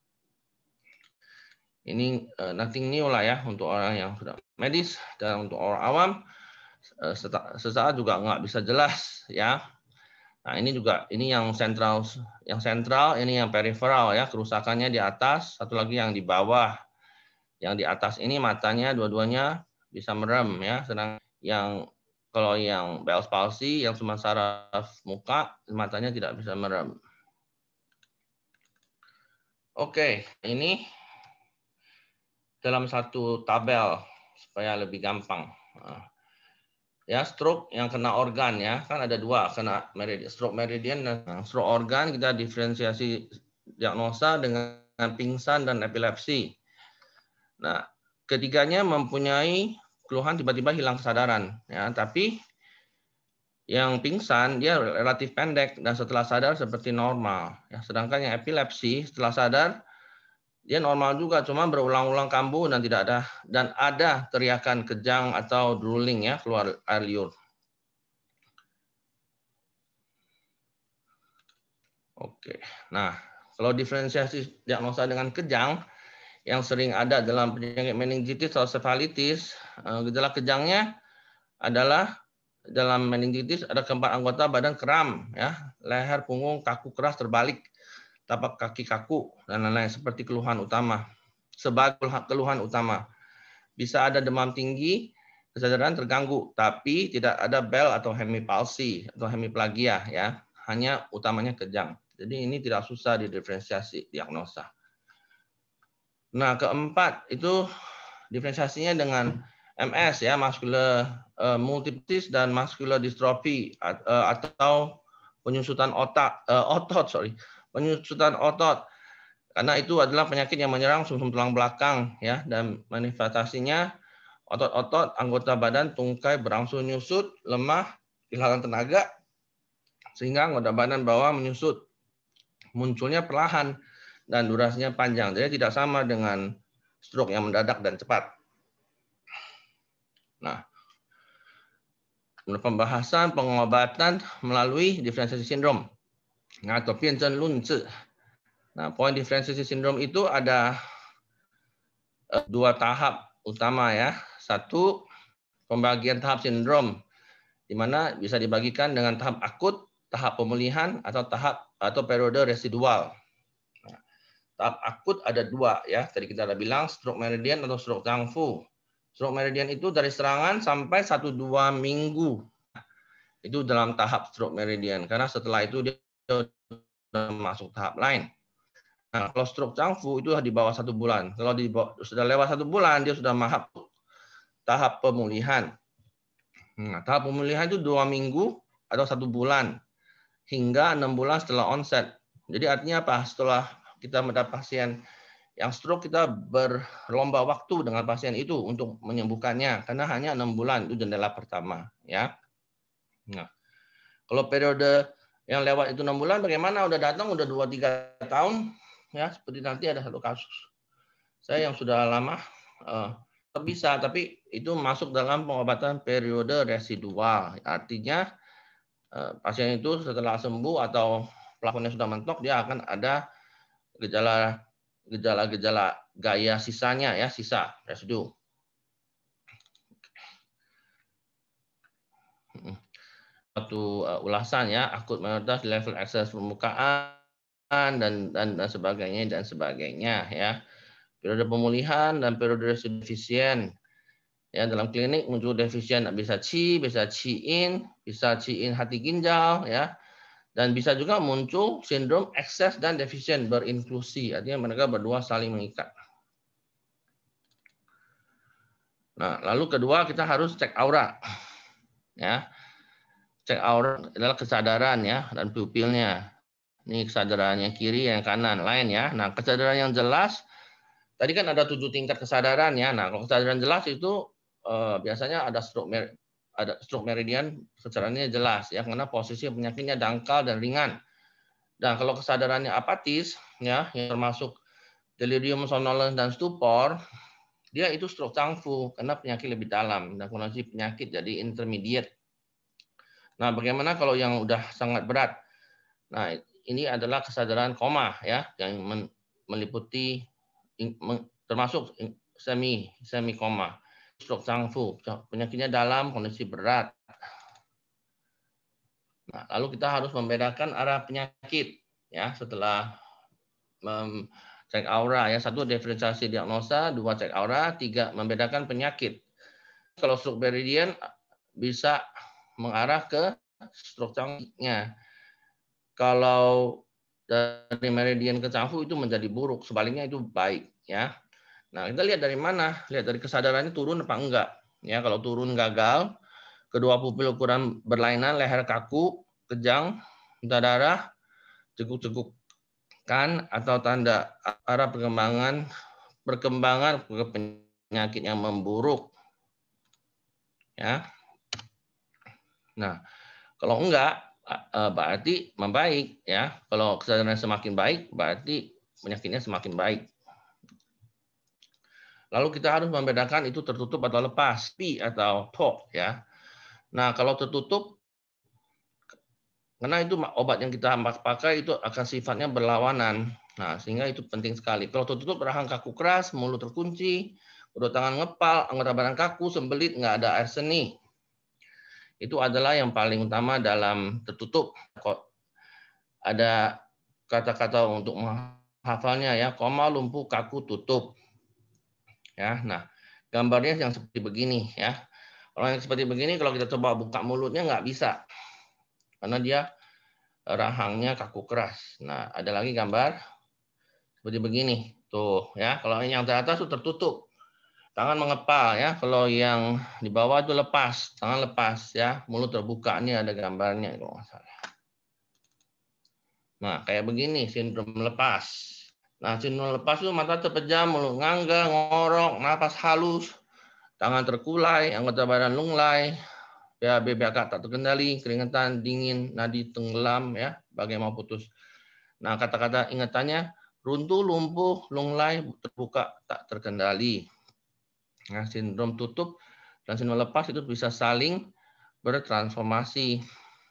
Ini uh, nothing new lah, ya, untuk orang yang sudah medis, dan untuk orang awam uh, sesaat juga nggak bisa jelas, ya. Nah, ini juga ini yang sentral, yang sentral ini yang periferal, ya, kerusakannya di atas, satu lagi yang di bawah. Yang di atas ini matanya dua-duanya bisa merem ya. Sedang yang kalau yang Bell's palsy yang cuma saraf muka matanya tidak bisa merem. Oke, ini dalam satu tabel supaya lebih gampang. Ya, stroke yang kena organ ya, kan ada dua, kena meridian, stroke meridian dan stroke organ. Kita diferensiasi diagnosa dengan pingsan dan epilepsi. Nah, ketiganya mempunyai keluhan tiba-tiba hilang kesadaran ya, tapi yang pingsan dia relatif pendek dan setelah sadar seperti normal ya, sedangkan yang epilepsi setelah sadar dia normal juga, cuma berulang-ulang kambuh dan tidak ada dan ada teriakan kejang atau drooling ya, keluar air liur. Oke, nah kalau diferensiasi diagnosa dengan kejang yang sering ada dalam penyakit meningitis atau sefalitis, gejala kejangnya adalah dalam meningitis ada keempat anggota badan kram, ya, leher, punggung, kaku keras terbalik, tapak kaki kaku dan lain-lain seperti keluhan utama. Sebagai keluhan utama bisa ada demam tinggi, kesadaran terganggu, tapi tidak ada Bell atau hemipalsi atau hemiplegia, ya, hanya utamanya kejang. Jadi ini tidak susah didiferensiasi diagnosa. Nah, keempat itu diferensiasinya dengan M S ya, muscular uh, multiplesis dan muscular dystrophy uh, atau penyusutan otak uh, otot sorry penyusutan otot, karena itu adalah penyakit yang menyerang sumsum tulang belakang ya, dan manifestasinya otot-otot anggota badan tungkai berangsur nyusut, lemah, kehilangan tenaga sehingga anggota badan bawah menyusut. Munculnya perlahan dan durasinya panjang, jadi tidak sama dengan stroke yang mendadak dan cepat. Nah, pembahasan pengobatan melalui diferensiasi sindrom atau Pianzhen Lunzi. Nah, poin diferensiasi sindrom itu ada dua tahap utama ya. Satu, pembagian tahap sindrom, di mana bisa dibagikan dengan tahap akut, tahap pemulihan, atau tahap atau periode residual. Nah, tahap akut ada dua ya. Tadi kita sudah bilang stroke meridian atau stroke Zhangfu. Stroke meridian itu dari serangan sampai satu sampai dua minggu. Itu dalam tahap stroke meridian, karena setelah itu dia sudah masuk tahap lain. Nah, kalau stroke Zhangfu itu di bawah satu bulan. Kalau di bawah, sudah lewat satu bulan, dia sudah masuk tahap pemulihan. Nah, tahap pemulihan itu dua minggu atau satu bulan hingga enam bulan setelah onset. Jadi artinya apa? Setelah kita mendapat pasien yang stroke, kita berlomba waktu dengan pasien itu untuk menyembuhkannya, karena hanya enam bulan itu jendela pertama, ya. Nah, kalau periode yang lewat itu enam bulan, bagaimana? Udah datang, udah dua tiga tahun, ya. Seperti nanti ada satu kasus saya yang sudah lama uh, bisa, tapi itu masuk dalam pengobatan periode residual. Artinya uh, pasien itu setelah sembuh atau pelakunya sudah mentok, dia akan ada gejala gejala-gejala gaya sisanya ya, sisa residu. Satu uh, ulasan ya, akut mayoritas level akses permukaan dan, dan dan sebagainya dan sebagainya ya. Periode pemulihan dan periode residu defisien. Ya, dalam klinik muncul defisien bisa Qi, bisa Qi-in, bisa Qi-in hati ginjal ya. Dan bisa juga muncul sindrom ekses dan defisien berinklusi, artinya mereka berdua saling mengikat. Nah, lalu kedua kita harus cek aura, ya. Cek aura adalah kesadaran ya dan pupilnya. Ini kesadaran yang kiri, yang kanan, lain ya. Nah, kesadaran yang jelas, tadi kan ada tujuh tingkat kesadaran ya. Nah, kalau kesadaran jelas itu eh, biasanya ada stroke ada stroke meridian, kesadarannya jelas ya, karena posisi penyakitnya dangkal dan ringan. Dan kalau kesadarannya apatis ya, yang termasuk delirium, somnolence dan stupor, dia itu stroke Zhangfu karena penyakit lebih dalam dan kondisi penyakit jadi intermediate. Nah, bagaimana kalau yang udah sangat berat? Nah, ini adalah kesadaran koma ya, yang meliputi termasuk semi semi koma. Stroke Zhangfu, penyakitnya dalam, kondisi berat. Nah, lalu kita harus membedakan arah penyakit ya setelah cek aura ya. Satu, diferensiasi diagnosa, dua, cek aura, tiga, membedakan penyakit. kalau stroke meridian bisa mengarah ke stroke Changfu-nya. Kalau dari meridian ke Changfu itu menjadi buruk, sebaliknya itu baik ya. Nah, kita lihat dari mana? Lihat dari kesadarannya turun apa enggak. Ya, kalau turun gagal, kedua pupil ukuran berlainan, leher kaku, kejang, muntah darah, cekuk-cekukan atau tanda arah perkembangan perkembangan penyakit yang memburuk. Ya. Nah, kalau enggak berarti membaik ya. Kalau kesadaran semakin baik berarti penyakitnya semakin baik. Lalu kita harus membedakan itu tertutup atau lepas, pi atau to ya. Nah, kalau tertutup karena itu obat yang kita pakai itu akan sifatnya berlawanan. Nah, sehingga itu penting sekali. Kalau tertutup rahang kaku keras, mulut terkunci, kedua tangan ngepal, anggota badan kaku, sembelit, nggak ada air seni. Itu adalah yang paling utama dalam tertutup. Kok ada kata-kata untuk menghafalnya ya, koma, lumpuh, kaku, tutup. Ya, nah gambarnya yang seperti begini ya. Kalau yang seperti begini kalau kita coba buka mulutnya nggak bisa karena dia rahangnya kaku keras. Nah, ada lagi gambar seperti begini tuh ya. Kalau yang teratas itu tertutup. Tangan mengepal ya. Kalau yang di bawah itu lepas, tangan lepas ya, mulut terbuka. Ini ada gambarnya kalau nggak salah. Nah, kayak begini sindrom lepas. Nah, sindrom lepas itu mata terpejam, mulut ngangga, ngorok, napas halus, tangan terkulai, anggota badan lunglai, B A B B A K tak terkendali, keringetan, dingin, nadi tenggelam ya, bagaimana putus. Nah, kata-kata ingatannya runtuh, lumpuh, lunglai, terbuka, tak terkendali. Nah, sindrom tutup dan sindrom lepas itu bisa saling bertransformasi.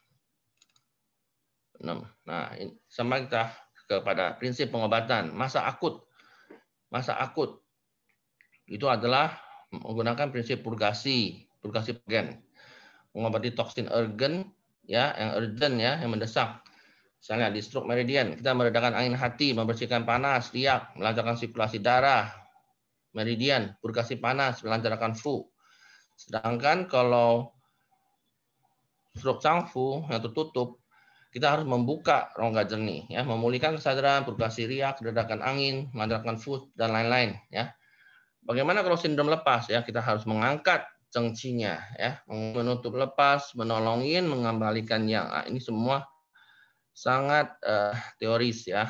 Nah, ini sama kita kepada prinsip pengobatan. Masa akut. Masa akut itu adalah menggunakan prinsip purgasi, purgasi gen. Mengobati toksin urgen ya, yang urgent ya, yang mendesak. Misalnya di stroke meridian, kita meredakan angin hati, membersihkan panas, riak, melancarkan sirkulasi darah. Meridian, purgasi panas, melancarkan fu. Sedangkan kalau stroke Changfu yang tertutup, kita harus membuka rongga jernih, ya, memulihkan kesadaran, purgasi riak, redakan angin, melancarkan fu dan lain-lain, ya. Bagaimana kalau sindrom lepas? Ya, kita harus mengangkat cengcinya, ya, menutup lepas, menolongin, mengembalikan yang. Nah, ini semua sangat uh, teoris, ya.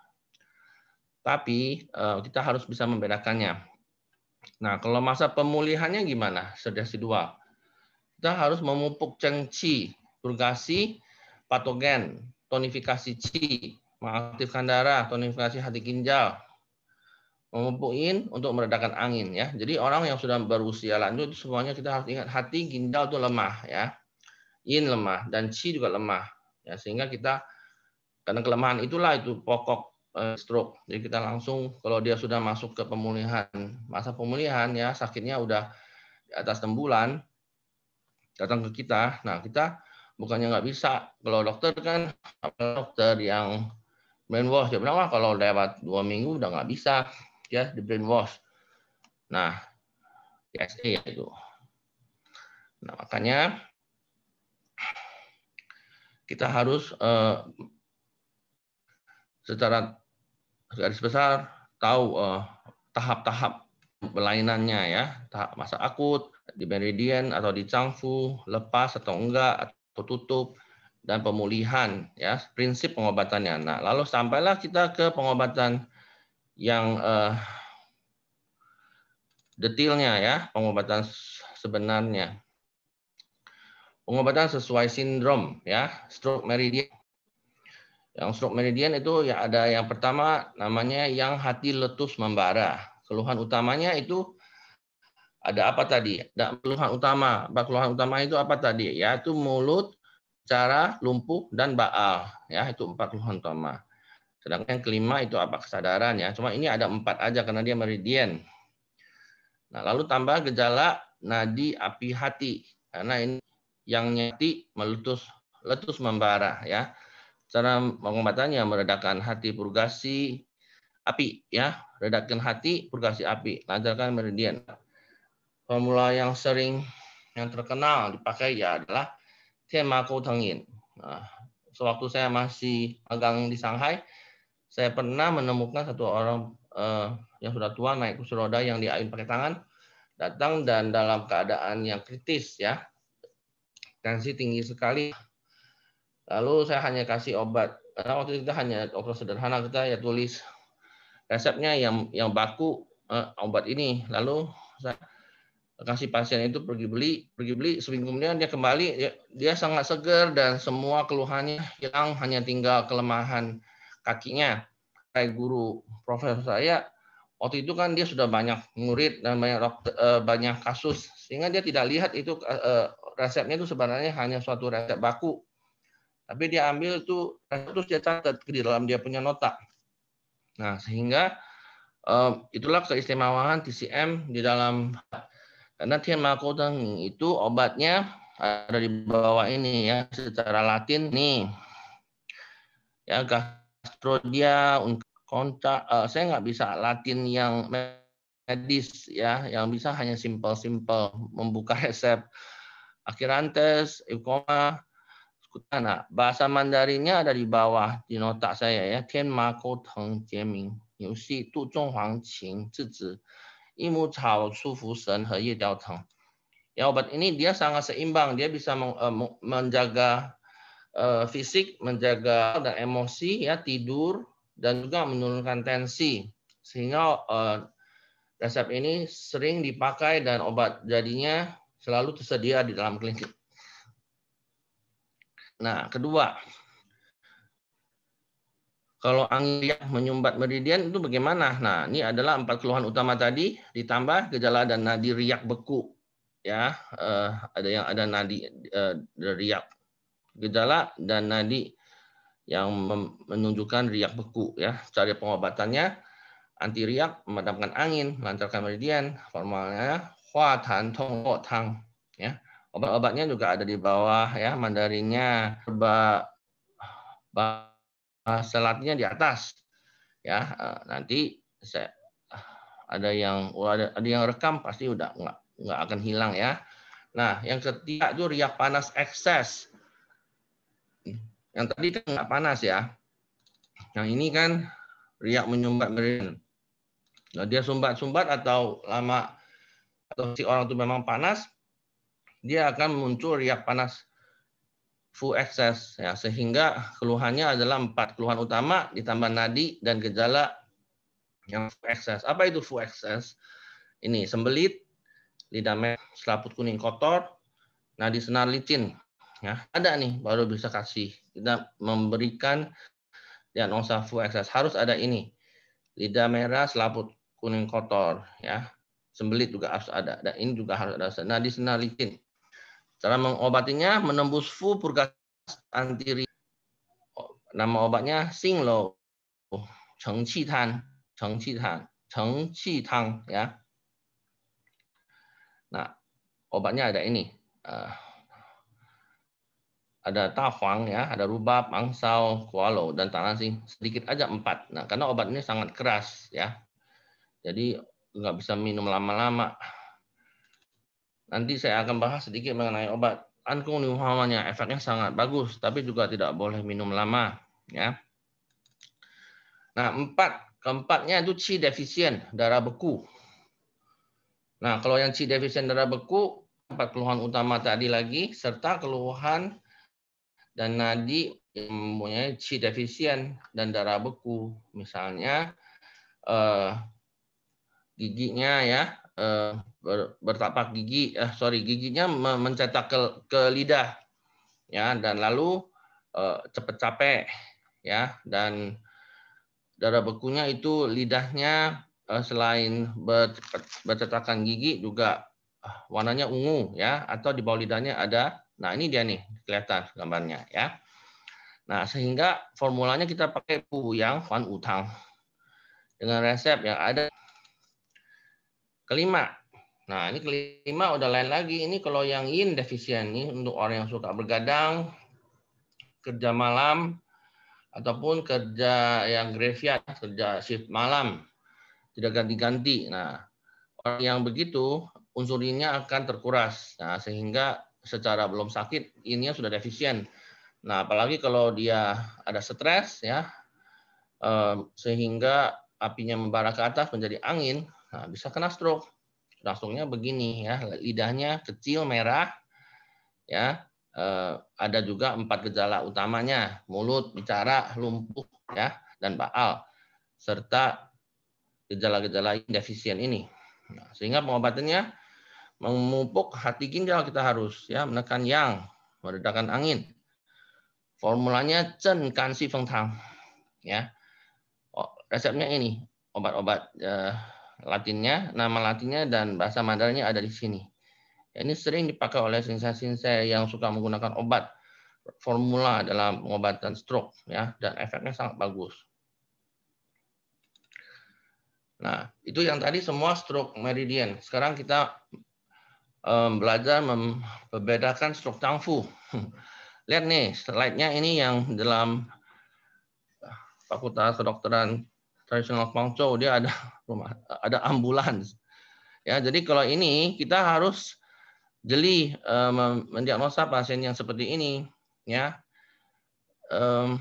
Tapi uh, kita harus bisa membedakannya. Nah, kalau masa pemulihannya gimana? Sedasi dua. Kita harus memupuk cengci, purgasi, patogen, tonifikasi qi, mengaktifkan darah, tonifikasi hati ginjal, memupukin untuk meredakan angin ya. Jadi orang yang sudah berusia lanjut semuanya kita harus ingat hati ginjal itu lemah ya. Yin lemah dan qi juga lemah ya, sehingga kita karena kelemahan itulah itu pokok stroke. Jadi kita langsung kalau dia sudah masuk ke pemulihan, masa pemulihan ya, sakitnya udah di atas enam bulan, datang ke kita. Nah, kita bukannya nggak bisa. Kalau dokter kan, dokter yang brainwash, dia bilang, wah kalau lewat dua minggu udah nggak bisa ya di brainwash. Nah, P S A ya itu. Nah, makanya kita harus eh, secara garis besar tahu tahap-tahap uh, pelayanannya ya, tahap masa akut di meridian atau di Changfu, lepas atau enggak atau tutup, dan pemulihan ya, prinsip pengobatannya. Nah, lalu sampailah kita ke pengobatan yang uh, detailnya ya, pengobatan sebenarnya. Pengobatan sesuai sindrom ya, stroke meridian. Yang stroke meridian itu ya ada yang pertama namanya yang hati letus membara. Keluhan utamanya itu ada apa tadi? Ada keluhan utama. Keluhan utama itu apa tadi? Yaitu mulut, cara, lumpuh, dan baal. Ya, itu empat keluhan utama. Sedangkan yang kelima itu apa? Kesadaran ya. Cuma ini ada empat aja karena dia meridian. Nah, lalu tambah gejala nadi api hati. Karena ini yang nyati meletus, letus membara ya. Cara pengobatannya meredakan hati, purgasi api ya, redakan hati, purgasi api, lancarkan meridian. formula yang sering yang terkenal dipakai ya adalah Tianma Kou Teng Yin. Nah, sewaktu saya masih magang di Shanghai, saya pernah menemukan satu orang uh, yang sudah tua naik kursi roda yang diayun pakai tangan, datang dan dalam keadaan yang kritis ya, tensi tinggi sekali. Lalu saya hanya kasih obat. Karena waktu itu kita hanya obat sederhana, kita ya tulis resepnya yang yang baku eh, obat ini. Lalu saya kasih pasien itu pergi beli, pergi beli. Seminggu kemudian dia kembali, dia, dia sangat segar dan semua keluhannya hilang, hanya tinggal kelemahan kakinya. Kayak guru profesor saya waktu itu kan dia sudah banyak murid dan banyak dokter, eh, banyak kasus, sehingga dia tidak lihat itu eh, resepnya itu sebenarnya hanya suatu resep baku. Tapi dia ambil tuh terus dia catat di dalam dia punya nota. Nah, sehingga um, itulah keistimewaan T C M di dalam, karena Tianma Kou Teng Yin itu obatnya ada di bawah ini ya, secara Latin nih. Ya, Gastrodia Concha, uh, saya nggak bisa Latin yang medis ya, yang bisa hanya simple-simple membuka resep. Akhirantes, Eukoma. Nah, bahasa Mandarinnya ada di bawah di nota saya ya. Tianma Kou Teng Jieming, Niu Xi Du Zhong Huang Qing Zhi, Yimu Cao Chu Fu Shen He Ye Diao Teng. Ya, obat ini dia sangat seimbang, dia bisa menjaga uh, fisik, menjaga dan emosi ya, tidur dan juga menurunkan tensi. Sehingga uh, resep ini sering dipakai dan obat jadinya selalu tersedia di dalam klinik. Nah, kedua, kalau angin riak menyumbat meridian itu bagaimana? Nah, ini adalah empat keluhan utama tadi, ditambah gejala dan nadi riak beku. Ya, eh, ada yang ada nadi eh, riak, gejala dan nadi yang menunjukkan riak beku. Ya, cara pengobatannya anti riak, memadamkan angin, melancarkan meridian, formalnya hua tan tong ho tang. Ya. Obat-obatnya juga ada di bawah ya, Mandarinnya, bahasa Latinnya di atas. Ya, nanti saya ada yang ada, ada yang rekam pasti udah nggak nggak akan hilang ya. Nah, yang ketiga itu riak panas ekses. Yang tadi kan nggak panas ya. Yang ini kan riak menyumbat meridian. Nah, dia sumbat-sumbat atau lama atau si orang itu memang panas, dia akan muncul riak panas full excess ya, sehingga keluhannya adalah empat keluhan utama ditambah nadi dan gejala yang full excess. Apa itu full excess? Ini sembelit, lidah merah, selaput kuning kotor, nadi senar licin. Ya, ada nih baru bisa kasih. Kita memberikan diagnosa full excess harus ada ini. Lidah merah, selaput kuning kotor ya. Sembelit juga harus ada. Dan ini juga harus ada nadi senar licin. Cara mengobatinya menembus fu purgas anti. Nama obatnya Xinglo, Cheng Qi Tan, Cheng Qi Tan, Cheng Qi Tang ya. Nah, obatnya ada ini. Uh, ada tahuang ya, ada rubab, mangsau, kualo dan tanasing. Sedikit aja empat. Nah, karena obat ini sangat keras ya. Jadi nggak bisa minum lama-lama. Nanti saya akan bahas sedikit mengenai obat Ankung Niuhamanya, efeknya sangat bagus, tapi juga tidak boleh minum lama, ya. Nah, empat, keempatnya itu Qi defisien, darah beku. Nah, kalau yang Qi defisien darah beku, empat keluhan utama tadi lagi, serta keluhan dan nadi yang mempunyai Qi defisien dan darah beku, misalnya eh, giginya ya. Bertapak gigi, eh, sorry giginya mencetak ke, ke lidah, ya, dan lalu eh, cepat capek, ya, dan darah bekunya itu lidahnya eh, selain bercetakan gigi juga warnanya ungu, ya, atau di bawah lidahnya ada, nah ini dia nih kelihatan gambarnya, ya. Nah sehingga formulanya kita pakai Pu Yang Fan Utang dengan resep yang ada. Kelima, nah ini kelima udah lain lagi. Ini kalau yang yin defisien nih untuk orang yang suka bergadang, kerja malam, ataupun kerja yang graveyard, kerja shift malam, tidak ganti-ganti. Nah orang yang begitu unsur ininya akan terkuras. Nah, sehingga secara belum sakit ininya sudah defisien. Nah, apalagi kalau dia ada stres ya, eh, sehingga apinya membara ke atas menjadi angin, nah, bisa kena stroke. Stroke-nya begini ya, lidahnya kecil merah ya. Eh, ada juga empat gejala utamanya: mulut, bicara, lumpuh ya, dan baal, serta gejala-gejala defisien ini. Nah, sehingga pengobatannya memupuk hati ginjal, kita harus ya menekan yang, meredakan angin. Formulanya Chen Kan Si Feng Tang ya. Oh, resepnya ini, obat-obat eh, Latinnya, nama Latinnya dan bahasa Mandarinnya ada di sini. Ini sering dipakai oleh sinsai-sinsai yang suka menggunakan obat formula dalam pengobatan stroke ya, dan efeknya sangat bagus. Nah, itu yang tadi semua stroke meridian. Sekarang kita um, belajar membedakan stroke tangfu. Lihat nih, slide-nya ini yang dalam Fakultas Kedokteran Tradisional Guangzhou, dia ada rumah, ada ambulans. Ya, jadi kalau ini kita harus jeli um, mendiagnosa pasien yang seperti ini, ya, um,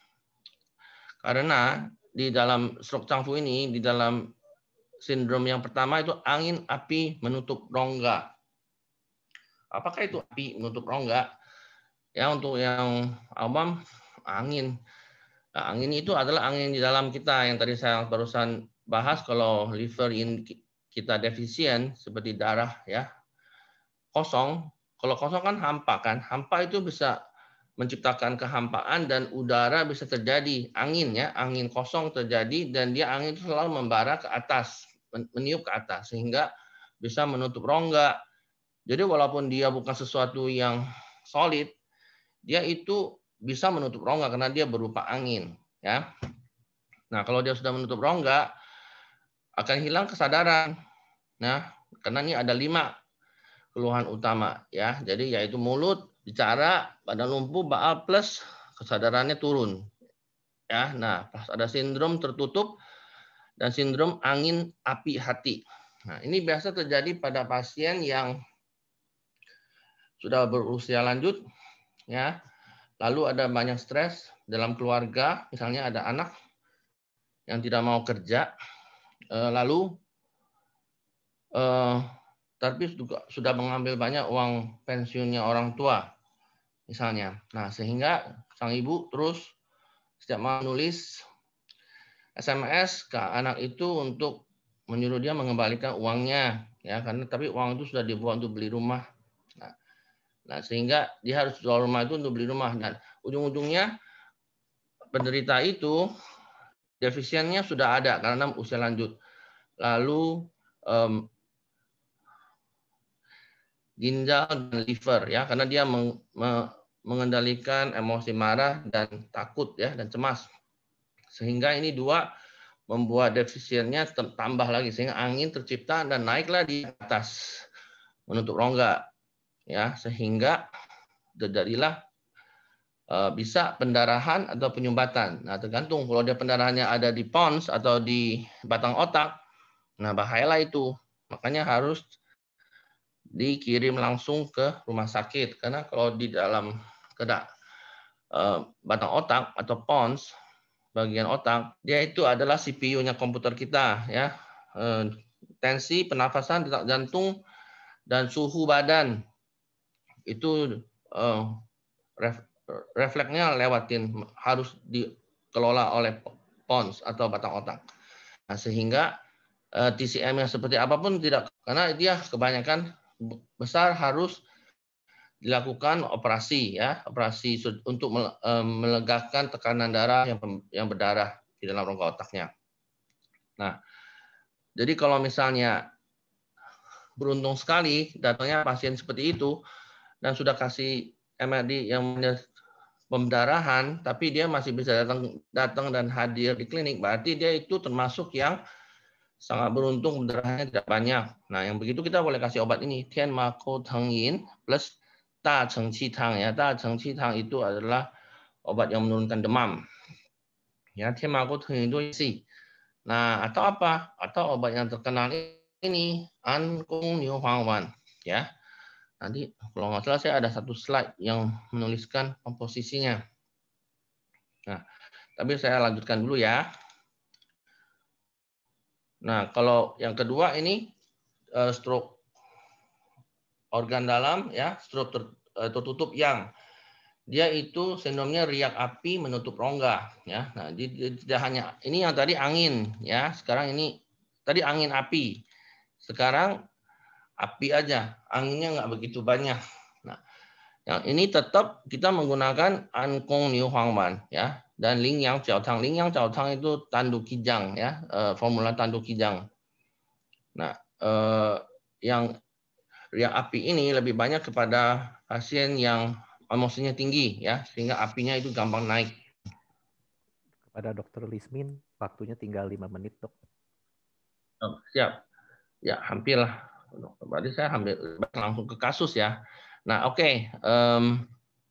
karena di dalam stroke tangfu ini, di dalam sindrom yang pertama itu angin api menutup rongga. Apakah itu api menutup rongga? Ya, untuk yang awam, angin. Nah, angin itu adalah angin di dalam kita yang tadi saya barusan bahas. Kalau liver in kita defisien seperti darah ya kosong. Kalau kosong kan hampa kan. Hampa itu bisa menciptakan kehampaan dan udara bisa terjadi angin ya, angin kosong terjadi dan dia angin itu selalu membara ke atas, meniup ke atas sehingga bisa menutup rongga. Jadi walaupun dia bukan sesuatu yang solid, dia itu bisa menutup rongga karena dia berupa angin ya. Nah, kalau dia sudah menutup rongga akan hilang kesadaran. Nah, karena ini ada lima keluhan utama ya. Jadi yaitu mulut, bicara, badan lumpuh, baal plus kesadarannya turun. Ya, nah, pas ada sindrom tertutup dan sindrom angin api hati. Nah, ini biasa terjadi pada pasien yang sudah berusia lanjut ya. Lalu ada banyak stres dalam keluarga, misalnya ada anak yang tidak mau kerja, lalu tapi juga sudah mengambil banyak uang pensiunnya orang tua, misalnya. Nah, sehingga sang ibu terus setiap malam nulis S M S ke anak itu untuk menyuruh dia mengembalikan uangnya, ya, karena tapi uang itu sudah dibuat untuk beli rumah. Nah, Nah, sehingga dia harus jual rumah itu untuk beli rumah. Dan ujung-ujungnya penderita itu defisiennya sudah ada karena usia lanjut. Lalu um, ginjal dan liver ya, karena dia meng, me, mengendalikan emosi marah dan takut ya dan cemas. Sehingga ini dua membuat defisiennya tambah lagi sehingga angin tercipta dan naiklah di atas menutup rongga. Ya, sehingga terjadilah uh, bisa pendarahan atau penyumbatan. Nah, tergantung kalau dia pendarahannya ada di pons atau di batang otak, nah bahayalah itu. Makanya harus dikirim langsung ke rumah sakit karena kalau di dalam kedak uh, batang otak atau pons bagian otak, dia itu adalah C P U-nya komputer kita ya. Uh, tensi, pernafasan, detak jantung dan suhu badan itu uh, ref, refleksnya lewatin, harus dikelola oleh pons atau batang otak. Nah, sehingga uh, T C M yang seperti apapun tidak, karena dia kebanyakan besar harus dilakukan operasi ya, operasi untuk melegakan tekanan darah yang yang berdarah di dalam rongga otaknya. Nah, jadi kalau misalnya beruntung sekali datangnya pasien seperti itu dan sudah kasih M R D yang pemdarahan, tapi dia masih bisa datang datang dan hadir di klinik, berarti dia itu termasuk yang sangat beruntung, pemdarahannya tidak banyak. Nah, yang begitu kita boleh kasih obat ini, Tian Ma Kou Teng Yin plus Da Cheng Qi Tang ya. Da Cheng Qi Tang itu adalah obat yang menurunkan demam. Ya, Tian Ma Kou Teng Yin itu isi. Nah, atau apa? Atau obat yang terkenal ini ini Ankung Niu Huang Wan ya. Nanti kalau nggak salah saya ada satu slide yang menuliskan komposisinya. Nah, tapi saya lanjutkan dulu ya. Nah, kalau yang kedua ini uh, stroke organ dalam ya, stroke ter, uh, tertutup yang dia itu sindromnya riak api menutup rongga ya. Nah, tidak hanya ini yang tadi angin ya. Sekarang ini tadi angin api. Sekarang api aja, anginnya nggak begitu banyak. Nah, yang ini tetap kita menggunakan Ankung Niu Huang Wan ya, dan Ling Yang Jiao Tang. Ling Yang Jiao Tang itu tandu kijang ya, eh, formula tandu kijang. Nah, eh, yang riak api ini lebih banyak kepada pasien yang emosinya tinggi ya, sehingga apinya itu gampang naik. Kepada Dokter Lismin, waktunya tinggal lima menit, Dok. Oh, siap. Ya, hampir lah. Berarti saya hampir langsung ke kasus ya. Nah, oke. Okay. Um,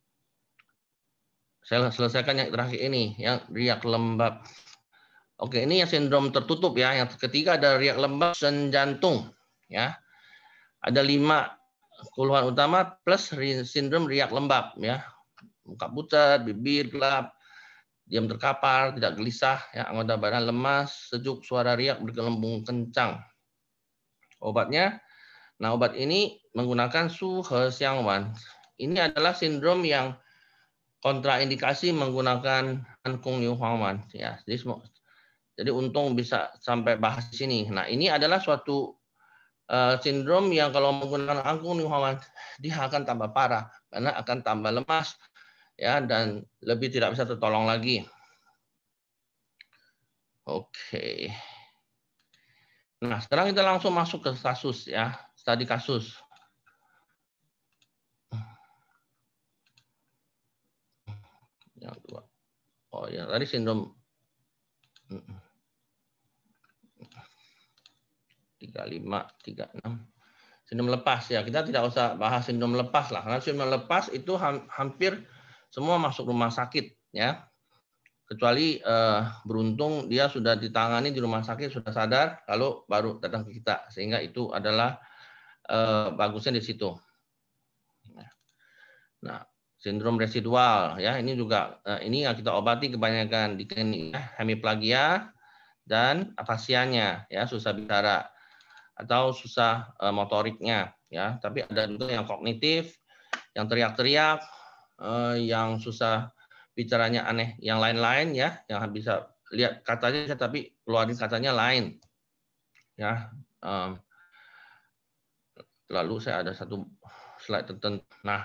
saya selesaikan yang terakhir ini, yang riak lembab. Oke, ini yang sindrom tertutup ya. Yang ketiga ada riak lembab sen jantung. Ya, ada lima keluhan utama plus sindrom riak lembab ya. Muka pucat, bibir gelap, diam terkapar, tidak gelisah, ya, anggota badan lemas, sejuk, suara riak bergelembung kencang. Obatnya, nah obat ini menggunakan Su He Xiang Wan. Ini adalah sindrom yang kontraindikasi menggunakan Ankung Niu Huang Wan. Ya, jadi semua, jadi untung bisa sampai bahas di sini. Nah, ini adalah suatu uh, sindrom yang kalau menggunakan Ankung Niu Huang Wan, dia akan tambah parah karena akan tambah lemas, ya, dan lebih tidak bisa tertolong lagi. Oke. Nah, sekarang kita langsung masuk ke kasus ya, studi kasus. Yang dua. Oh ya, tadi sindrom tiga lima, tiga enam. Sindrom lepas ya, kita tidak usah bahas sindrom lepas lah, karena sindrom lepas itu hampir semua masuk rumah sakit ya. Kecuali eh, beruntung dia sudah ditangani di rumah sakit, sudah sadar, lalu baru datang ke kita, sehingga itu adalah eh, bagusnya di situ. Nah, sindrom residual ya, ini juga eh, ini yang kita obati kebanyakan di klinik ya, hemiplagia dan afasianya ya, susah bicara atau susah eh, motoriknya ya. Tapi ada juga yang kognitif, yang teriak-teriak, eh, yang susah bicaranya aneh, yang lain-lain ya, yang bisa lihat katanya tapi keluarin katanya lain ya. Um, lalu saya ada satu slide tertentu. Nah,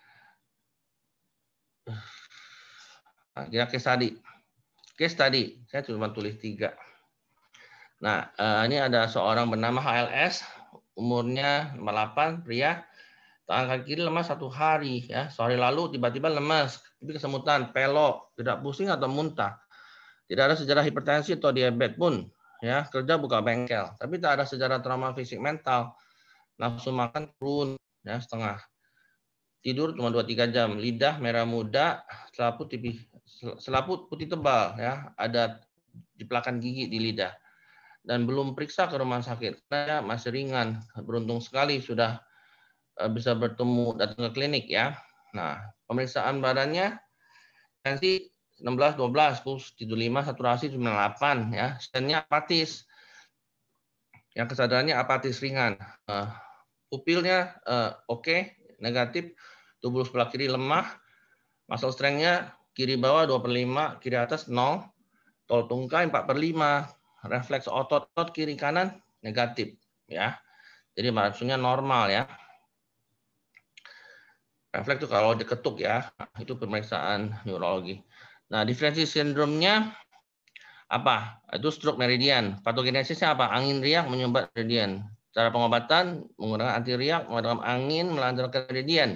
kira case tadi, case tadi saya cuma tulis tiga. Nah, uh, ini ada seorang bernama H L S, umurnya lima puluh delapan, pria. Tangan kaki kiri lemas satu hari ya. Sehari lalu tiba-tiba lemas, tapi kesemutan, pelok, tidak pusing atau muntah. Tidak ada sejarah hipertensi atau diabetes pun ya. Kerja buka bengkel, tapi tak ada sejarah trauma fisik mental. Nafsu makan turun ya setengah. Tidur cuma dua tiga jam. Lidah merah muda, selaput tipis, selaput putih tebal ya. Ada jiplakan gigi di lidah. Dan belum periksa ke rumah sakit karena masih ringan. Beruntung sekali sudah bisa bertemu datang ke klinik ya. Nah, pemeriksaan badannya tensi enam belas dua belas, puls tujuh puluh lima, saturasi sembilan puluh delapan ya. Stennya apatis. Yang kesadarannya apatis ringan. Uh, pupilnya uh, oke, okay, negatif. Tubuh sebelah kiri lemah. Muscle strength-nya kiri bawah dua per lima, kiri atas nol. Tol tungkai empat per lima. Refleks otot-otot kiri kanan negatif ya. Jadi maksudnya normal ya. Refleks itu kalau diketuk ya, itu pemeriksaan neurologi. Nah, diferensi sindromnya apa? Itu stroke meridian. Patogenesisnya apa? Angin riak menyumbat meridian. Cara pengobatan menggunakan anti riak, menggunakan angin melancarkan meridian.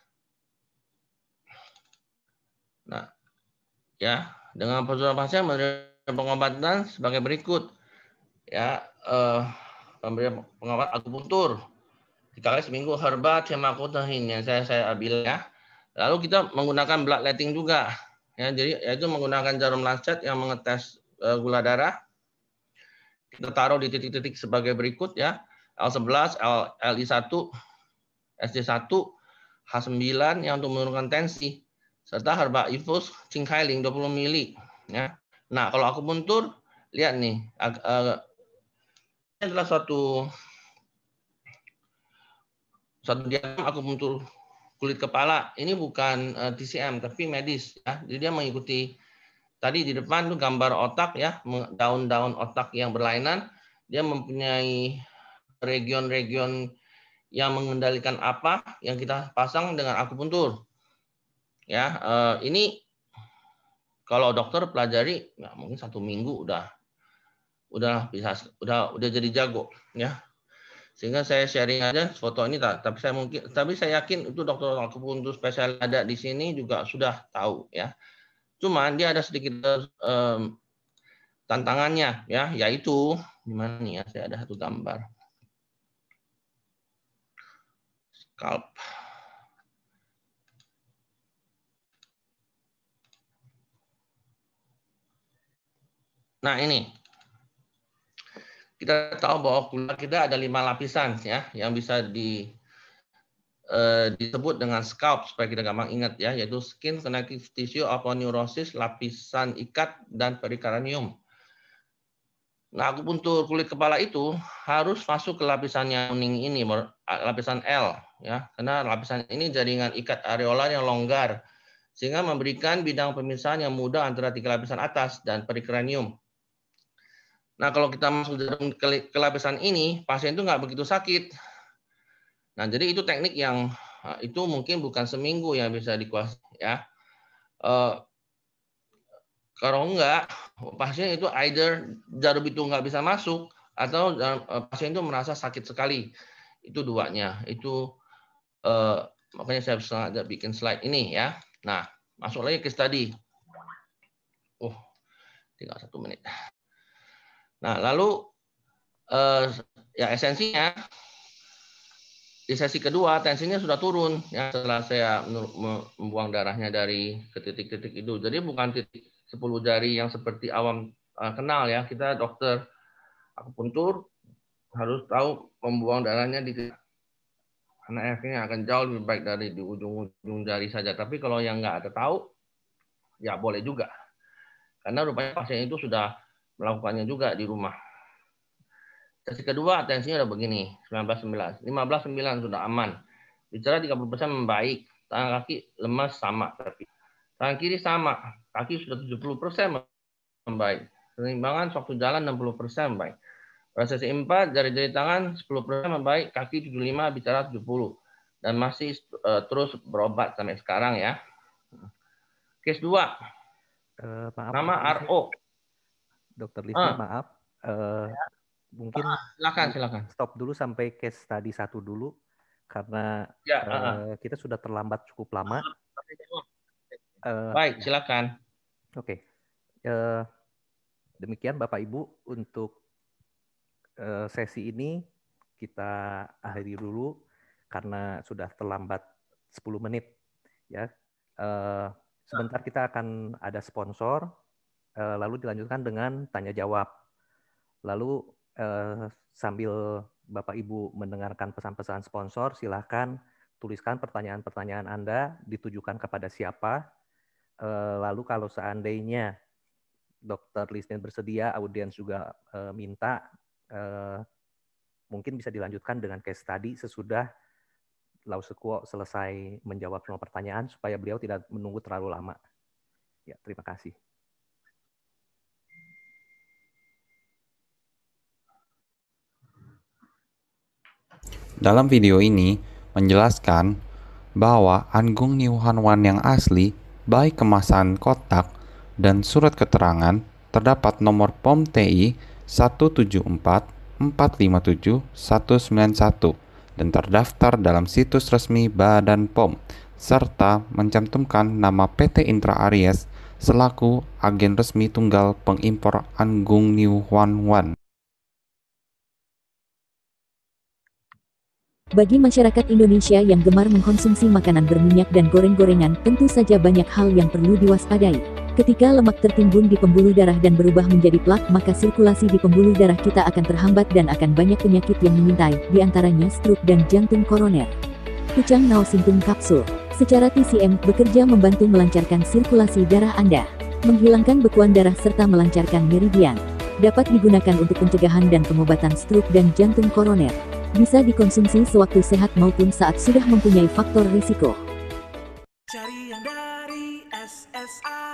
Nah, ya, dengan prosedur pasien menerima pengobatan sebagai berikut. Ya, eh, pemberian pengobatan akupunktur. Tiga kali seminggu herba cemakotahin yang saya saya ambil ya. Lalu kita menggunakan bloodletting juga. Ya, jadi yaitu menggunakan jarum lancet yang mengetes uh, gula darah. Kita taruh di titik-titik sebagai berikut ya. L sebelas, L, LI satu, S D satu, H sembilan yang untuk menurunkan tensi, serta herba infus Cingkailing dua puluh mili. Ya. Nah, kalau akupuntur, lihat nih, uh, ini adalah suatu suatu diagram akupuntur kulit kepala. Ini bukan uh, T C M, tapi medis. Ya. Jadi dia mengikuti, tadi di depan tuh gambar otak, ya, daun-daun otak yang berlainan. Dia mempunyai region-region yang mengendalikan apa yang kita pasang dengan akupuntur. Ya, uh, ini kalau dokter pelajari, ya mungkin satu minggu udah, udah bisa, udah, udah jadi jago, ya. Sehingga saya sharing aja foto ini, tapi saya mungkin, tapi saya yakin itu dokter akupuntur spesial ada di sini juga sudah tahu, ya. Cuman dia ada sedikit um, tantangannya, ya, yaitu gimana nih ya? Saya ada satu gambar. Scalp. Nah ini, kita tahu bahwa kulit kita ada lima lapisan ya, yang bisa di eh, disebut dengan scalp supaya kita gampang ingat ya, yaitu skin, connective tissue, aponeurosis, lapisan ikat, dan perikardium. Nah, akupuntur kulit kepala itu harus masuk ke lapisan yang kuning ini, lapisan L ya, karena lapisan ini jaringan ikat areolar yang longgar sehingga memberikan bidang pemisahan yang mudah antara tiga lapisan atas dan perikardium. Nah, kalau kita masuk ke lapisan ini, pasien itu nggak begitu sakit. Nah, jadi itu teknik yang itu mungkin bukan seminggu yang bisa dikuasai ya. Uh, kalau enggak, pasien itu either jarum itu nggak bisa masuk atau uh, pasien itu merasa sakit sekali. Itu duanya. Itu uh, makanya saya sengaja bikin slide ini ya. Nah, masuk lagi ke study. Oh, tinggal satu menit. Nah, lalu uh, ya esensinya di sesi kedua tensinya sudah turun ya setelah saya membuang darahnya dari ke titik-titik itu. Jadi bukan titik sepuluh jari yang seperti awam uh, kenal ya. Kita dokter akupuntur harus tahu membuang darahnya di titik, karena efeknya akan jauh lebih baik dari di ujung-ujung jari saja. Tapi kalau yang nggak ada tahu, ya boleh juga. Karena rupanya pasien itu sudah melakukannya juga di rumah. Sesi kedua tensinya udah begini, sembilan belas sembilan, lima belas sembilan sudah aman. Bicara tiga puluh persen membaik, tangan kaki lemas sama tapi tangan kiri sama, kaki sudah tujuh puluh persen membaik. Keseimbangan waktu jalan enam puluh persen membaik. Pada sesi empat, jari-jari tangan sepuluh persen membaik, kaki tujuh puluh lima, bicara tujuh puluh. Dan masih uh, terus berobat sampai sekarang ya. Case dua, uh, maaf, nama R O. Dokter Lisna, ah. maaf. Uh, ya. Mungkin ah, silakan, silakan. Stop dulu sampai case study satu dulu. Karena ya, uh, uh. kita sudah terlambat cukup lama. Uh, Baik, silakan. Oke. Okay. Uh, demikian Bapak Ibu untuk uh, sesi ini kita akhiri dulu karena sudah terlambat sepuluh menit ya. Uh, sebentar kita akan ada sponsor uh, lalu dilanjutkan dengan tanya jawab. Lalu uh, sambil Bapak Ibu mendengarkan pesan-pesan sponsor, silakan tuliskan pertanyaan-pertanyaan Anda ditujukan kepada siapa. Uh, lalu kalau seandainya Dokter Lisna bersedia, audiens juga uh, minta, uh, mungkin bisa dilanjutkan dengan case study sesudah Lausekuo selesai menjawab semua pertanyaan supaya beliau tidak menunggu terlalu lama. Ya, terima kasih. Dalam video ini menjelaskan bahwa Anggung New Hanwan yang asli, baik kemasan kotak dan surat keterangan, terdapat nomor P O M T I satu tujuh empat empat lima tujuh satu sembilan satu dan terdaftar dalam situs resmi Badan P O M, serta mencantumkan nama P T Intra Aries selaku agen resmi tunggal pengimpor Anggung New Hanwan. Bagi masyarakat Indonesia yang gemar mengkonsumsi makanan berminyak dan goreng-gorengan, tentu saja banyak hal yang perlu diwaspadai. Ketika lemak tertimbun di pembuluh darah dan berubah menjadi plak, maka sirkulasi di pembuluh darah kita akan terhambat dan akan banyak penyakit yang mengintai, di antaranya stroke dan jantung koroner. Pucang Nao Sintung Kapsul. Secara T C M, bekerja membantu melancarkan sirkulasi darah Anda, menghilangkan bekuan darah serta melancarkan meridian. Dapat digunakan untuk pencegahan dan pengobatan stroke dan jantung koroner. Bisa dikonsumsi sewaktu sehat maupun saat sudah mempunyai faktor risiko. Cari yang dari S S A.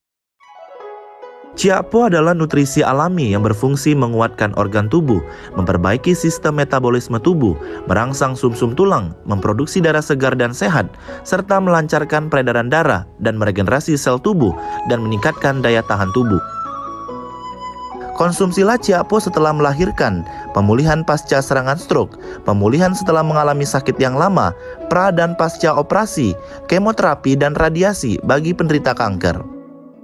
Ciapo adalah nutrisi alami yang berfungsi menguatkan organ tubuh, memperbaiki sistem metabolisme tubuh, merangsang sumsum tulang, memproduksi darah segar dan sehat, serta melancarkan peredaran darah dan meregenerasi sel tubuh dan meningkatkan daya tahan tubuh. Konsumsilah Ciapo setelah melahirkan, pemulihan pasca serangan stroke, pemulihan setelah mengalami sakit yang lama, pra dan pasca operasi, kemoterapi dan radiasi bagi penderita kanker.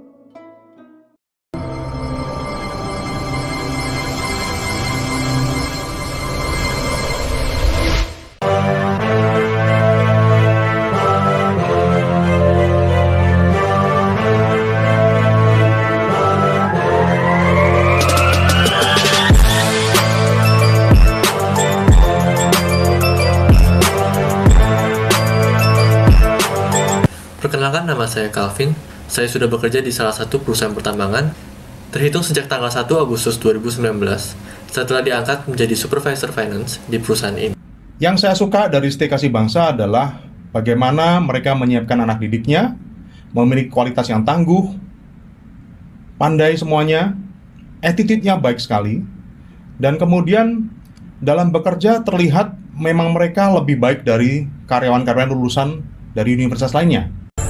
Perkenalkan, nama saya Calvin. Saya sudah bekerja di salah satu perusahaan pertambangan terhitung sejak tanggal satu Agustus dua ribu sembilan belas setelah diangkat menjadi supervisor finance di perusahaan ini. Yang saya suka dari Stay Kasih Bangsa adalah bagaimana mereka menyiapkan anak didiknya, memiliki kualitas yang tangguh, pandai semuanya, attitude-nya baik sekali, dan kemudian dalam bekerja terlihat memang mereka lebih baik dari karyawan-karyawan lulusan dari universitas lainnya.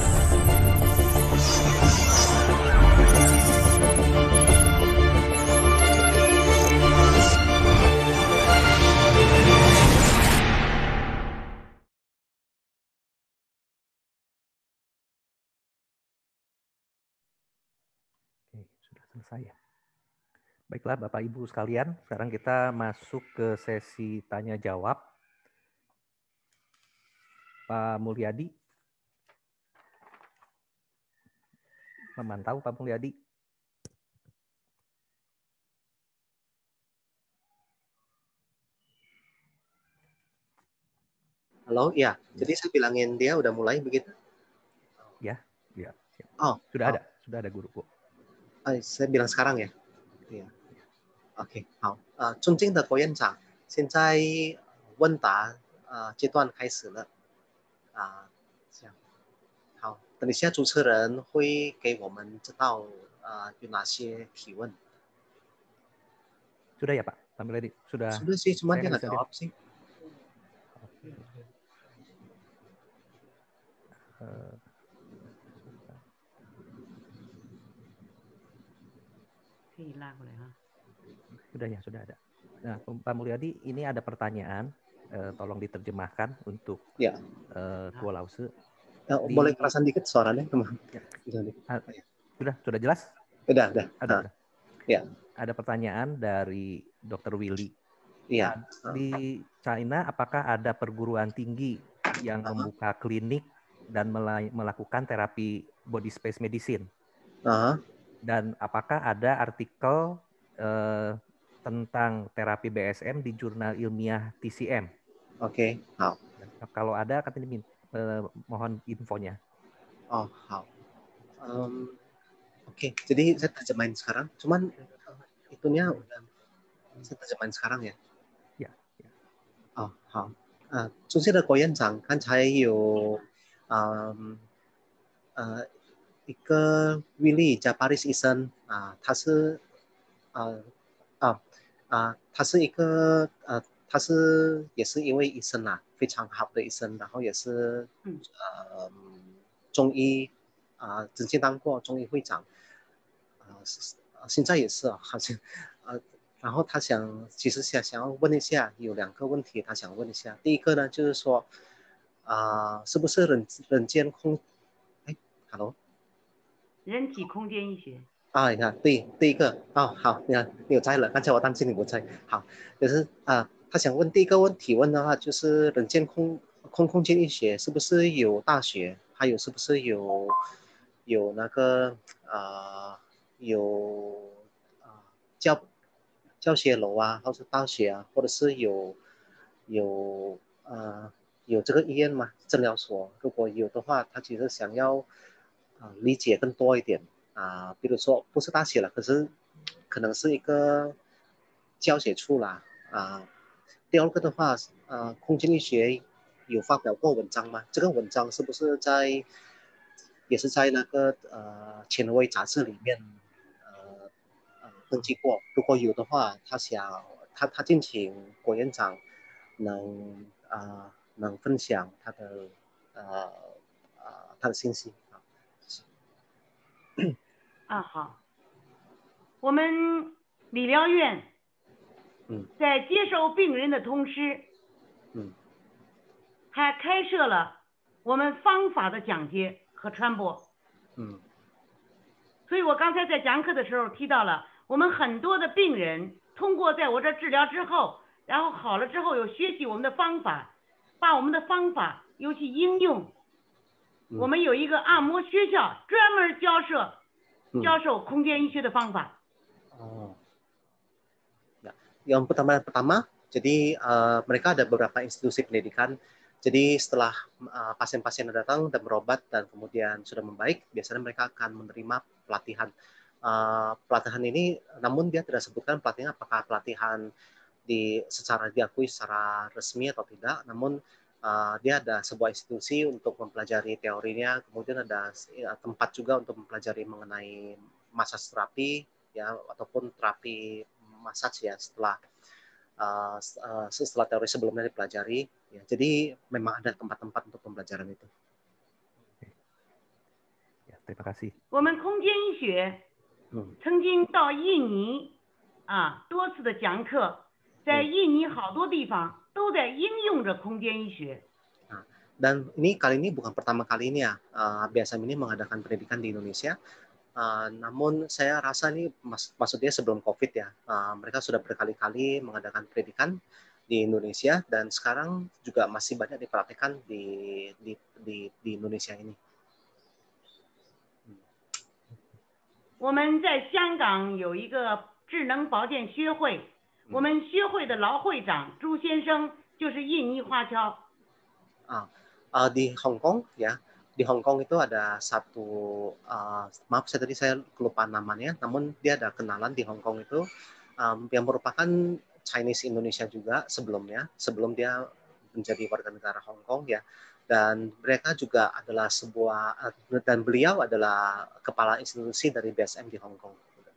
Selesai ya. Baiklah Bapak Ibu sekalian, sekarang kita masuk ke sesi tanya jawab. Pak Mulyadi. Memantau Pak Mulyadi. Halo, ya. Jadi saya bilangin dia udah mulai begitu? Ya, ya. Oh, sudah oh. ada, sudah ada guru Bu. Eh, saya bilang sekarang ya. Iya. OK， 好，呃，尊敬的国院长，现在问答呃阶段开始了，啊、呃，这样，好，等一下主持人会给我们知道呃有哪些提问。 Sudah ya Pak, sambil tadi sudah. Sudah sih, cuma dia nggak jawab sih. Uh, Sudah ya, sudah ada. Nah, Pak Mulyadi, ini ada pertanyaan, eh, tolong diterjemahkan untuk ya. eh, Kuo Lause. Ya, di... Boleh kerasan dikit suaranya, teman. Ya. Sudah, sudah jelas? Sudah, sudah. Ada, nah. Ya. Ada pertanyaan dari Dokter Willy. Iya. Di China, apakah ada perguruan tinggi yang uh-huh. membuka klinik dan melakukan terapi body space medicine? Uh-huh. Dan apakah ada artikel eh, tentang terapi B S M di jurnal ilmiah T C M? Oke, okay. Hao. Kalau ada, katanya eh, mohon infonya. Oh, hao. Um, Oke, okay. Jadi saya terjemahin sekarang. Cuman itunya udah saya terjemahin sekarang ya. Ya. ya. Oh, hao. 呃，尊敬的国院长，刚才有嗯呃。一个威利加巴利斯医生啊，他是啊啊啊，他是一个呃，他是也是一位医生啊，非常好的医生，然后也是呃中医啊，曾经当过中医会长，啊、呃，现在也是好像呃，然后他想其实想想要问一下，有两个问题他想问一下，第一个呢就是说啊、呃，是不是人人间空哎 ，hello。 人体空间医学啊，你看，对，第一个哦，好，你看你有在了，刚才我担心你不在，好，就是啊，他想问第一个问题问的话，就是人间空空空间医学是不是有大学，还有是不是有有那个呃有啊、呃、教教学楼啊，或是大学啊，或者是有有呃有这个医院嘛，诊疗所，如果有的话，他其实想要啊、呃、理解更多一点啊、呃，比如说不是大学了，可是可能是一个教学处啦啊、呃。第二个的话，呃，空间医学有发表过文章吗？这个文章是不是在也是在那个呃权威杂志里面呃呃登记过？如果有的话，他想他他敬请郭院长能啊、呃、能分享他的呃呃他的信息啊。 啊好，我们理疗院嗯在接受病人的同时， 嗯还开设了我们方法的讲解和传播。 嗯所以我刚才在讲课的时候提到了，我们很多的病人通过在我这治疗之后，然后好了之后有学习我们的方法，把我们的方法尤其应用。 嗯、 我们有一个按摩学校，专门教授教授空间医学的方法。 哦, ya. Yang pertama pertama, jadi uh, mereka ada beberapa institusi pendidikan. Jadi setelah uh, pasien-pasien datang dan berobat dan kemudian sudah membaik, biasanya mereka akan menerima pelatihan. Uh, pelatihan ini, namun dia tidak sebutkan pelatihan apakah pelatihan di secara diakui secara resmi atau tidak. Namun uh, dia ada sebuah institusi untuk mempelajari teorinya, kemudian ada ya, tempat juga untuk mempelajari mengenai massage terapi, ya ataupun terapi massage ya setelah uh, uh, setelah teori sebelumnya dipelajari. Ya, jadi memang ada tempat-tempat untuk pembelajaran itu. Ya, terima kasih. 我们空间医学曾经到印尼啊多次的讲课，在印尼好多地方都在应用着空间医学。 Dan ini kali ini bukan pertama kali ini ya, uh, B S M ini mengadakan pendidikan di Indonesia. Uh, namun saya rasa ini mas maksudnya sebelum COVID ya, uh, mereka sudah berkali-kali mengadakan pendidikan di Indonesia dan sekarang juga masih banyak dipraktikkan di di di, di Indonesia ini. 我们在香港有一个智能保健学会，我们学会的老会长朱先生就是印尼华侨。 Ah, uh, di Hong Kong ya, di Hong Kong itu ada satu, uh, maaf saya tadi saya kelupaan namanya, namun dia ada kenalan di Hong Kong itu um, yang merupakan Chinese Indonesia juga sebelumnya, sebelum dia menjadi warga negara Hong Kong ya. Dan mereka juga adalah sebuah, dan beliau adalah kepala institusi dari B S M di Hong Kong.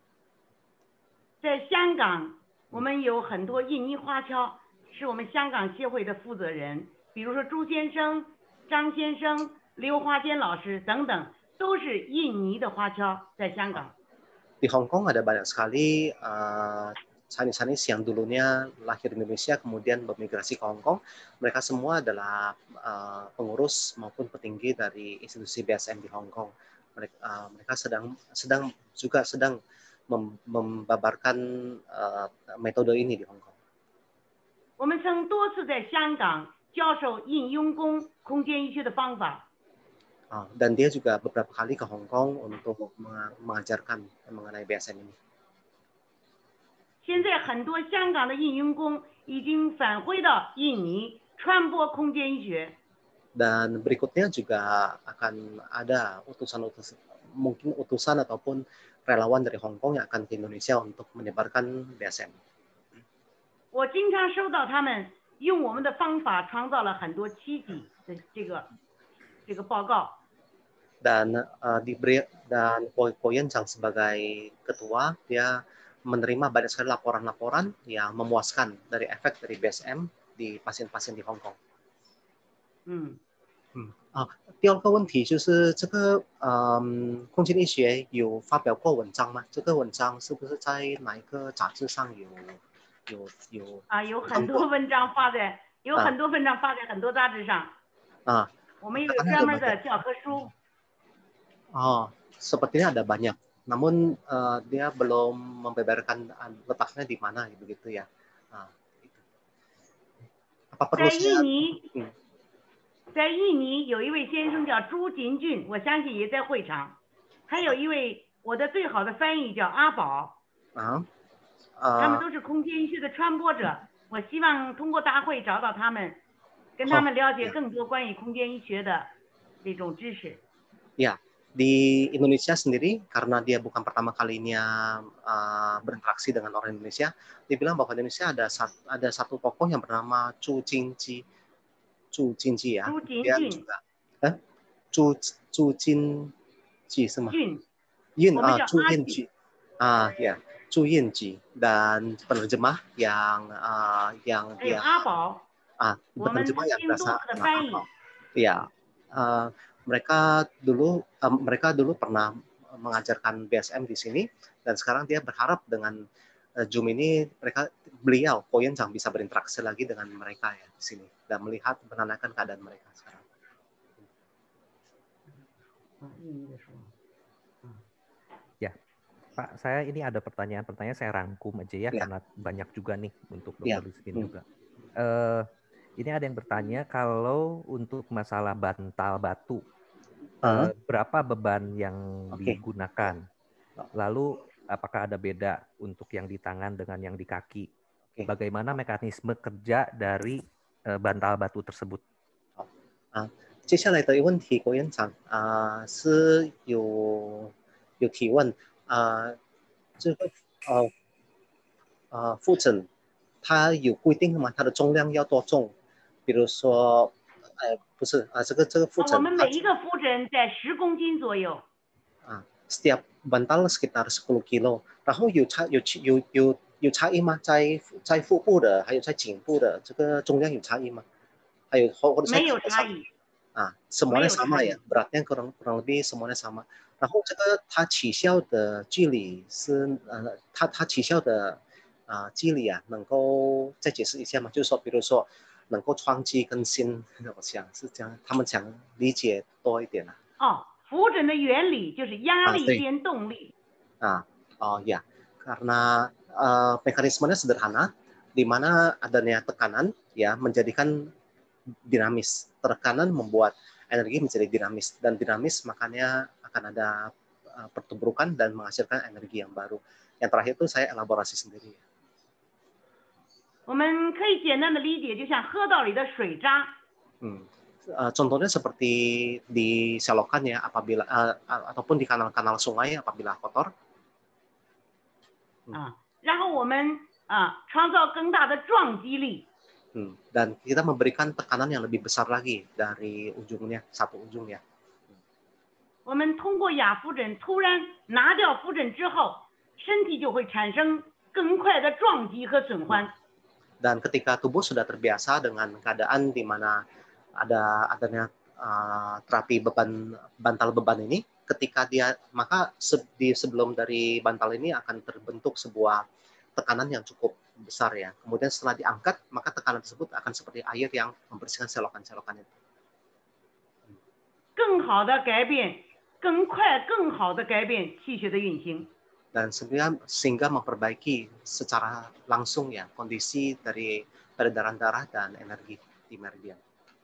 在香港，我们有很多印尼华侨，是我们香港协会的负责人，比如说朱先生、张先生、刘华坚老师等等，都是印尼的华侨在香港。 Di Hong Kong ada banyak sekali uh, Chinese-Chinese yang dulunya lahir di Indonesia kemudian bermigrasi ke Hong Kong. Mereka semua adalah uh, pengurus maupun petinggi dari institusi B S M di Hong Kong. Mereka, uh, mereka sedang sedang juga sedang mem membabarkan uh, metode ini di Hong Kong. 我们曾多次在香港教授印佣工空间医学的方法。 Uh, dan dia juga beberapa kali ke Hong Kong untuk mengajarkan mengenai B S M ini. 现在很多香港的印佣工已经返回到印尼传播空间医学。 Dan berikutnya juga akan ada utusan-utusan, mungkin utusan ataupun relawan dari Hong Kong yang akan ke Indonesia untuk menyebarkan B S M. 我经常收到他们用我们的方法创造了很多奇迹的这个这个报告。 Dan uh, diberi dan Poyen Chang sebagai ketua dia menerima banyak sekali laporan-laporan yang memuaskan dari efek dari B S M di pasien-pasien di Hong Kong. 嗯嗯啊，第二个问题就是这个嗯，空间医学有发表过文章吗？这个文章是不是在哪一个杂志上有有有？ 啊，有很多文章发在，有很多文章发在很多杂志上。 啊， 我们有专门的教科书。 Oh, sepertinya ada banyak. Namun uh, dia belum membeberkan letaknya di mana begitu ya. Nah, itu. Apa perlu 在 saya? 印尼， Hmm. 在印尼有一位先生叫朱金俊，我相信也在会场。 还有一位我的最好的翻译叫阿宝。 啊， 他们呃， 都是空间医学的传播者。我希望通过大会找到他们，跟他们了解更多关于空间医学的这种知识。 Ya, di Indonesia sendiri karena dia bukan pertama kalinya uh, berinteraksi dengan orang Indonesia, dia bilang bahwa Indonesia ada satu, ada satu tokoh yang bernama Chu Jinji, Chu Jinji ya. Chu Dia Jinji. juga, eh? Chu Chu Jinji sama. Jun. Yin, 我们 ah, 叫 Chu 阿 Yinji, ah ya, Chu Yinji dan penerjemah yang uh, yang 还有 dia 阿宝， ah 我们 penerjemah yang 经多 berasal 次的 dari 翻译。 Apple. Ya, uh, mereka dulu uh, mereka dulu pernah mengajarkan B S M di sini dan sekarang dia berharap dengan uh, Zoom ini mereka beliau Koyen Chang bisa berinteraksi lagi dengan mereka ya di sini dan melihat menanyakan keadaan mereka sekarang. Ya, Pak, saya ini ada pertanyaan-pertanyaan saya rangkum aja ya, Ya. karena banyak juga nih untuk Ya. dokter di sini Hmm. juga. Eh, ini ada yang bertanya kalau untuk masalah bantal batu, Uh, eh, berapa beban yang Oke. digunakan? Lalu apakah ada beda untuk yang di tangan dengan yang di kaki? Oke. Bagaimana mekanisme kerja dari eh, bantal batu tersebut? 接下来的一个问题，郭院长啊、呃、是有有提问啊、呃，这个呃呃复诊，它有规定吗？它的重量要多重？比如说，呃，不是啊、呃，这个这个复诊， 我们每一个肤诊在十公斤左右。 啊 ，setiap bantal sekitar sepuluh kilo，然后有差有有有有差异吗？在在腹部的，还有在颈部的，这个重量有差异吗？还有或或者没有差异。 啊 ，semuanya sama ya, beratnya kurang kurang lebih semuanya sama。然后这个它起效的距离是呃，它它起效的啊、呃、距离啊，能够再解释一下吗？就是说，比如说能够创肌更新，我想是这样，他们想理解多一点啊。 哦，扶诊的原理就是压力啊对变动力。 啊，oh ya, karena uh, mekanismenya sederhana, di mana adanya tekanan ya menjadikan dinamis. Tekanan membuat energi menjadi dinamis dan dinamis makanya akan ada uh, pertumbukan dan menghasilkan energi yang baru. Yang terakhir itu saya elaborasi sendiri. 我们可以简单的理解，就像河道里的水渣。 Hmm. Uh, contohnya seperti di selokan ya, apabila uh, ataupun di kanal-kanal sungai apabila kotor. 啊，然后我们啊创造更大的撞击力。 Hmm. Dan kita memberikan tekanan yang lebih besar lagi dari ujungnya, satu ujung ya. 我们通过亚扶诊突然拿掉扶诊之后，身体就会产生更快的撞击和损坏。 Dan ketika tubuh sudah terbiasa dengan keadaan di mana ada adanya uh, terapi beban bantal beban ini, ketika dia maka se, di sebelum dari bantal ini akan terbentuk sebuah tekanan yang cukup besar ya. Kemudian setelah diangkat, maka tekanan tersebut akan seperti air yang membersihkan selokan-selokan itu. 更好的改变，更快、更好的改变气血的运行。 Dan sehingga, sehingga memperbaiki secara langsung ya kondisi dari peredaran darah dan energi di meridian.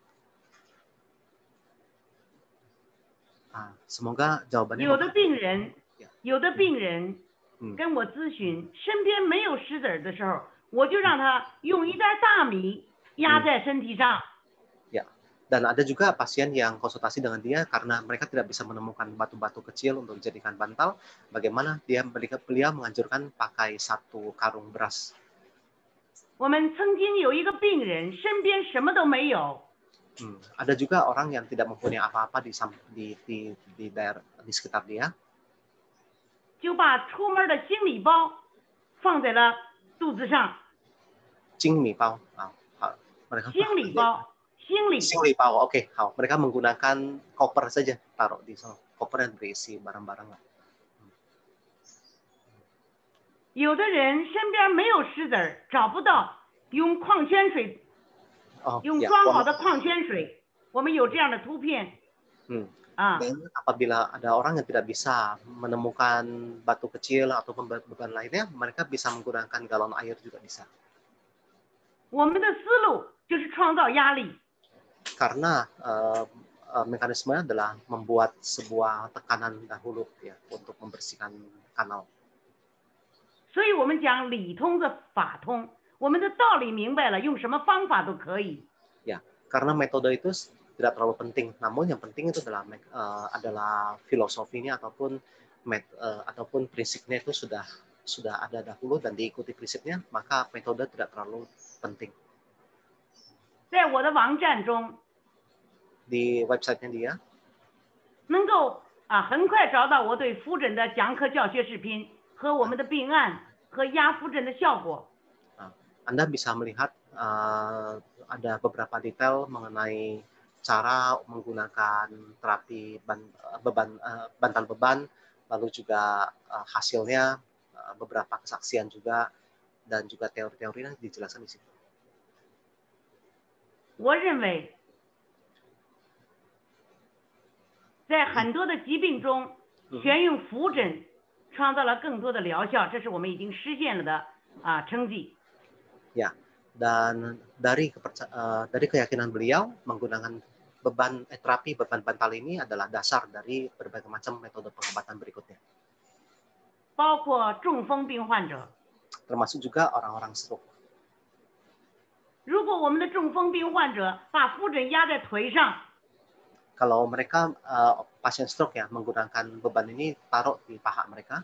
Ah, semoga jawabannya. 有的病人，有的病人嗯跟我咨询，身边没有石子儿的时候，我就让他用一袋大米压在身体上。 Ya, dan ada juga pasien yang konsultasi dengan dia karena mereka tidak bisa menemukan batu-batu kecil untuk dijadikan bantal. Bagaimana dia beliau menganjurkan pakai satu karung beras. 我们曾经有一个病人，身边什么都没有， Hmm, ada juga orang yang tidak mempunyai apa-apa di, sam- di, di, di daerah di sekitar dia. 就把出门的行李包放在了肚子上。 Jingmi bao. Ah, ah, mereka 行李包，行李。 Singli bao, oke, okay. Mereka menggunakan koper saja, taruh di sana. Koper yang berisi barang-barang. 有的人身边没有石子儿，找不到，用矿泉水， Oh, 用 ya, 装 wah. 好的矿泉水，我们有这样的图片 Hmm. 啊。 Dan apabila ada orang yang tidak bisa menemukan batu kecil atau beban lainnya, mereka bisa menggunakan galon air juga bisa. 我们的思路就是创造压力。 Karena uh, uh, mekanismenya adalah membuat sebuah tekanan dahulu ya untuk membersihkan kanal. 所以我们讲理通的法通，我们的道理明白了，用什么方法都可以。 Ya, karena metode itu tidak terlalu penting, namun yang penting itu adalah uh, adalah filosofinya ataupun met, uh, ataupun prinsipnya itu sudah sudah ada dahulu dan diikuti prinsipnya, maka metode tidak terlalu penting. 在我的网站中， di website-nya dia 能够啊很快找到我对肤疹的讲课教学视频和我们的病案和压肤疹的效果。 Anda bisa melihat uh, ada beberapa detail mengenai cara menggunakan terapi ban, beban uh, bantal beban, lalu juga uh, hasilnya, uh, beberapa kesaksian juga, dan juga teori-teorinya dijelaskan di situ. 我认为，在很多的疾病中，选用肤疹创造了更多的疗效，这是我们已经实现了的啊成绩。 Ya, dan dari uh, dari keyakinan beliau menggunakan beban eh, terapi beban bantal ini adalah dasar dari berbagai macam metode pengobatan berikutnya. 包括中风病患者， termasuk juga orang-orang stroke. 如果我们的中风病患者把肤疹压在腿上， kalau mereka uh, pasien stroke ya menggunakan beban ini taruh di paha mereka,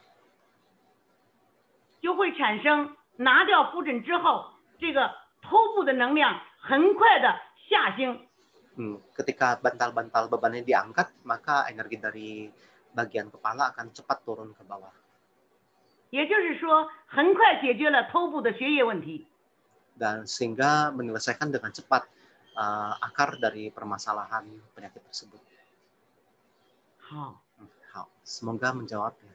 就会产生拿掉肤疹之后。 这个头部的能量很快的下行。 Hmm, ketika bantal-bantal bebannya diangkat, maka energi dari bagian kepala akan cepat turun ke bawah. 也就是说，很快解决了头部的血液问题。 Dan sehingga menyelesaikan dengan cepat uh, akar dari permasalahan penyakit tersebut. 好， hmm, 好，semoga menjawab ya.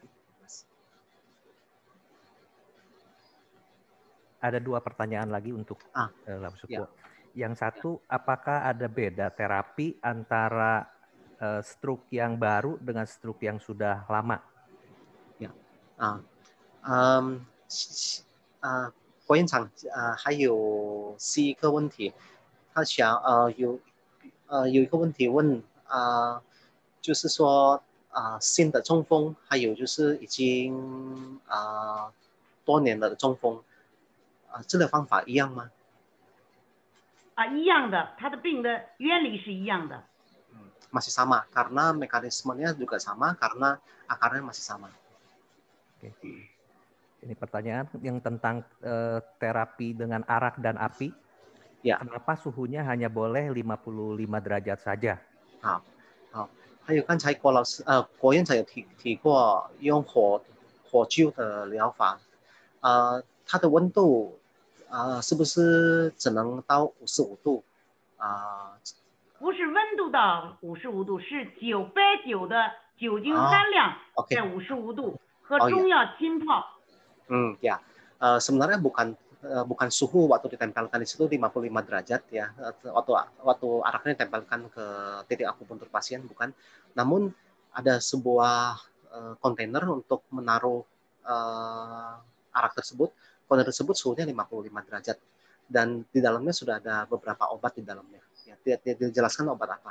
Ada dua pertanyaan lagi untuk ah, uh, Lam Suko. Ya. Yang satu, apakah ada beda terapi antara uh, stroke yang baru dengan stroke yang sudah lama? Ya, ah, um, 啊，郭院长啊，还有是一个问题，他想呃有呃有一个问题问啊、呃，就是说啊、呃、新的中风，还有就是已经啊、呃、多年了的中风。 啊，治疗方法一样吗？ 啊，一样的，它的病的原理是一样的。 Masih sama, karena mekanismenya juga sama, karena akarnya masih sama. Oke. Ini pertanyaan yang tentang uh, terapi dengan arak dan api. Ya. Kenapa suhunya hanya boleh lima puluh lima derajat saja? 好，好。还有刚才郭老师呃郭院长有提提过用火火灸的疗法，呃，它的温度。 啊、呃，是不是只能到五十五度？啊、呃， 不是温度到五十五度，是九白酒的酒精含量在五十五度、oh, okay. 和中药浸泡。 Hmm, ya. Uh, sebenarnya bukan uh, bukan suhu waktu ditempelkan di situ lima puluh lima derajat ya. Waktu waktu araknya ditempelkan ke titik akupuntur pasien bukan. Namun ada sebuah uh, kontainer untuk menaruh uh, arak tersebut. Kontainer tersebut suhunya lima puluh lima derajat dan di dalamnya sudah ada beberapa obat di dalamnya. Ya, tidak dijelaskan obat apa.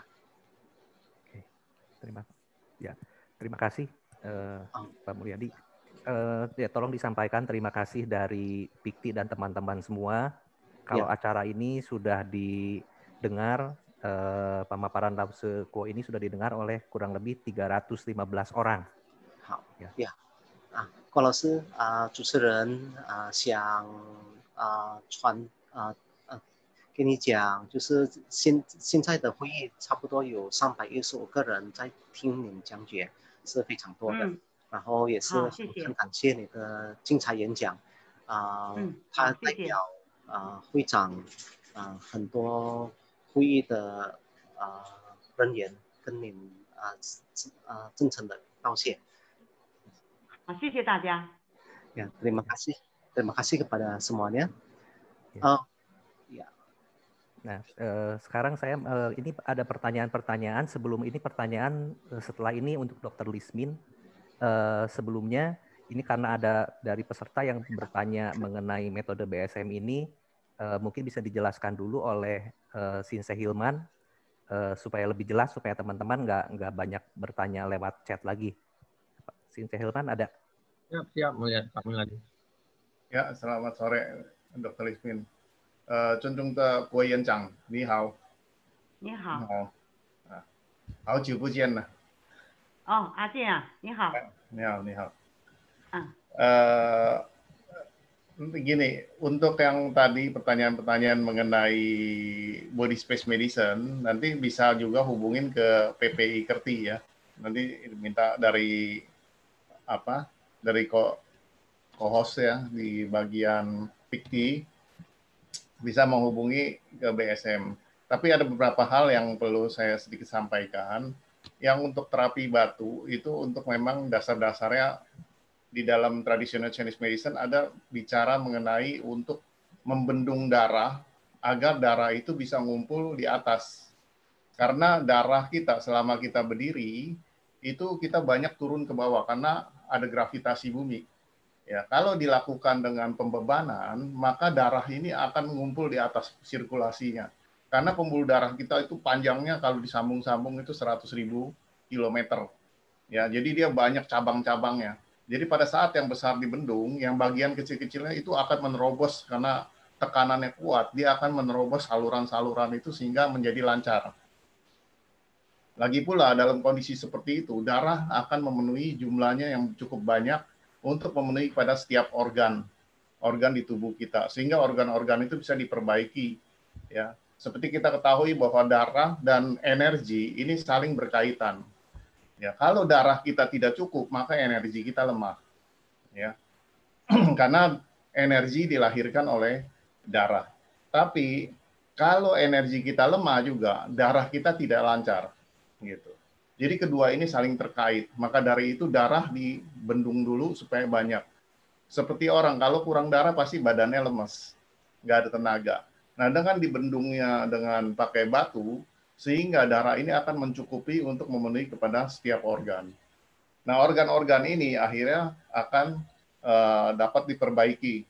Oke, terima ya terima kasih uh, oh. Pak Mulyadi. Uh, ya tolong disampaikan terima kasih dari Pikti dan teman-teman semua. Kalau ya. Acara ini sudah didengar, uh, pemaparan Lam Suko ini sudah didengar oleh kurang lebih tiga ratus lima belas orang. Hao. Ya. ya. 啊，郭老师啊、呃，主持人啊、呃，想啊、呃、传啊 呃, 呃跟你讲，就是现现在的会议差不多有三百一十五个人在听你们讲解，是非常多的。嗯、然后也是很感谢你的精彩演讲啊、呃嗯，他代表啊、呃、会长啊、呃、很多会议的啊、呃、人员跟您啊啊真诚的道谢。 好，谢谢大家。 Ya, terima kasih, terima kasih kepada semuanya. Ya. Oh, ya. Nah, eh, sekarang saya eh, ini ada pertanyaan-pertanyaan. Sebelum ini pertanyaan eh, setelah ini untuk Dokter Lismin. Eh, sebelumnya ini karena ada dari peserta yang bertanya mengenai metode B S M ini, eh, mungkin bisa dijelaskan dulu oleh eh, Sinse Hilman. uh, supaya lebih jelas, supaya teman-teman nggak nggak banyak bertanya lewat chat lagi. Sin Hilman ada? Siap, siap melihat kami lagi. Ya, selamat sore, Dokter Lismin. Uh, 尊重的国演长，你好。 你好。 你好。啊，好久不见了。 哦，阿健啊，你好。 你好，你好。 啊。 Uh, Gini, untuk yang tadi pertanyaan-pertanyaan mengenai body space medicine, nanti bisa juga hubungin ke P P I Kerti ya. Nanti minta dari apa? Dari ko co-host ya di bagian P I K T I bisa menghubungi ke B S M. Tapi ada beberapa hal yang perlu saya sedikit sampaikan. Yang untuk terapi batu itu untuk memang dasar-dasarnya di dalam traditional Chinese medicine ada bicara mengenai untuk membendung darah agar darah itu bisa ngumpul di atas. Karena darah kita selama kita berdiri itu kita banyak turun ke bawah karena ada gravitasi bumi. Ya, kalau dilakukan dengan pembebanan, maka darah ini akan mengumpul di atas sirkulasinya. Karena pembuluh darah kita itu panjangnya kalau disambung-sambung itu seratus ribu kilometer. Ya, jadi dia banyak cabang-cabangnya. Jadi pada saat yang besar dibendung, yang bagian kecil-kecilnya itu akan menerobos karena tekanannya kuat, dia akan menerobos saluran-saluran itu sehingga menjadi lancar. Lagi pula dalam kondisi seperti itu, darah akan memenuhi jumlahnya yang cukup banyak untuk memenuhi pada setiap organ, organ di tubuh kita, sehingga organ-organ itu bisa diperbaiki. Ya, seperti kita ketahui bahwa darah dan energi ini saling berkaitan. Ya, kalau darah kita tidak cukup, maka energi kita lemah. Ya, karena energi dilahirkan oleh darah. Tapi kalau energi kita lemah juga, darah kita tidak lancar. Gitu. Jadi kedua ini saling terkait. Maka dari itu darah dibendung dulu supaya banyak. Seperti orang, kalau kurang darah pasti badannya lemes, nggak ada tenaga. Nah, dengan dibendungnya dengan pakai batu, sehingga darah ini akan mencukupi untuk memenuhi kepada setiap organ. Nah, organ-organ ini akhirnya akan uh, dapat diperbaiki.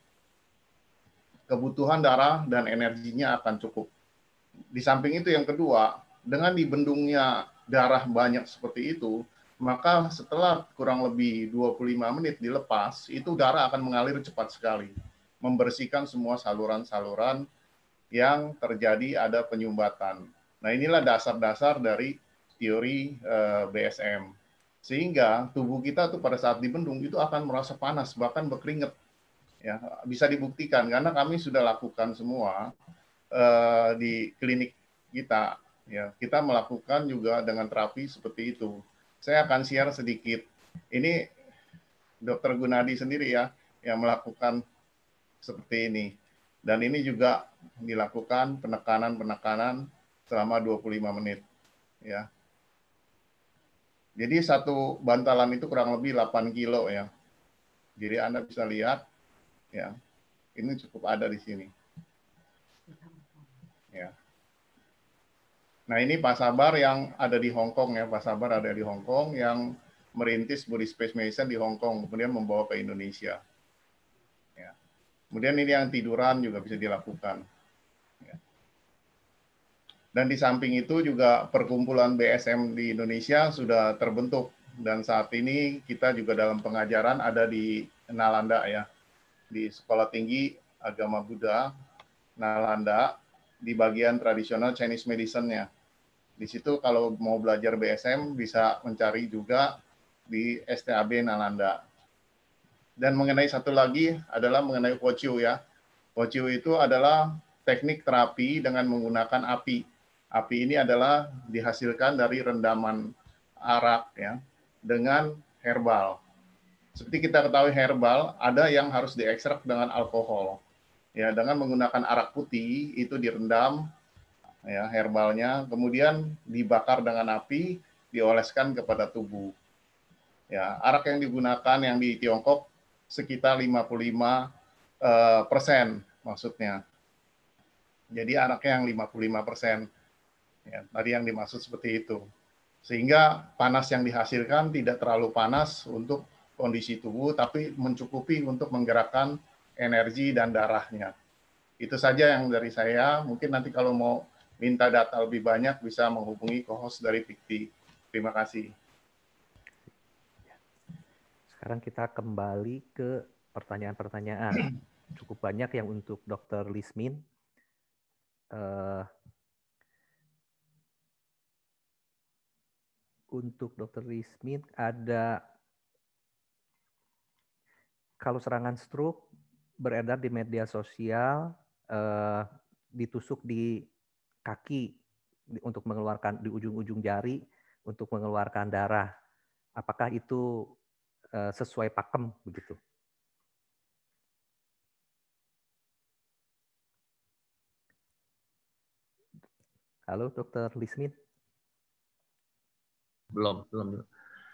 Kebutuhan darah dan energinya akan cukup. Di samping itu yang kedua, dengan dibendungnya darah banyak seperti itu, maka setelah kurang lebih dua puluh lima menit dilepas, itu darah akan mengalir cepat sekali, membersihkan semua saluran-saluran yang terjadi ada penyumbatan. Nah, inilah dasar-dasar dari teori uh, B S M. Sehingga tubuh kita tuh pada saat dibendung itu akan merasa panas, bahkan berkeringat. Ya, bisa dibuktikan karena kami sudah lakukan semua uh, di klinik kita. Ya, kita melakukan juga dengan terapi seperti itu. Saya akan share sedikit. Ini Dokter Gunadi sendiri ya yang melakukan seperti ini. Dan ini juga dilakukan penekanan-penekanan selama dua puluh lima menit. Ya. Jadi satu bantalan itu kurang lebih delapan kilo ya. Jadi Anda bisa lihat ya. Ini cukup ada di sini. Ya. Nah, ini Pak Sabar yang ada di Hong Kong ya. Pak Sabar ada di Hong Kong yang merintis body space medicine di Hong Kong, kemudian membawa ke Indonesia. Ya. Kemudian ini yang tiduran juga bisa dilakukan. Ya. Dan di samping itu juga perkumpulan B S M di Indonesia sudah terbentuk. Dan saat ini kita juga dalam pengajaran ada di Nalanda ya. Di Sekolah Tinggi Agama Buddha Nalanda, di bagian tradisional Chinese medicine-nya. Di situ kalau mau belajar B S M bisa mencari juga di S T A B Nalanda. Dan mengenai satu lagi adalah mengenai Woqiu ya. Woqiu itu adalah teknik terapi dengan menggunakan api. Api ini adalah dihasilkan dari rendaman arak ya dengan herbal. Seperti kita ketahui herbal ada yang harus diekstrak dengan alkohol. Ya, dengan menggunakan arak putih itu direndam ya herbalnya, kemudian dibakar dengan api, dioleskan kepada tubuh. Ya, arak yang digunakan yang di Tiongkok sekitar lima puluh lima persen maksudnya. Jadi araknya yang lima puluh lima persen. Ya, tadi yang dimaksud seperti itu. Sehingga panas yang dihasilkan tidak terlalu panas untuk kondisi tubuh, tapi mencukupi untuk menggerakkan energi dan darahnya. Itu saja yang dari saya. Mungkin nanti kalau mau minta data lebih banyak bisa menghubungi co-host dari Pikti. Terima kasih. Sekarang kita kembali ke pertanyaan-pertanyaan. Cukup banyak yang untuk dokter Lismin. Uh, untuk dokter Lismin ada, kalau serangan stroke beredar di media sosial, uh, ditusuk di kaki untuk mengeluarkan di ujung-ujung jari untuk mengeluarkan darah. Apakah itu uh, sesuai pakem begitu? Halo, dokter Lismin. Belum, belum.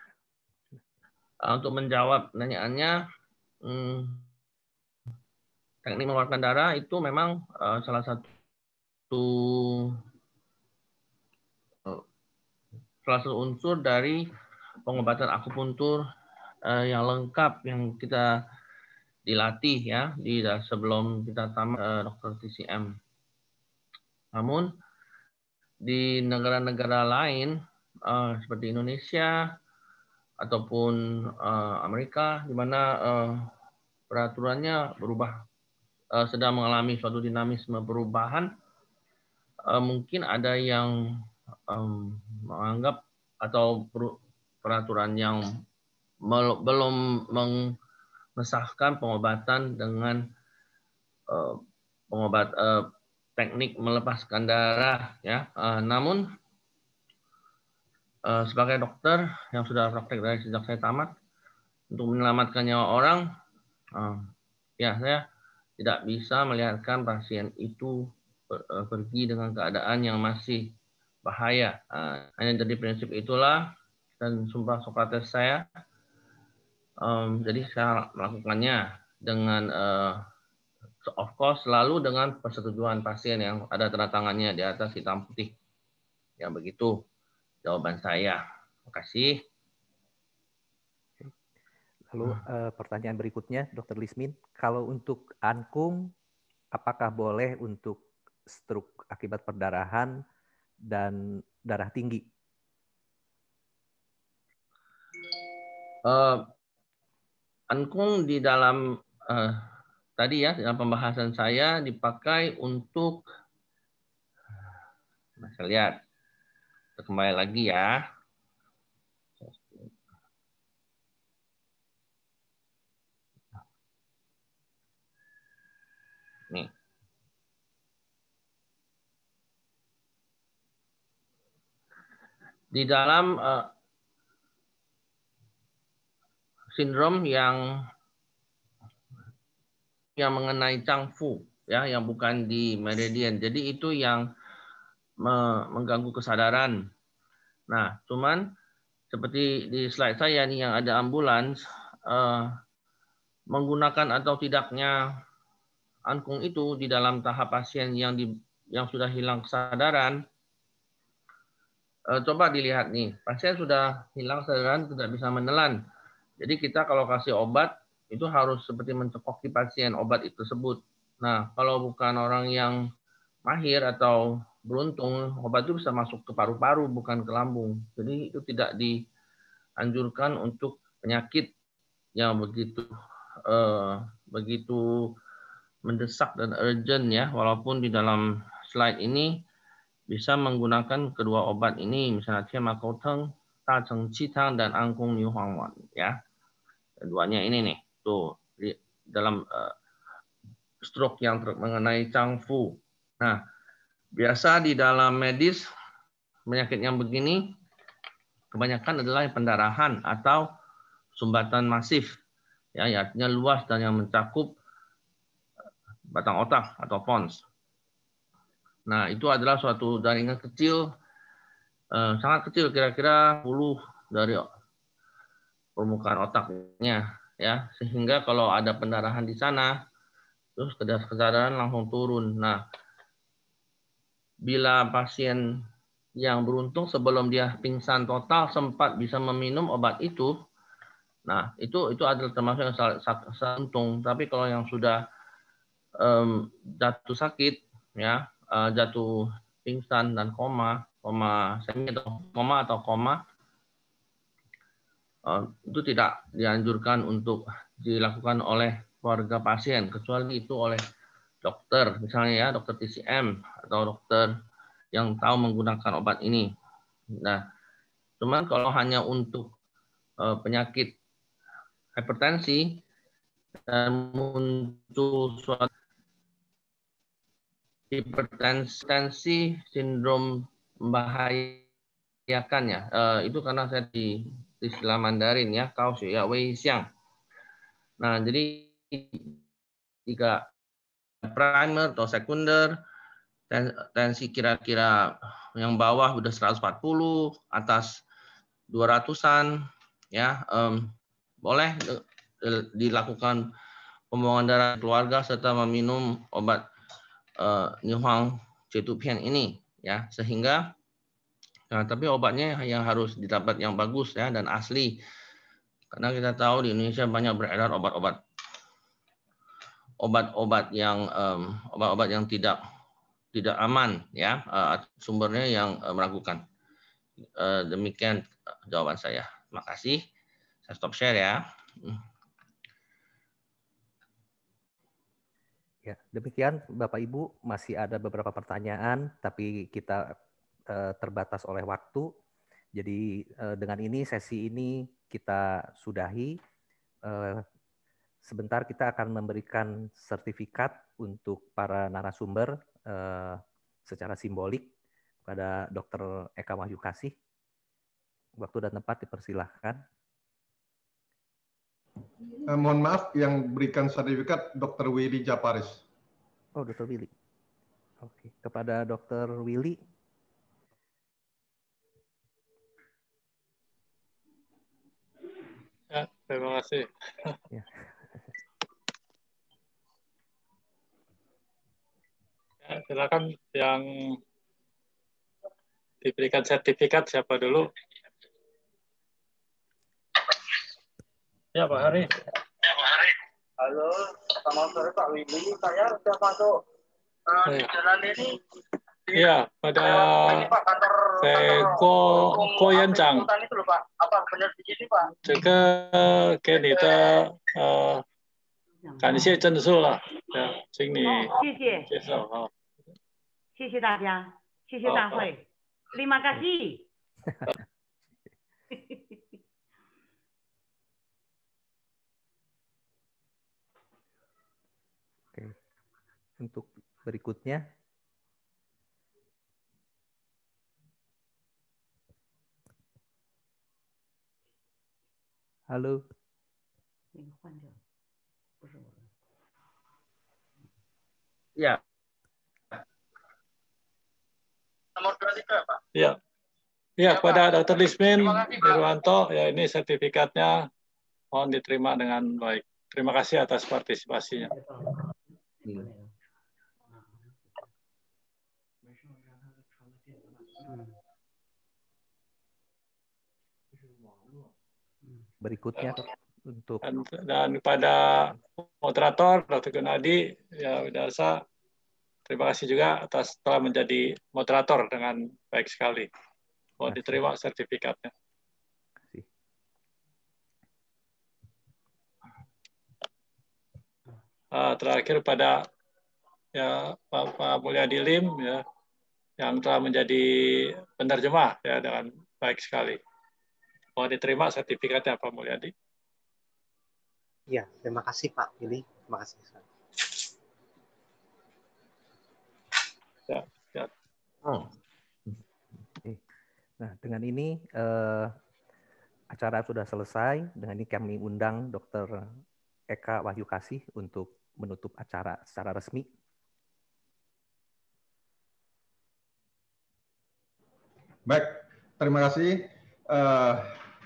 Untuk menjawab pertanyaannya, hmm, teknik mengeluarkan darah itu memang uh, salah satu uh, salah satu unsur dari pengobatan akupuntur uh, yang lengkap yang kita dilatih ya di sebelum kita tamat uh, dokter T C M. Namun di negara-negara lain uh, seperti Indonesia ataupun uh, Amerika, di mana uh, peraturannya berubah, uh, sedang mengalami suatu dinamisme perubahan, uh, mungkin ada yang um, menganggap atau peraturan yang belum mengesahkan pengobatan dengan uh, pengobat uh, teknik melepaskan darah ya. Uh, namun uh, sebagai dokter yang sudah praktek dari sejak saya tamat untuk menyelamatkan nyawa orang, uh, ya saya tidak bisa melihatkan pasien itu per, uh, pergi dengan keadaan yang masih bahaya. Uh, hanya jadi prinsip itulah dan sumpah Sokrates saya. Um, jadi saya melakukannya dengan uh, of course selalu dengan persetujuan pasien yang ada tanda tangannya di atas hitam putih. Ya begitu jawaban saya. Terima kasih. Lalu uh, pertanyaan berikutnya, dokter Lismin, kalau untuk angkung, apakah boleh untuk stroke akibat perdarahan dan darah tinggi? Uh, angkung di dalam uh, tadi ya dalam pembahasan saya dipakai untuk, nah, saya lihat, kita kembali lagi ya. Nih. Di dalam uh, sindrom yang yang mengenai Changfu ya, yang bukan di meridian. Jadi itu yang me mengganggu kesadaran. Nah, cuman seperti di slide saya nih yang ada ambulans, uh, menggunakan atau tidaknya angkung itu di dalam tahap pasien yang di yang sudah hilang kesadaran. Uh, coba dilihat nih, pasien sudah hilang kesadaran, tidak bisa menelan. Jadi kita kalau kasih obat itu harus seperti mencekoki pasien obat itu tersebut. Nah, kalau bukan orang yang mahir atau beruntung, obat itu bisa masuk ke paru-paru bukan ke lambung. Jadi itu tidak dianjurkan untuk penyakit yang begitu uh, begitu mendesak dan urgent ya. Walaupun di dalam slide ini bisa menggunakan kedua obat ini, misalnya Tiamacouteng, Dacheng Qitang dan Angkung Niu Huangwan ya. Keduanya ini nih, tuh di dalam uh, stroke yang mengenai Changfu. Nah, biasa di dalam medis penyakit yang begini kebanyakan adalah pendarahan atau sumbatan masif, ya, artinya luas dan yang mencakup batang otak atau pons. Nah, itu adalah suatu jaringan kecil, eh, sangat kecil, kira-kira sepuluh dari permukaan otaknya, ya, sehingga kalau ada pendarahan di sana, terus kesadaran langsung turun. Nah, bila pasien yang beruntung sebelum dia pingsan total sempat bisa meminum obat itu, nah itu itu adalah termasuk yang sangat untung. Tapi kalau yang sudah um, jatuh sakit, ya uh, jatuh pingsan dan koma, koma semi atau koma atau koma, itu tidak dianjurkan untuk dilakukan oleh keluarga pasien, kecuali itu oleh dokter, misalnya ya dokter T C M atau dokter yang tahu menggunakan obat ini. Nah, cuman kalau hanya untuk uh, penyakit hipertensi dan muncul suatu hipertensi sindrom membahayakan ya, uh, itu karena saya di istilah Mandarin ya, Kao Xue Ya Wei Xiang. Nah, jadi jika primer atau sekunder, tensi kira-kira yang bawah udah seratus empat puluh, atas dua ratusan, ya um, boleh dilakukan pembuangan darah keluarga serta meminum obat uh, Nihuang Cetupian ini, ya sehingga, nah, tapi obatnya yang harus didapat yang bagus ya dan asli, karena kita tahu di Indonesia banyak beredar obat-obat obat-obat yang um, obat-obat yang tidak tidak aman ya, uh, sumbernya yang uh, meragukan. Uh, demikian jawaban saya. Terima kasih. Saya stop share ya. Ya, demikian Bapak Ibu, masih ada beberapa pertanyaan tapi kita uh, terbatas oleh waktu. Jadi uh, dengan ini sesi ini kita sudahi. Uh, Sebentar kita akan memberikan sertifikat untuk para narasumber eh, secara simbolik kepada Dokter Eka Wahyukasih. Waktu dan tempat dipersilahkan. Eh, mohon maaf, yang berikan sertifikat Dokter Willy Japaris. Oh, Dokter Willy. Oke, kepada Dokter Willy. Ya, terima kasih. Ya. Ya, silakan yang diberikan sertifikat siapa dulu? Ya, Pak Hari. Ya, Pak Hari. Halo, selamat sore Pak Willy. Saya sudah masuk uh, di jalan ini. Iya, pada Ko Ko Yancang. Itu loh Pak. Apa benar di sini Pak? 这个给你的呃感谢证书了，请你谢谢介绍哈。 谢谢大家，谢谢大会，terima kasih。 Oke, untuk berikutnya. Halo. Ya. Nomor dua puluh tiga, Pak. Ya. Ya, kepada Dokter Lismin Irwanto, ya ini sertifikatnya mohon diterima dengan baik. Terima kasih atas partisipasinya. Berikutnya untuk dan, dan kepada moderator Dokter Gunadi, ya Widarsa, terima kasih juga atas telah menjadi moderator dengan baik sekali. Mohon diterima sertifikatnya. Uh, terakhir pada ya Pak, Pak Mulyadi Lim ya yang telah menjadi penerjemah ya dengan baik sekali. Mohon diterima sertifikatnya Pak Mulyadi. Ya, terima kasih Pak Willy. Terima kasih. Ya, ya. Oh. Nah, dengan ini eh, acara sudah selesai. Dengan ini kami undang Dokter Eka Wahyukasih untuk menutup acara secara resmi. Baik, terima kasih. Uh,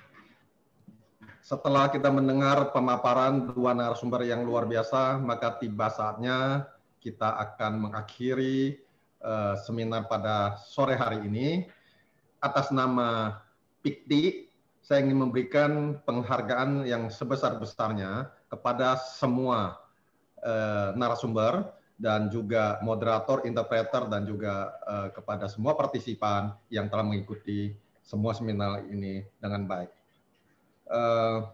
setelah kita mendengar pemaparan dua narasumber yang luar biasa, maka tiba saatnya kita akan mengakhiri uh, seminar pada sore hari ini. Atas nama P I K D I, saya ingin memberikan penghargaan yang sebesar-besarnya kepada semua eh, narasumber dan juga moderator, interpreter, dan juga uh, kepada semua partisipan yang telah mengikuti semua seminar ini dengan baik. Uh,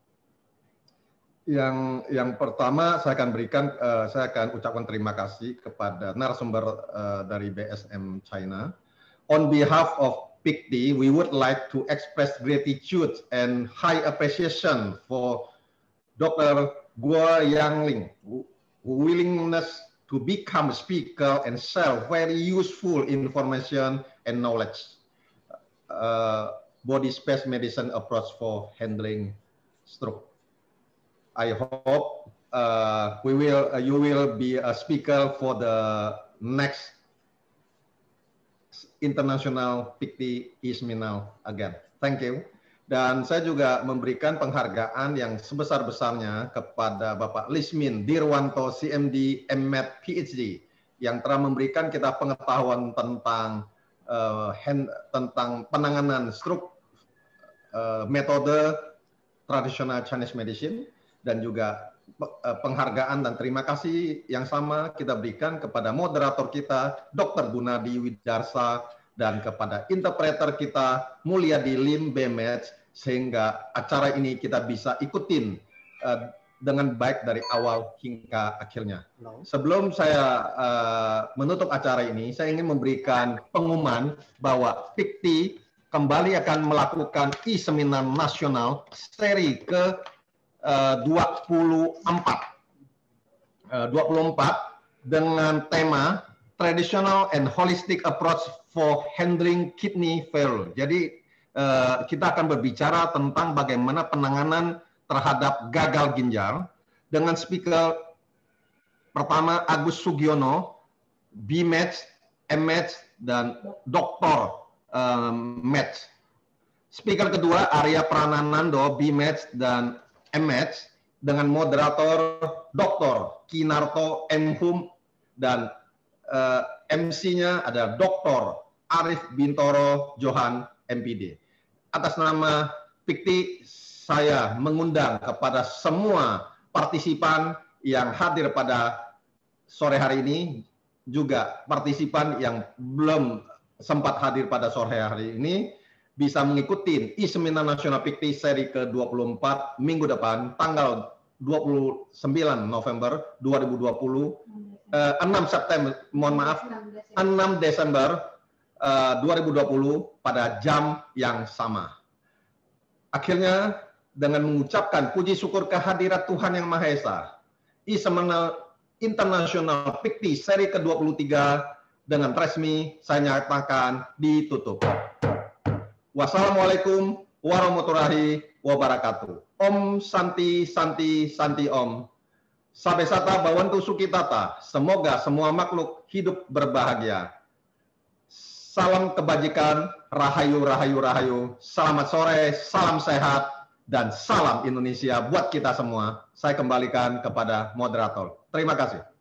yang yang pertama saya akan berikan, uh, saya akan ucapkan terima kasih kepada narasumber uh, dari B S M China. On behalf of P I C T, we would like to express gratitude and high appreciation for Doctor Guo Yangling, willingness to become a speaker and share very useful information and knowledge. Uh, body space medicine approach for handling stroke. I hope uh, we will, uh, you will be a speaker for the next International P I C T Isminal again. Thank you. Dan saya juga memberikan penghargaan yang sebesar-besarnya kepada Bapak Lismin Dirwanto, C M D, M Med, P H D, yang telah memberikan kita pengetahuan tentang uh, hand, tentang penanganan stroke, uh, metode tradisional Chinese medicine, dan juga uh, penghargaan dan terima kasih yang sama kita berikan kepada moderator kita, Doktor Gunadi Widarsa, dan kepada interpreter kita Mulyadi Lim B M E D, sehingga acara ini kita bisa ikutin uh, dengan baik dari awal hingga akhirnya. Sebelum saya uh, menutup acara ini, saya ingin memberikan pengumuman bahwa P I C T kembali akan melakukan e-seminar nasional seri ke uh, dua puluh empat. Uh, dua puluh empat dengan tema Traditional and Holistic Approach for Handling Kidney Failure. Jadi uh, kita akan berbicara tentang bagaimana penanganan terhadap gagal ginjal dengan speaker pertama Agus Sugiono, B M E D, M E D, dan Doktor um, M E D. Speaker kedua Arya Prananando, B M E D dan M E D, dengan moderator Doktor Kinarto M Hum, dan uh, M C-nya ada Doktor Arif Bintoro Johan M P D. Atas nama P I C T, saya mengundang kepada semua partisipan yang hadir pada sore hari ini, juga partisipan yang belum sempat hadir pada sore hari ini, bisa mengikuti e-seminar nasional P I C T seri ke dua puluh empat minggu depan, tanggal dua puluh sembilan November dua ribu dua puluh, eh, enam September, mohon maaf, enam Desember eh, dua ribu dua puluh pada jam yang sama. Akhirnya, dengan mengucapkan puji syukur kehadirat Tuhan Yang Maha Esa, e-seminar internasional P I C T seri ke dua puluh tiga dengan resmi saya nyatakan ditutup. Wassalamualaikum warahmatullahi wabarakatuh. Om Santi Santi Santi Om. Sabesata Bawantu Sukitata. Semoga semua makhluk hidup berbahagia. Salam kebajikan, rahayu rahayu rahayu. Selamat sore, salam sehat, dan salam Indonesia buat kita semua. Saya kembalikan kepada moderator. Terima kasih.